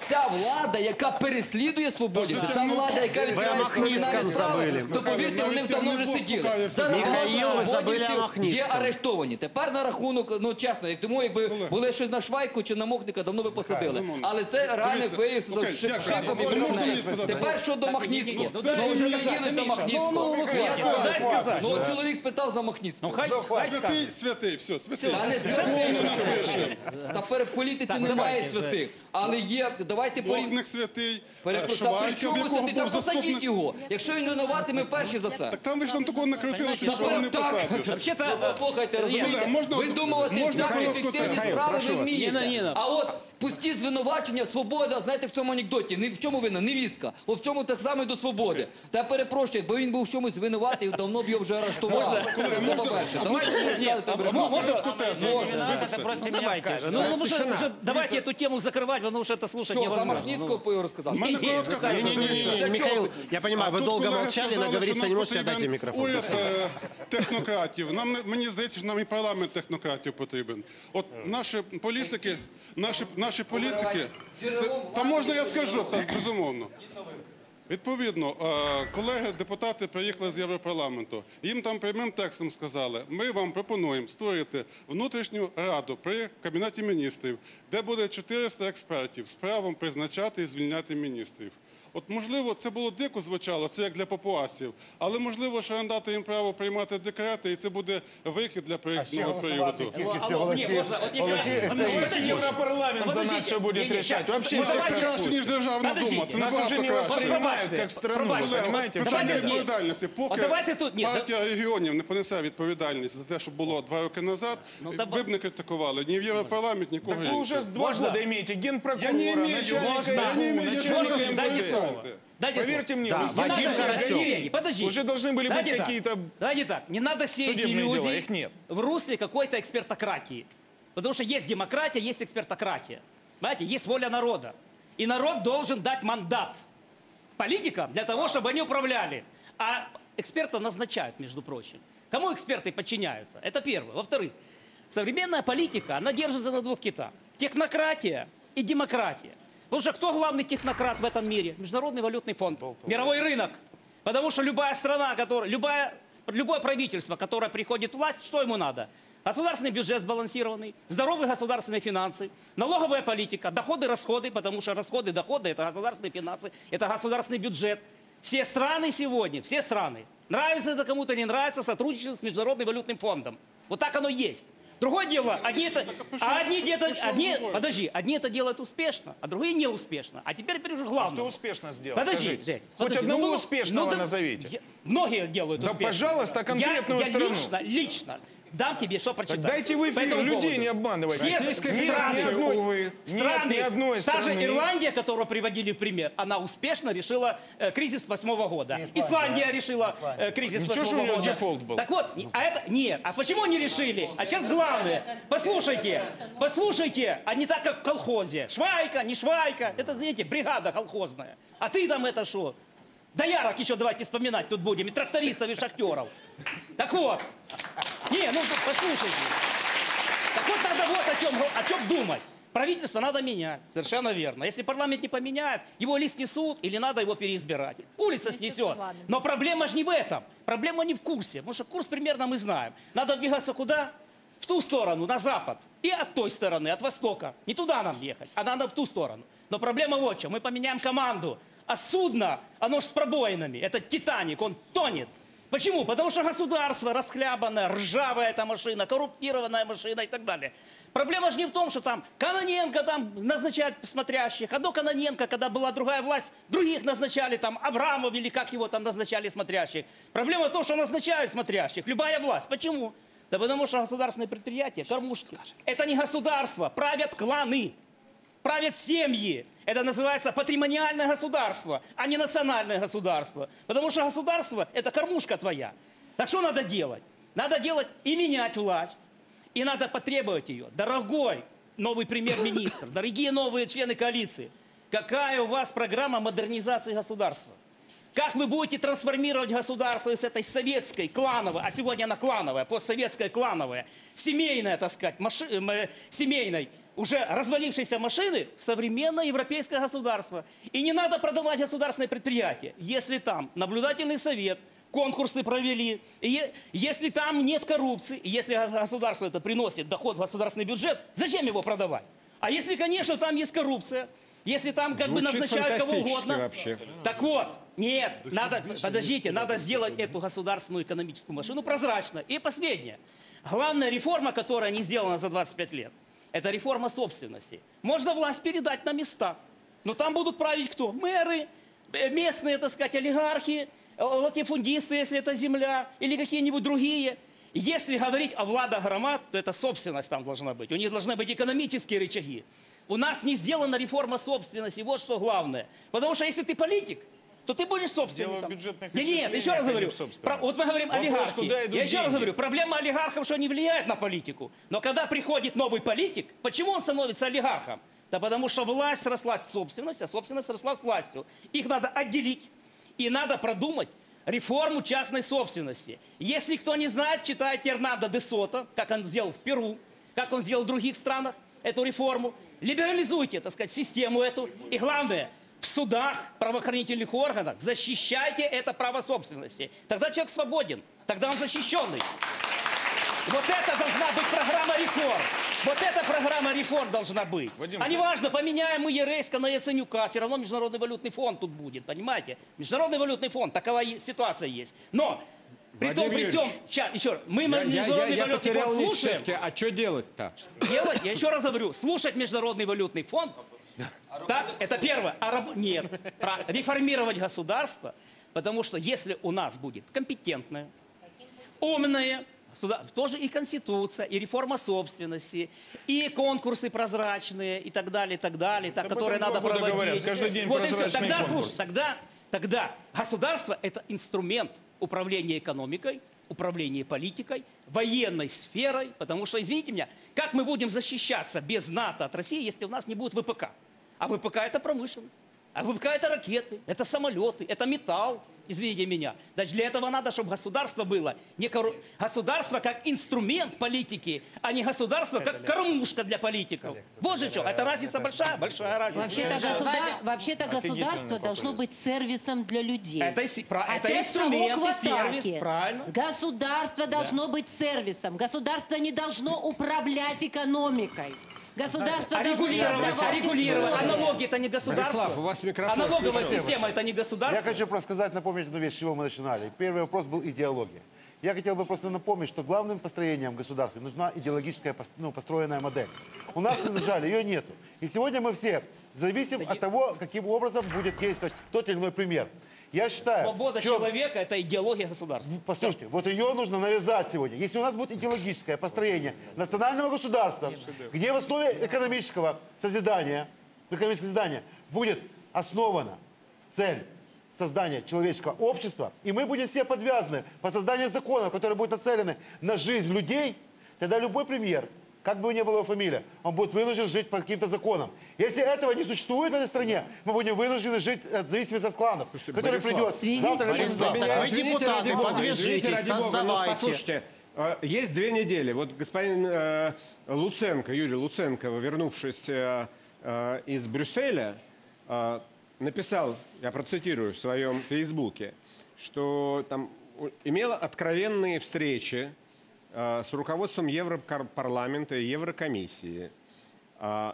ця влада, яка переслідує свободівців, ця влада, яка відкриває кримінальні справи, то повірте, вони давно вже сиділи. Зараз багато свободівців є арештовані. Тепер на рахунок, ну чесно, як тому, якби були щось на Швайку чи на Мохника, давно би посадили. Але це реально виявився Шевченко. Тепер щодо Махніцького. Ну вже наїлися Махніцького. Ну чоловік спитав за Махніцького. Святий, святий, все, святий. Та не святий. Та в політиці немає святих. Але є, давайте Бог святий, Перепрошую, при чому святий? Та посадіть його. Якщо він винуватий, ми перші за це. Так там ви ж там такого накрутили, що його не посадиш. Слухайте, розумієте, видумувати всякі ефективні справи ви вмієте. А от пусті звинувачення, свобода, знаєте, в цьому анекдоті, ні в чому винна, невістка, от в чому так само і до свободи. Та я перепрошую, якби він був в чомусь винуватий, давно б його вже арештували. Це по-перше. Давайте не скажете брехати. Ну давайте же. Ну уже давайте эту тему закрывать, потому что это слушать Що, за невозможно. Махніцького рассказал? Михаил, я понимаю, вы долго молчали, наговориться не можете, дайте микрофон. Уряд е, технократів. Нам, не- мені здається, що нам і парламент технократів потрібен. От наші політики, наші, наші політики, це, та можна я скажу, так, безумовно. Відповідно, е, колеги-депутати приїхали з Європарламенту. Їм там прямим текстом сказали, ми вам пропонуємо створити внутрішню раду при Кабінеті міністрів, де буде чотириста експертів з правом призначати і звільняти міністрів. От, можливо, це було дико звучало, це як для папуасів, але, можливо, що надати їм право приймати декрети, і це буде вихід для перехідного періоду. Європарламент за нас все буде рішати. Вообще Це краще, ніж Державна Дума, це набагато краще. як страну, понимаете? Питання відповідальності. Поки партія регіонів не понесе відповідальність за те, що було два роки назад, ви б не критикували ні в Європарламент, нікого Вы іншого. уже два года имеете генпрокурора, Я не имею, начальника я не имею, я начальника же не МВД. Дайте Поверьте слово. мне, Да, вы Вадим сейчас Тарасюк. гоняете. Подожди. Уже должны были быть Давайте так. какие-то... Давайте так, не надо сеять судебные дела, иллюзии их нет. в русле какой-то экспертократии. Потому что есть демократия, есть экспертократия. Понимаете, есть воля народа. И народ должен дать мандат политикам для того, чтобы они управляли. А экспертов назначают, между прочим. Кому эксперты подчиняются? Это первое. Во-вторых, современная политика, она держится на двух китах. Технократия и демократия. Потому что кто главный технократ в этом мире? Международный валютный фонд, мировой рынок. Потому что любая страна, которая, любая, любое правительство, которое приходит в власть, что ему надо? Государственный бюджет сбалансированный, здоровые государственные финансы, налоговая политика, доходы, расходы, потому что расходы, доходы – это государственные финансы, это государственный бюджет. Все страны сегодня, все страны, нравится это кому-то, не нравится, сотрудничают с Международным валютным фондом. Вот так оно есть. Другое дело, одни это, а одни где-то, одни, подожди, одни это делают успешно, а другие неуспешно. А теперь, теперь уже главное. А кто успешно сделал? Подожди, Скажите. Жень, Хоть подожди, одного ну, успешного ну, да, назовите. я- многие делают Да, успешно. пожалуйста, конкретную я, я страну. лично, лично дам тебе что прочитать. Так дайте в По эфир, этому людей поводу. не обманывайте. Все Российской страны, Федерации, увы, страны, нет ни одной та же страны. Ирландия, которую приводили в пример, она успешно решила э, кризис восьмого года. Исландия решила э, кризис Ничего, что у восьмого него года. дефолт был. Так вот, а это нет. А почему не решили? А сейчас главное. Послушайте, послушайте, а не так, как в колхозе. Швайка, не швайка. Это, знаете, бригада колхозная. А ты там это что? Доярок еще давайте вспоминать тут будем. И трактористов, и шахтеров. Так вот. Не, ну послушайте. Так вот надо вот о чем, о чем думать. Правительство надо менять, совершенно верно. Если парламент не поменяет, его или снесут, или надо его переизбирать. Улица снесет. Но проблема же не в этом. Проблема не в курсе. Потому что курс примерно мы знаем. Надо двигаться куда? В ту сторону, на запад. И от той стороны, от востока. Не туда нам ехать, а надо в ту сторону. Но проблема вот в чем. Мы поменяем команду. А судно, оно ж с пробоинами. Это «Титаник», он тонет. Почему? Потому что государство расхлябанное, ржавая эта машина, коррумпированная машина и так далее. Проблема же не в том, что там Кононенко там назначает смотрящих, а до Кононенко, когда была другая власть, других назначали, там Аврамов или как его там назначали смотрящих. Проблема в том, что назначают смотрящих, любая власть. Почему? Да потому что государственные предприятия, кормушки, это не государство, правят кланы. Правят семьи. Это называется патримониальное государство, а не национальное государство. Потому что государство – это кормушка твоя. Так что надо делать? Надо делать и менять власть, и надо потребовать ее. Дорогой новый премьер-министр, дорогие новые члены коалиции, какая у вас программа модернизации государства? Как вы будете трансформировать государство из этой советской, клановой, а сегодня она клановая, постсоветская, клановая, семейная, так сказать, маши, э, семейной, уже развалившиеся машины в современное европейское государство. И не надо продавать государственные предприятия, если там наблюдательный совет, конкурсы провели, и если там нет коррупции, и если государство это приносит доход в государственный бюджет, зачем его продавать? А если, конечно, там есть коррупция, если там как бы Звучит назначают кого фантастически угодно. вообще. Так вот, нет, надо, подождите, надо сделать эту государственную экономическую машину прозрачно. И последнее. Главная реформа, которая не сделана за двадцать пять лет, это реформа собственности. Можно власть передать на места. Но там будут править кто? Мэры, местные, так сказать, олигархи, латифундисты, если это земля, или какие-нибудь другие. Если говорить о владах громад, то это собственность там должна быть. У них должны быть экономические рычаги. У нас не сделана реформа собственности, вот что главное. Потому что если ты политик, то ты будешь собственником. Нет, нет, еще раз говорю. Про, вот мы говорим олигархи. Я еще раз говорю, проблема олигархов, что они влияют на политику. Но когда приходит новый политик, почему он становится олигархом? Да потому что власть срослась с собственностью, а собственность сросла с властью. Их надо отделить. И надо продумать реформу частной собственности. Если кто не знает, читайте Эрнандо де Сото, как он сделал в Перу, как он сделал в других странах эту реформу. Либерализуйте, так сказать, систему эту. И главное, в судах, правоохранительных органах защищайте это право собственности. Тогда человек свободен, тогда он защищенный. Вот это должна быть программа реформ. Вот эта программа реформ должна быть. Вадим, а не важно, поменяем мы Ереська на Яценюка, все равно Международный валютный фонд тут будет, понимаете? Международный валютный фонд, такова ситуация есть. Но при том, при всем, сейчас, еще раз, мы я, Международный я, я, валютный я фонд слушаем. А что делать-то? Делать, я еще раз говорю, слушать Международный валютный фонд, так, это первое. А раб... Нет, реформировать государство, потому что если у нас будет компетентное, умное, Сюда тоже и конституция, и реформа собственности, и конкурсы прозрачные, и так далее, и так далее, так, которые надо проводить. Говорят, каждый день вот и все. Тогда, конкурс. слушай, тогда, тогда государство – это инструмент управления экономикой, управления политикой, военной сферой, потому что, извините меня, как мы будем защищаться без НАТО от России, если у нас не будет ВПК? А ВПК – это промышленность. А ВПК – это ракеты, это самолеты, это металл, извините меня. Значит, для этого надо, чтобы государство было не кору... государство как инструмент политики, а не государство как кормушка для политиков. Вот же что, это разница большая, большая разница. Вообще-то государ... Вообще государство должно быть сервисом для людей. Это, это Опять инструмент совок и в сервис, атаке. правильно? Государство должно быть сервисом. Государство не должно управлять экономикой. Государство а должно регулировать, а регулировать. А налоги это не государство. Борислав, у вас микрофон а налоговая включен. система это не государство. Я хочу просто сказать, напомнить одну вещь, с чего мы начинали. Первый вопрос был идеология. Я хотел бы просто напомнить, что главным построением государства нужна идеологическая, ну, построенная модель. У нас, на жаль, ее нету. И сегодня мы все зависим от того, каким образом будет действовать тот или иной пример. Я считаю... Свобода что... человека – это идеология государства. Послушайте, вот ее нужно навязать сегодня. Если у нас будет идеологическое построение национального государства, где в основе экономического созидания, экономического созидания будет основана цель создания человеческого общества, и мы будем все подвязаны по созданию законов, которые будут нацелены на жизнь людей, тогда любой премьер, как бы ни была его фамилия, он будет вынужден жить по каким-то законам. Если этого не существует в этой стране, мы будем вынуждены жить в зависимости от кланов, который придет завтра или Вы депутаты, подвяжитесь, создавайте. Послушайте, э, есть две недели. Вот господин э, Луценко, Юрий Луценко, вернувшись э, э, из Брюсселя, э, написал, я процитирую в своем фейсбуке, что там имел откровенные встречи э, с руководством Европарламента и Еврокомиссии. Э,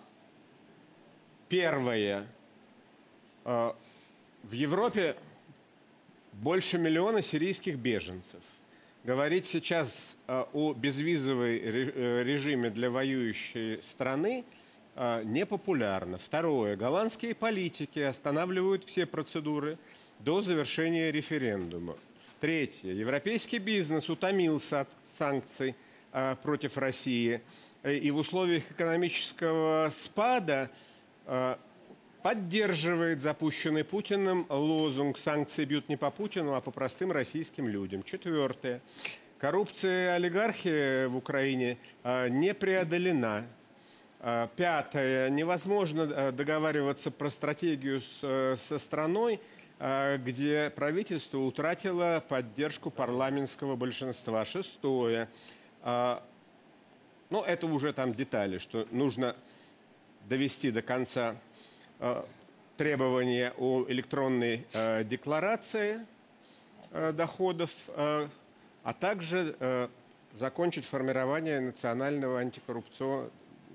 первое. Э, в Европе больше миллиона сирийских беженцев. Говорить сейчас э, о безвизовой ре, э, режиме для воюющей страны э, непопулярно. Второе. Голландские политики останавливают все процедуры до завершения референдума. Третье. Европейский бизнес утомился от санкций э, против России. И в условиях экономического спада э, поддерживает запущенный Путиным лозунг «Санкции бьют не по Путину, а по простым российским людям». Четвертое. Коррупция и олигархия в Украине э, не преодолена. Э, пятое. Невозможно договариваться про стратегию с, со страной, э, где правительство утратило поддержку парламентского большинства. Шестое. Э, ну, это уже там детали, что нужно довести до конца э, требования о электронной э, декларации э, доходов, э, а также э, закончить формирование национального антикоррупционного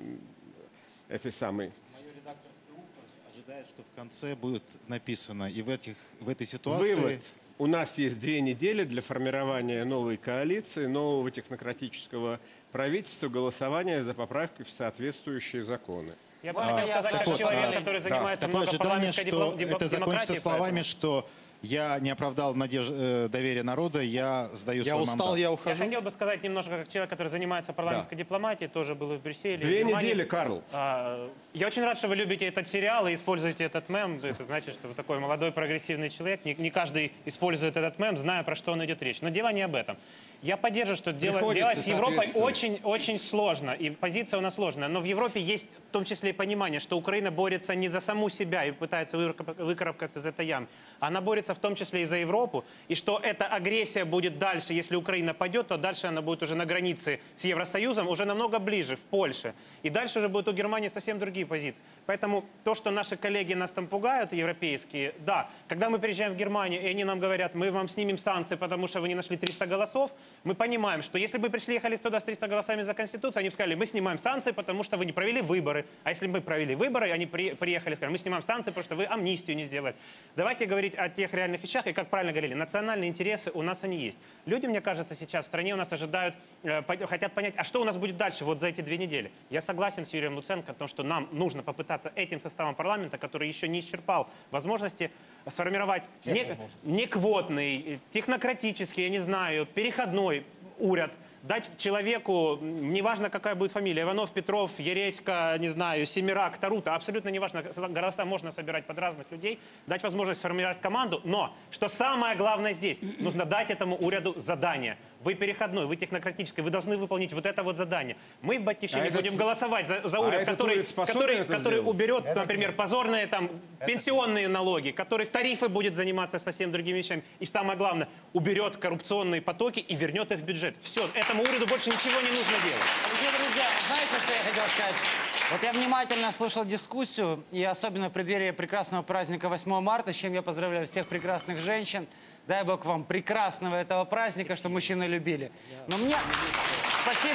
этой самой. Мое редакторское ухо ожидает, что в конце будет написано, и в, этих, в этой ситуации... Вывод. У нас есть две недели для формирования новой коалиции, нового технократического правительства, голосования за поправки в соответствующие законы. Я бы хотел сказать, как человек, который занимается Такое много ожидание, парламентской что дипло- это демократией, закончится словами, поэтому- что я не оправдал надеж... э, доверия народа, я сдаю свой мандат. Я хотел бы сказать немножко, как человек, который занимается парламентской дипломатией, тоже был и в Брюсселе. и в Две Германии. недели, Карл. А, Я очень рад, что вы любите этот сериал и используете этот мем. Это значит, что вы такой молодой прогрессивный человек. Не, не каждый использует этот мем, зная, про что он идет речь. Но дело не об этом. Я поддерживаю, что дело, Приходится делать с Европой соответствовать. очень, очень сложно. И позиция у нас сложная. Но в Европе есть в том числе и понимание, что Украина борется не за саму себя и пытается выкараб- выкарабкаться из этой ямы. Она борется в том числе и за Европу. И что эта агрессия будет дальше, если Украина пойдет, то дальше она будет уже на границе с Евросоюзом, уже намного ближе, в Польше. И дальше уже будут у Германии совсем другие позиции. Поэтому то, что наши коллеги нас там пугают, европейские, да, когда мы приезжаем в Германию, и они нам говорят, мы вам снимем санкции, потому что вы не нашли триста голосов, мы понимаем, что если бы пришли ехали туда с тремястами голосами за Конституцию, они бы сказали, мы снимаем санкции, потому что вы не провели выборы. А если бы мы провели выборы, они при, приехали и сказали, мы снимаем санкции, потому что вы амнистию не сделали. Давайте говорить о тех реальных вещах, и как правильно говорили, национальные интересы у нас они есть. Люди, мне кажется, сейчас в стране у нас ожидают, э, по- хотят понять, а что у нас будет дальше вот за эти две недели. Я согласен с Юрием Луценко о том, что нам нужно попытаться этим составом парламента, который еще не исчерпал возможности, сформировать не, не квотный, технократический, я не знаю, переходной уряд, дать человеку, неважно какая будет фамилия, Иванов, Петров, Ереська, не знаю, Семирак, Тарута, абсолютно неважно, голоса можно собирать под разных людей, дать возможность сформировать команду, но, что самое главное здесь, нужно дать этому уряду задание. Вы переходной, вы технократический, вы должны выполнить вот это вот задание. Мы в «Батькивщине» А этот- будем голосовать за, за а уряд, этот который, уряд способен который, это который сделать? уберет, например, позорные там, пенсионные налоги, который тарифы будет заниматься совсем другими вещами. И самое главное, уберет коррупционные потоки и вернет их в бюджет. Все, этому уряду больше ничего не нужно делать. Дорогие друзья, знаете, что я хотел сказать? Вот я внимательно слушал дискуссию, и особенно в преддверии прекрасного праздника восьмого марта, с чем я поздравляю всех прекрасных женщин. Дай Бог вам прекрасного этого праздника, что мужчины любили. Но мне... Спасибо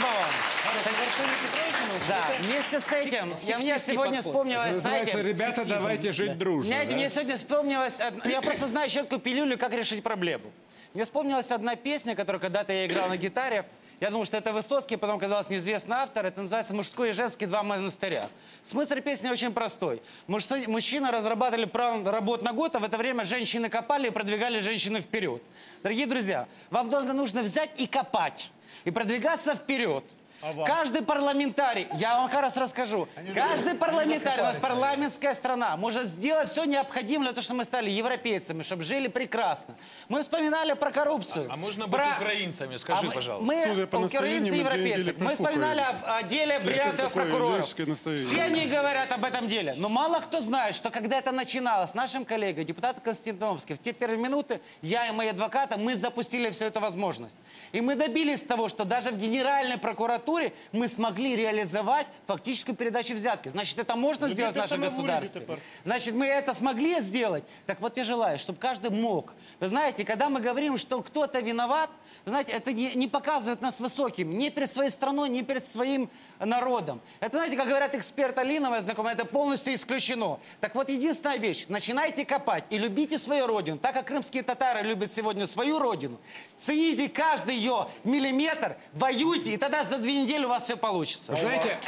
вам. Да, вместе с этим, я мне сегодня вспомнилось, Это называется, знаете... ребята, давайте жить дружно. Знаете, да? мне сегодня вспомнилось... од- Я просто знаю еще такую пилюлю, как решить проблему. Мне вспомнилась одна песня, которую когда-то я играл на гитаре. Я думал, что это Высоцкий, потом оказалось неизвестный автор. Это называется «Мужской и женский два монастыря». Смысл песни очень простой. Мужской- Мужчины разрабатывали план работ на год, а в это время женщины копали и продвигали женщины вперед. Дорогие друзья, вам только нужно взять и копать, и продвигаться вперед. Каждый парламентарий, я вам как раз расскажу, каждый парламентарий, у нас парламентская страна, может сделать все необходимое для того, чтобы мы стали европейцами, чтобы жили прекрасно. Мы вспоминали про коррупцию. А можно быть про- украинцами? Скажи, А мы- пожалуйста. Мы, Судя по украинцы настроению, и мы две европейцы. недели Мы вспоминали профукаем. о, о деле Слишком бриллиантовых такое прокуроров. лирическое настроение. Все они говорят об этом деле. Но мало кто знает, что когда это начиналось, нашим коллегой, депутатом Константиновским, в те первые минуты, я и мои адвокаты, мы запустили всю эту возможность. И мы добились того, что даже в Генеральной прокуратуре мы смогли реализовать фактическую передачу взятки. Значит, это можно сделать в нашем государстве. Значит, мы это смогли сделать. Так вот, я желаю, чтобы каждый мог. Вы знаете, когда мы говорим, что кто-то виноват, вы знаете, это не, не показывает нас высоким ни перед своей страной, ни перед своим народом. Это, знаете, как говорят эксперты Алиновой, знакомые, это полностью исключено. Так вот, единственная вещь. Начинайте копать и любите свою родину. Так как крымские татары любят сегодня свою родину, цените каждый ее миллиметр, воюйте, и тогда за две недели у вас все получится. Знаете,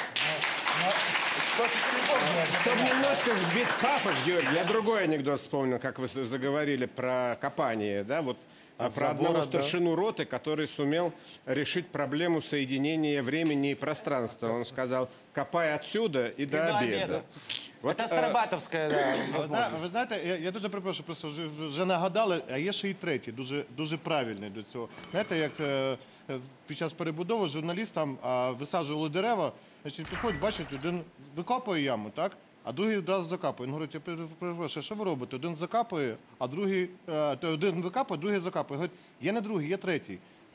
чтобы немножко сбить пафос, Георгий, я другой анекдот вспомнил, как вы заговорили про копание, да, вот От про забора, одного да. старшину роты, который сумел решить проблему соединения времени и пространства. Он сказал, копай отсюда и, до, до обеда. обеда. Вот, Это э, Старобатовська, да, Ви зна- ви знаєте, я, я дуже перепрошую, просто вже, вже нагадали, а є ще й третій, дуже, дуже правильний до цього. Знаєте, як е, е, під час перебудови журналістам а, висаджували дерева, значить, підходять, бачать, один викопує яму, так? А другий одразу закапує. Він говорить, я перепрошую, що ви робите? Один закапує, а другий, е, то один викапує, другий закапує. Говорить, є не другий, є третій.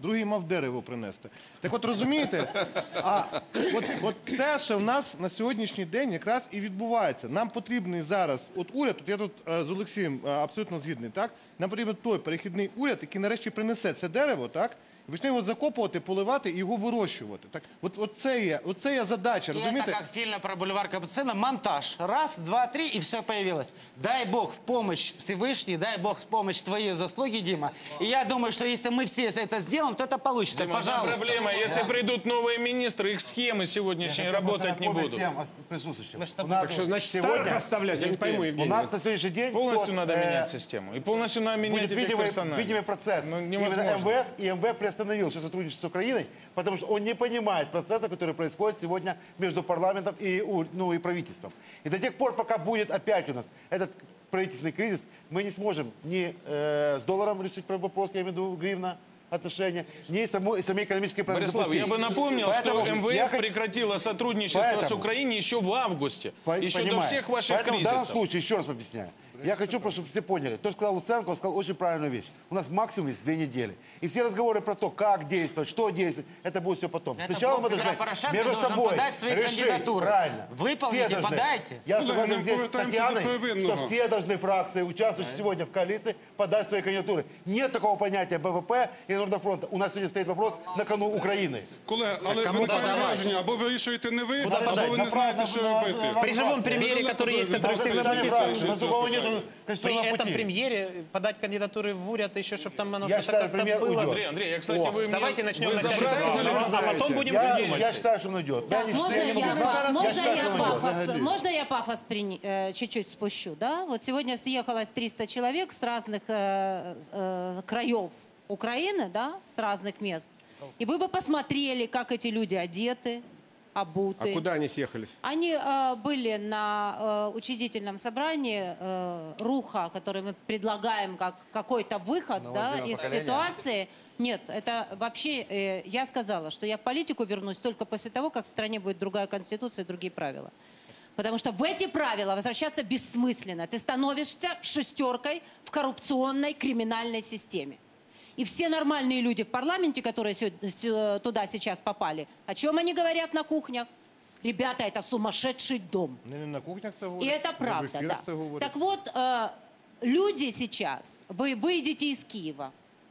другий мав дерево принести. Так от розумієте, а от, от те, що в нас на сьогоднішній день якраз і відбувається. Нам потрібний зараз от уряд, от я тут е, з Олексієм е, абсолютно згідний, так? Нам потрібен той перехідний уряд, який нарешті принесе це дерево, так? І почне його закопувати, поливати і його вирощувати. Так? От, от, це є, от це є задача, И розумієте? это как в фильме про бульвар Капуцина. Монтаж. Раз, два, три, и все появилось. Дай Бог в помощь Всевышний, дай Бог в помощь твои заслуги, Дима. И я думаю, что если мы все это сделаем, то это получится. Дима, Пожалуйста. там проблема, если Да. придут новые министры, их схемы сегодняшние работать не будут. Всем присутствующим. что, У нас Так что, значит, сегодня- старых оставлять? Я не пойму, Евгений. У нас на сегодняшний день Полностью тот, надо э, менять систему. И полностью надо менять будет этих видимый, персонажей. видимый процесс. Ну, Именно невозможно. МВФ, и МВФ приостановил все сотрудничество с Украиной, потому что он не понимает процесса, который происходит сегодня между парламентом и, у- ну, и правительством. И до тех пор, пока будет опять у нас этот правительственный кризис, мы не сможем ни э, с долларом решить вопрос, я имею в виду гривна, отношения, ни саму, и сами экономические процессы Борислав, запустить. я бы напомнил, Поэтому что МВФ я хот- прекратило сотрудничество Поэтому- с Украиной еще в августе, По- еще до понимаю. всех ваших Поэтому в данном кризисов. случае, еще раз объясняю, я хочу, просто, чтобы все поняли. То, что сказал Луценко, он сказал очень правильную вещь. У нас максимум есть две недели. И все разговоры про то, как действовать, что действовать, это будет все потом. Это Сначала Петра мы должны Порошенко между должен собой подать свои решить, кандидатуры. правильно. Выполните, Все должны. подайте. Я Ну, согласен мы здесь с повертаемся Татьяной, до что первинного. все должны фракции, участвующие сегодня в коалиции, подать свои кандидатуры. Нет такого понятия БВП и Народного фронта. У нас сегодня стоит вопрос на кону Украины. Колеги, але виникає враження, або вирішуєте не ви, Куда або подать? ви не На знаєте, правильно, що на- робити. на- При живом премьере, Вы который есть, далеко который всех до- знает. до- Правильно, на другого нету При конституционного этом пути. премьере подать кандидатуры в уряд еще, чтобы там оно Я что-то считаю, как-то премьер было. уйдет. Андрей, Андрей, я, кстати, О, вы мне... Давайте начнем вы начать, забрасывали, а потом будем я, думать. я считаю, что он уйдет. Так, не можно считаю, я, не могу сказать, можно считаю, я что он уйдет. пафос, можно я пафос прини- э, чуть-чуть спущу, да? Вот сегодня съехалось триста человек с разных э, э, краев Украины, да, с разных мест. И вы бы посмотрели, как эти люди одеты, обуты. А куда они съехались? Они э, были на э, учредительном собрании э, РУХа, который мы предлагаем как какой-то выход, да, из ситуации. Нет, это вообще, э, я сказала, что я в политику вернусь только после того, как в стране будет другая конституция и другие правила. Потому что в эти правила возвращаться бессмысленно. Ты становишься шестеркой в коррупционной криминальной системе. И все нормальные люди в парламенте, которые сё- сё- туда сейчас попали, о чем они говорят на кухнях? Ребята, это сумасшедший дом. Не, не на кухнях це И говорять, это не в правда, ефірах да. це говорять. Так вот, э, люди сейчас, вы выйдете из Киева,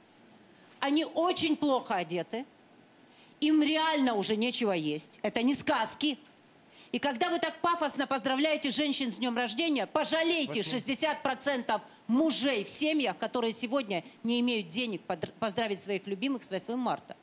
они очень плохо одеты, им реально уже нечего есть. Это не сказки. И когда вы так пафосно поздравляете женщин с днем рождения, пожалейте шестьдесят процентов мужей в семьях, которые сегодня не имеют денег подр- поздравить своих любимых с восьмым марта.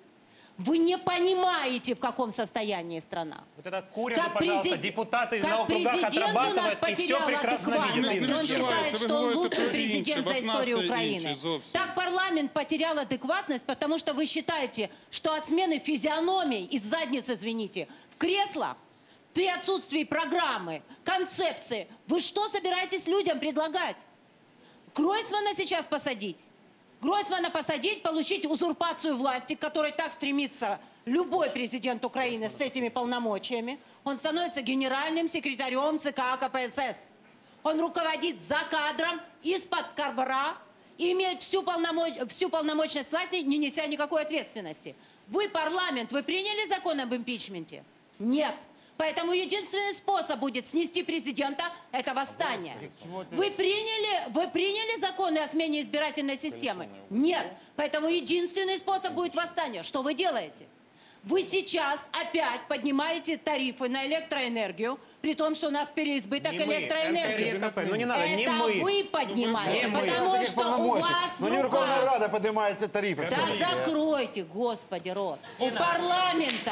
Вы не понимаете, в каком состоянии страна. Вот это Курин, Как пожалуйста, презид- депутаты как на округах президент у нас отрабатывают, и все потерял прекрасно адекватность. видят. Он считает, что он лучший президент за историю Украины. Украины. Так парламент потерял адекватность, потому что вы считаете, что от смены физиономий из задницы, извините, в креслах, при отсутствии программы, концепции, вы что собираетесь людям предлагать? Гройсмана сейчас посадить? Гройсмана посадить, получить узурпацию власти, к которой так стремится любой президент Украины с этими полномочиями. Он становится генеральным секретарем ЦК КПСС. Он руководит за кадром из-под ковра и имеет всю, полномоч... всю полномочность власти, не неся никакой ответственности. Вы, парламент, вы приняли закон об импичменте? Нет. Поэтому единственный способ будет снести президента – это восстание. Вы приняли, вы приняли законы о смене избирательной системы? Нет. Поэтому единственный способ будет восстание. Что вы делаете? Вы сейчас опять поднимаете тарифы на электроэнергию, при том, что у нас переизбыток Не мы, электроэнергии. МК, ну не надо, это не мы. вы поднимаете, Не мы. потому Никаких что у полномочий. вас в Но не Верховная руках. Рада поднимает тарифы. Да Смотрите. закройте, Господи, рот. У парламента.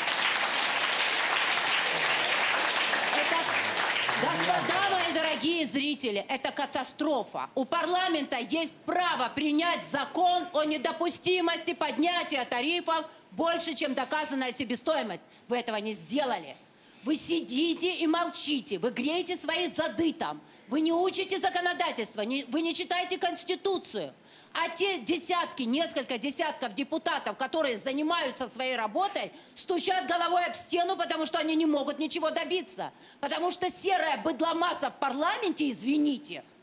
Это, господа мои дорогие зрители, это катастрофа. У парламента есть право принять закон о недопустимости поднятия тарифов больше, чем доказанная себестоимость. Вы этого не сделали. Вы сидите и молчите, вы греете свои зады там. Вы не учите законодательство, не- вы не читаете Конституцию. А те десятки, несколько десятков депутатов, которые занимаются своей работой, стучат головой об стену, потому что они не могут ничего добиться. Потому что серая быдломасса в парламенте, извините,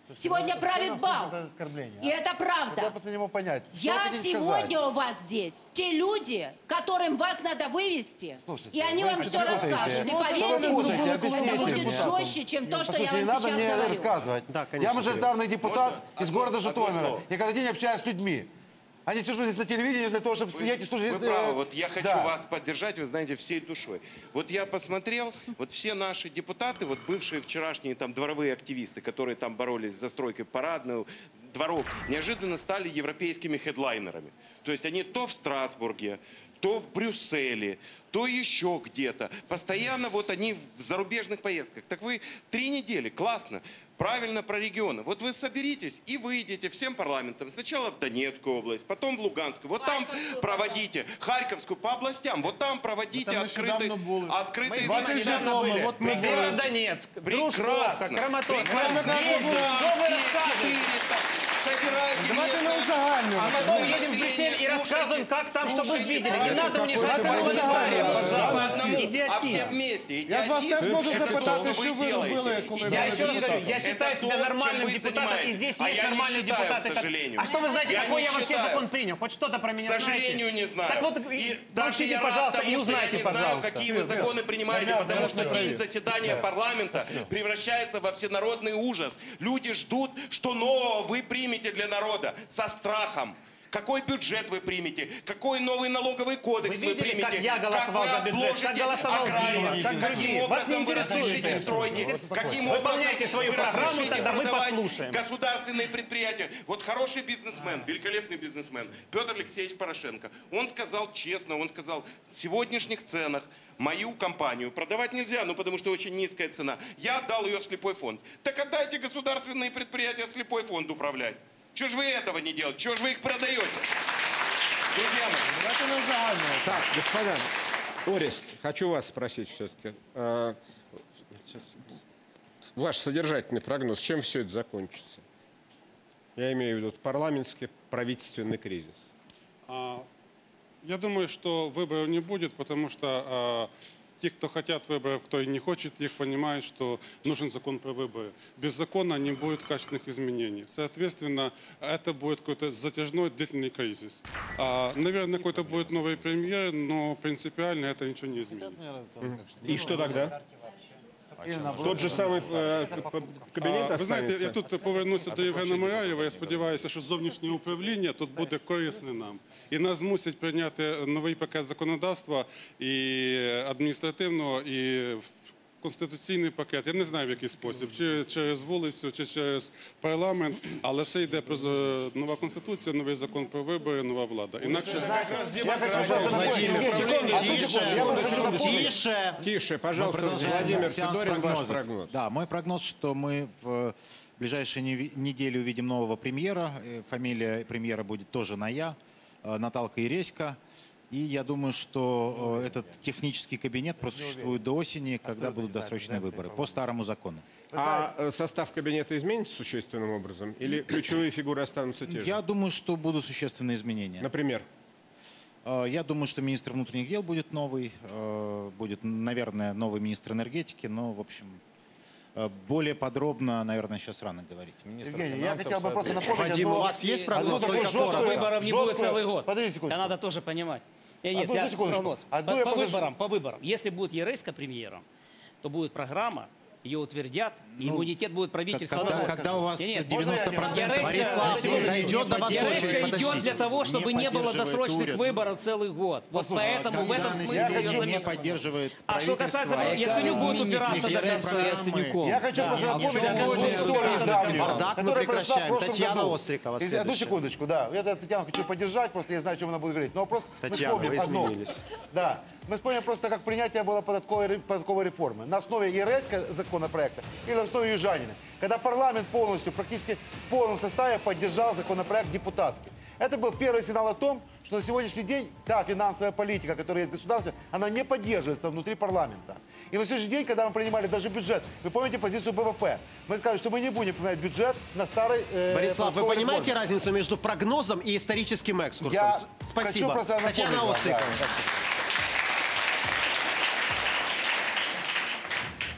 Сегодня ну, правит это бал. оскорбление, И а? это правда. Я просто не могу понять. Что Я вы хотите сегодня сказать? у вас здесь те люди, которым вас надо вывести, Слушайте, и они вы вам что все путаете? расскажут. И Ну, что поверьте, вы путаете? это Объясните будет мне. жестче, чем то, что я Послушайте, не вам надо сейчас мне говорю. рассказывать. Да, Я конечно, мажоритарный депутат Можно из города одно- одно Житомира. слово? Я каждый день общаюсь с людьми. А не сижу здесь на телевидении для того, чтобы сидеть и слушать. Вы э, правы, вот я хочу да. вас поддержать, вы знаете, всей душой. Вот я посмотрел, вот все наши депутаты, вот бывшие вчерашние там дворовые активисты, которые там боролись с застройкой парадных дворов, неожиданно стали европейскими хедлайнерами. То есть они то в Страсбурге, то в Брюсселе, то еще где-то. Постоянно вот они в зарубежных поездках. Так вы три недели, классно, правильно про регионы. Вот вы соберитесь и выйдете всем парламентам. Сначала в Донецкую область, потом в Луганскую. Вот там проводите, Харьковскую по областям. Вот там проводите там открытые, нещодавно були. открытые Ми двадцять заседания. Житомир, вот мы були. Северодонецк, Дружковка, Краматорск. Прекрасно. Что вы рассказываете? Собирайте Давайте местных. на узагальную. А потом едем в Население, Брюссель и рассказываем, слушайте, как там, чтобы вы слушайте, видели. Не правильно, надо унижать какой-то парламентариев, узагальный. пожалуйста. По одному, а Идиотизм. все вместе. Я з вас Идиотизм теж можу – это то, запитати, що що ви ви делаете. робили, коли Я були еще раз говорю, я Это считаю то, себя чем нормальным вы депутатом, занимаетесь. и здесь А есть я не нормальные считаю, депутаты. к сожалению. А что вы знаете, Я какой не я вообще считаю. закон принял? Хоть что-то про меня К сожалению, знаете? не знаю. Так вот, И даже научите, я рад пожалуйста, тому, и что узнайте, я не знаю, пожалуйста. какие вы законы принимаете, Я- потому я что знаю. день заседания парламента превращается во всенародный ужас. Люди ждут, что нового вы примете для народа со страхом. Какой бюджет вы примете? Какой новый налоговый кодекс Вы вы, видели, примете? как я голосовал вы за бюджет, обложите как голосовал агрария? Дима, как Каким другие. Вас не образом вы интересует разрешите это. стройки? Каким Выполняйте образом свою вы программу, разрешите тогда мы продавать послушаем. государственные предприятия? Вот хороший бизнесмен, великолепный бизнесмен Петр Алексеевич Порошенко. Он сказал честно, он сказал, в сегодняшних ценах мою компанию продавать нельзя, ну потому что очень низкая цена. Я отдал ее в слепой фонд. Так отдайте государственные предприятия в слепой фонд управлять. Чего же вы этого не делаете? Чего же вы их продаете? Друзья мои. Так, господа, Орест, хочу вас спросить все-таки. А, сейчас, ваш содержательный прогноз, чем все это закончится? Я имею в виду парламентский, правительственный кризис. А, Я думаю, что выборов не будет, потому что а, те, кто хотят выборов, кто и не хочет их, понимают, что нужен закон про выборы. Без закона не будет качественных изменений. Соответственно, это будет какой-то затяжной, длительный кризис. А, наверное, какой-то будет новый премьер, но принципиально это ничего не изменит. И что тогда? Тот же самый э, п- кабінет А, ви знаєте, останется? я тут повернуся до Євгена Мураєва. Я сподіваюся, що зовнішнє управління тут буде корисне нам. І нас змусять прийняти новий пакет законодавства і адміністративного, і конституційний пакет. Я не знаю, в який спосіб. Чи через вулицю, чи через парламент. Але все йде про з- нова конституція, новий закон про вибори, нова влада. Інакше... Тише. Тише, Мы пожалуйста, продолжаем Владимир сеанс Сидорин, ваш прогнозов. прогноз. Да, мой прогноз, что мы в ближайшие неви- недели увидим нового премьера. Э, Фамилия премьера будет тоже Ная, э, Наталка Иреська. И я думаю, что э, этот технический кабинет просуществует до осени, когда будут досрочные выборы, по старому закону. А э, состав кабинета изменится существенным образом? Или ключевые фигуры останутся те же? Я думаю, что будут существенные изменения. Например? Э, Я думаю, что министр внутренних дел будет новый, э, будет, наверное, новый министр энергетики, но, в общем, э, более подробно, наверное, сейчас рано говорить. Евгений, я хотел бы просто напомнить Вадим, одну- у вас есть одну прогноз? такую Только жесткую- коротко. Выборов не будет жесткую- целый год. Подождите секундочку. Это надо тоже понимать. Э, Нет, Одну я секундочку. прогноз. Одну По, я по подож- выборам, по выборам. Если будет Ереська премьером, то будет программа, ее утвердят, и иммунитет будет правительства. когда- на год. когда у вас Нет, нет, девяносто процентов Ереська- Борислав, Ереська- дойдет до вас Ереська очередь, идет подождите. для того, чтобы не, было поддерживает досрочных уряд. выборов целый год. Вот поэтому в этом Данный смысле сегодня ее не заменят. поддерживает А что касается, правительство. Яценюк будет упираться до конца. Я хочу просто напомнить одну историю давнюю, Бардак мы которая произошла в прекращаем. прошлом Татьяна году. Острикова, Из- Одну следующая. секундочку, да. Я Татьяну хочу поддержать, просто я знаю, о чем она будет говорить. Но вопрос мы Татьяна, вспомним вы одно. изменились. Да. Мы вспомним просто, как принятие было податковой, ре- податковой реформы. На основе Ереська законопроекта или на основе Южанина. Когда парламент полностью, практически в полном составе поддержал законопроект депутатский. Это был первый сигнал о том, что на сегодняшний день та финансовая политика, которая есть в государстве, она не поддерживается внутри парламента. И на сегодняшний день, когда мы принимали даже бюджет, вы помните позицию Бэ Вэ Пэ, мы сказали, что мы не будем принимать бюджет на старой э, Борислав, вы податковой понимаете реформе. разницу между прогнозом и историческим экскурсом? Я С- Спасибо. хочу просто напомнить Татьяна вам, Острикова. да.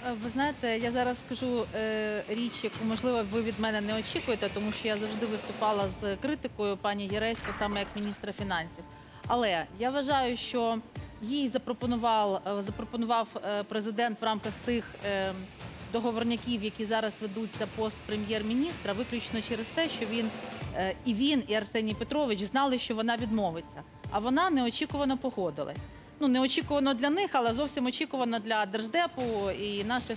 Е, Ви знаєте, я зараз скажу е, річ, яку, можливо, ви від мене не очікуєте, тому що я завжди виступала з критикою пані Єресько саме як міністра фінансів. Але я вважаю, що їй запропонував, е, запропонував е, президент в рамках тих е, договорняків, які зараз ведуться пост прем'єр-міністра, виключно через те, що він е, і він, і Арсеній Петрович знали, що вона відмовиться. А вона неочікувано погодилась. Ну, неочікувано для них, але зовсім очікувано для Держдепу і наших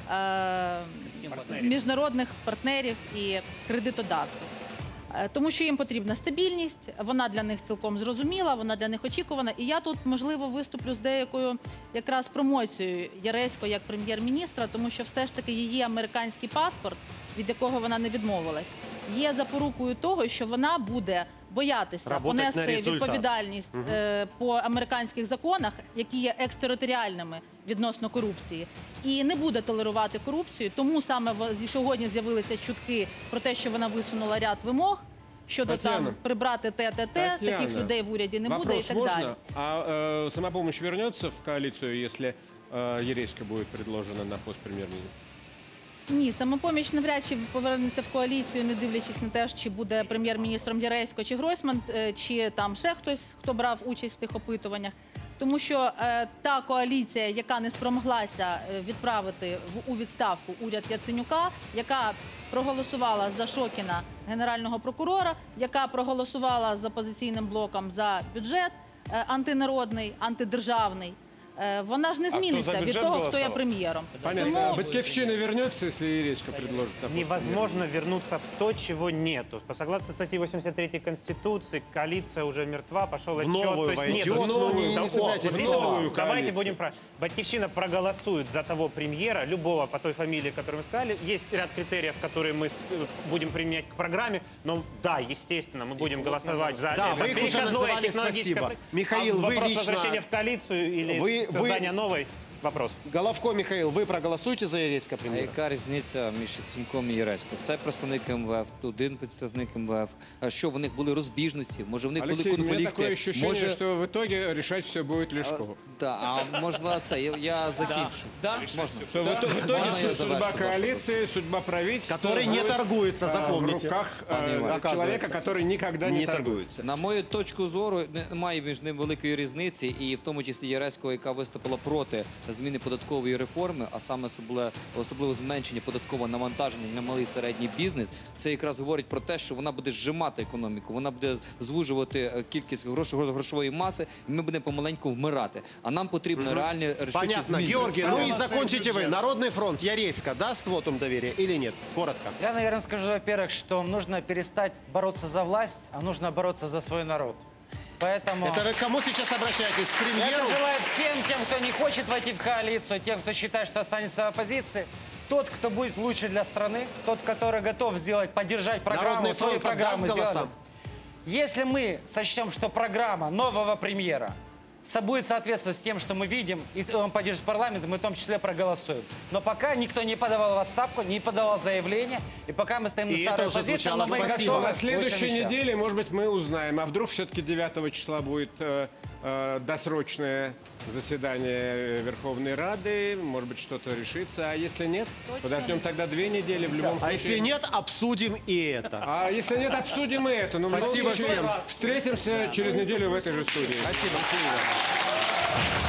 е, міжнародних партнерів і кредитодавців. Е, Тому що їм потрібна стабільність, вона для них цілком зрозуміла, вона для них очікувана. І я тут, можливо, виступлю з деякою якраз промоцією Яресько як прем'єр-міністра, тому що все ж таки її американський паспорт, від якого вона не відмовилась, є запорукою того, що вона буде боятися Работать на понести результат. відповідальність е, по американських законах, які є екстериторіальними відносно корупції, і не буде толерувати корупцію. Тому саме в- зі- сьогодні з'явилися чутки про те, що вона висунула ряд вимог щодо Тетяна. там прибрати те-те-те, таких Татьяна, людей в уряді не буде і вопрос так можно? далі. А э, самопомощь вернется в коалицию, если э, Ересько будет предложена на пост премьер-министра? Ні, самопоміч навряд чи повернеться в коаліцію, не дивлячись на те, чи буде прем'єр-міністром Яресько чи Гройсман, е, чи там ще хтось, хто брав участь в тих опитуваннях. Тому що е, та коаліція, яка не спромоглася е, відправити в, у відставку уряд Яценюка, яка проголосувала за Шокіна, генерального прокурора, яка проголосувала з опозиційним блоком за бюджет е, антинародний, антидержавний, е, вона ж не хто за зміниться від бюджет того, хто є голосував? прем'єром. Понятно. Тому- Батьківщина вернется, если Ересько предложит на пост Невозможно вернуться в то, чего нету. По согласно статье восемьдесят третьей Конституции, коалиция уже мертва, пошел отчет. новую то есть войдет, нет, в новую, Да, не о, цепляйтесь вот в видите, новую давайте коалицию. будем правильно. Батькивщина проголосует за того премьера, любого по той фамилии, которую мы сказали. Есть ряд критериев, которые мы э, будем применять к программе. Но да, естественно, мы будем голосовать за Да, это вы их уже переходное называли, технологическое спасибо. про- Михаил, а вы вопрос лично- возвращения в коалицию или Вы- вы- создания новой? Вопрос. Головко Михаил, вы проголосуете за Ересько А прем'єра? яка різниця між Яценюком і Єресько? Це представник МВФ, один представник МВФ. А що, в них були розбіжності? Може, в них Алексей, були у меня конфлікти? такое ощущение, Може, что в итоге решать все будет Лешкову. да, а можливо це, я, я закінчу. Да. Можна? Что в итоге, в итоге Можно я судьба завершу, коалиции, судьба правительства Который не будет, торгуется, а, в запомните. руках Пане э, Іване. человека, который никогда не, Не торгуется. На мою точку зору, немає між ними великої різниці, і в тому числі Яресько, яка виступила проти зміни податкової реформи, а саме особливо, особливо зменшення податкового навантаження на малий і середній бізнес, це якраз говорить про те, що вона буде зжимати економіку, вона буде звужувати е, кількість грош, грошової маси, і ми будемо помаленьку вмирати. А нам потрібно реальні рішучі Понятно. зміни. Георгий, ну и Ставим закончите вы. бюджет. Народный фронт Яресько даст вотум доверия или нет? Коротко. Я, наверное, скажу, во-первых, что нужно перестать бороться за власть, а нужно бороться за свой народ. Поэтому... Это вы к кому сейчас обращаетесь? К Я премьеру? это желаю всем тем, кто не хочет войти в коалицию, тем, кто считает, что останется в оппозиции. Тот, кто будет лучше для страны, тот, который готов сделать, поддержать программу, Народный свою фронт программу отдаст голоса? сделать. Если мы сочтем, что программа нового премьера со- будет соответствовать с тем, что мы видим, и он поддержит парламент, мы в том числе проголосуем. Но пока никто не подавал в отставку, не подавал заявление, и пока мы стоим на И старой это уже позиции, но звучало мы спасибо. готовы На к следующей лучшим вещам. неделе, может быть, мы узнаем, а вдруг все-таки девятого числа будет э, э, досрочное заседание Верховной Рады, может быть, что-то решится, а если нет, подождем тогда две недели в любом А случае. если нет, обсудим и это. А если нет, обсудим и это. Но в любом Спасибо случае всем. Встретимся через неделю в этой же студии. Спасибо.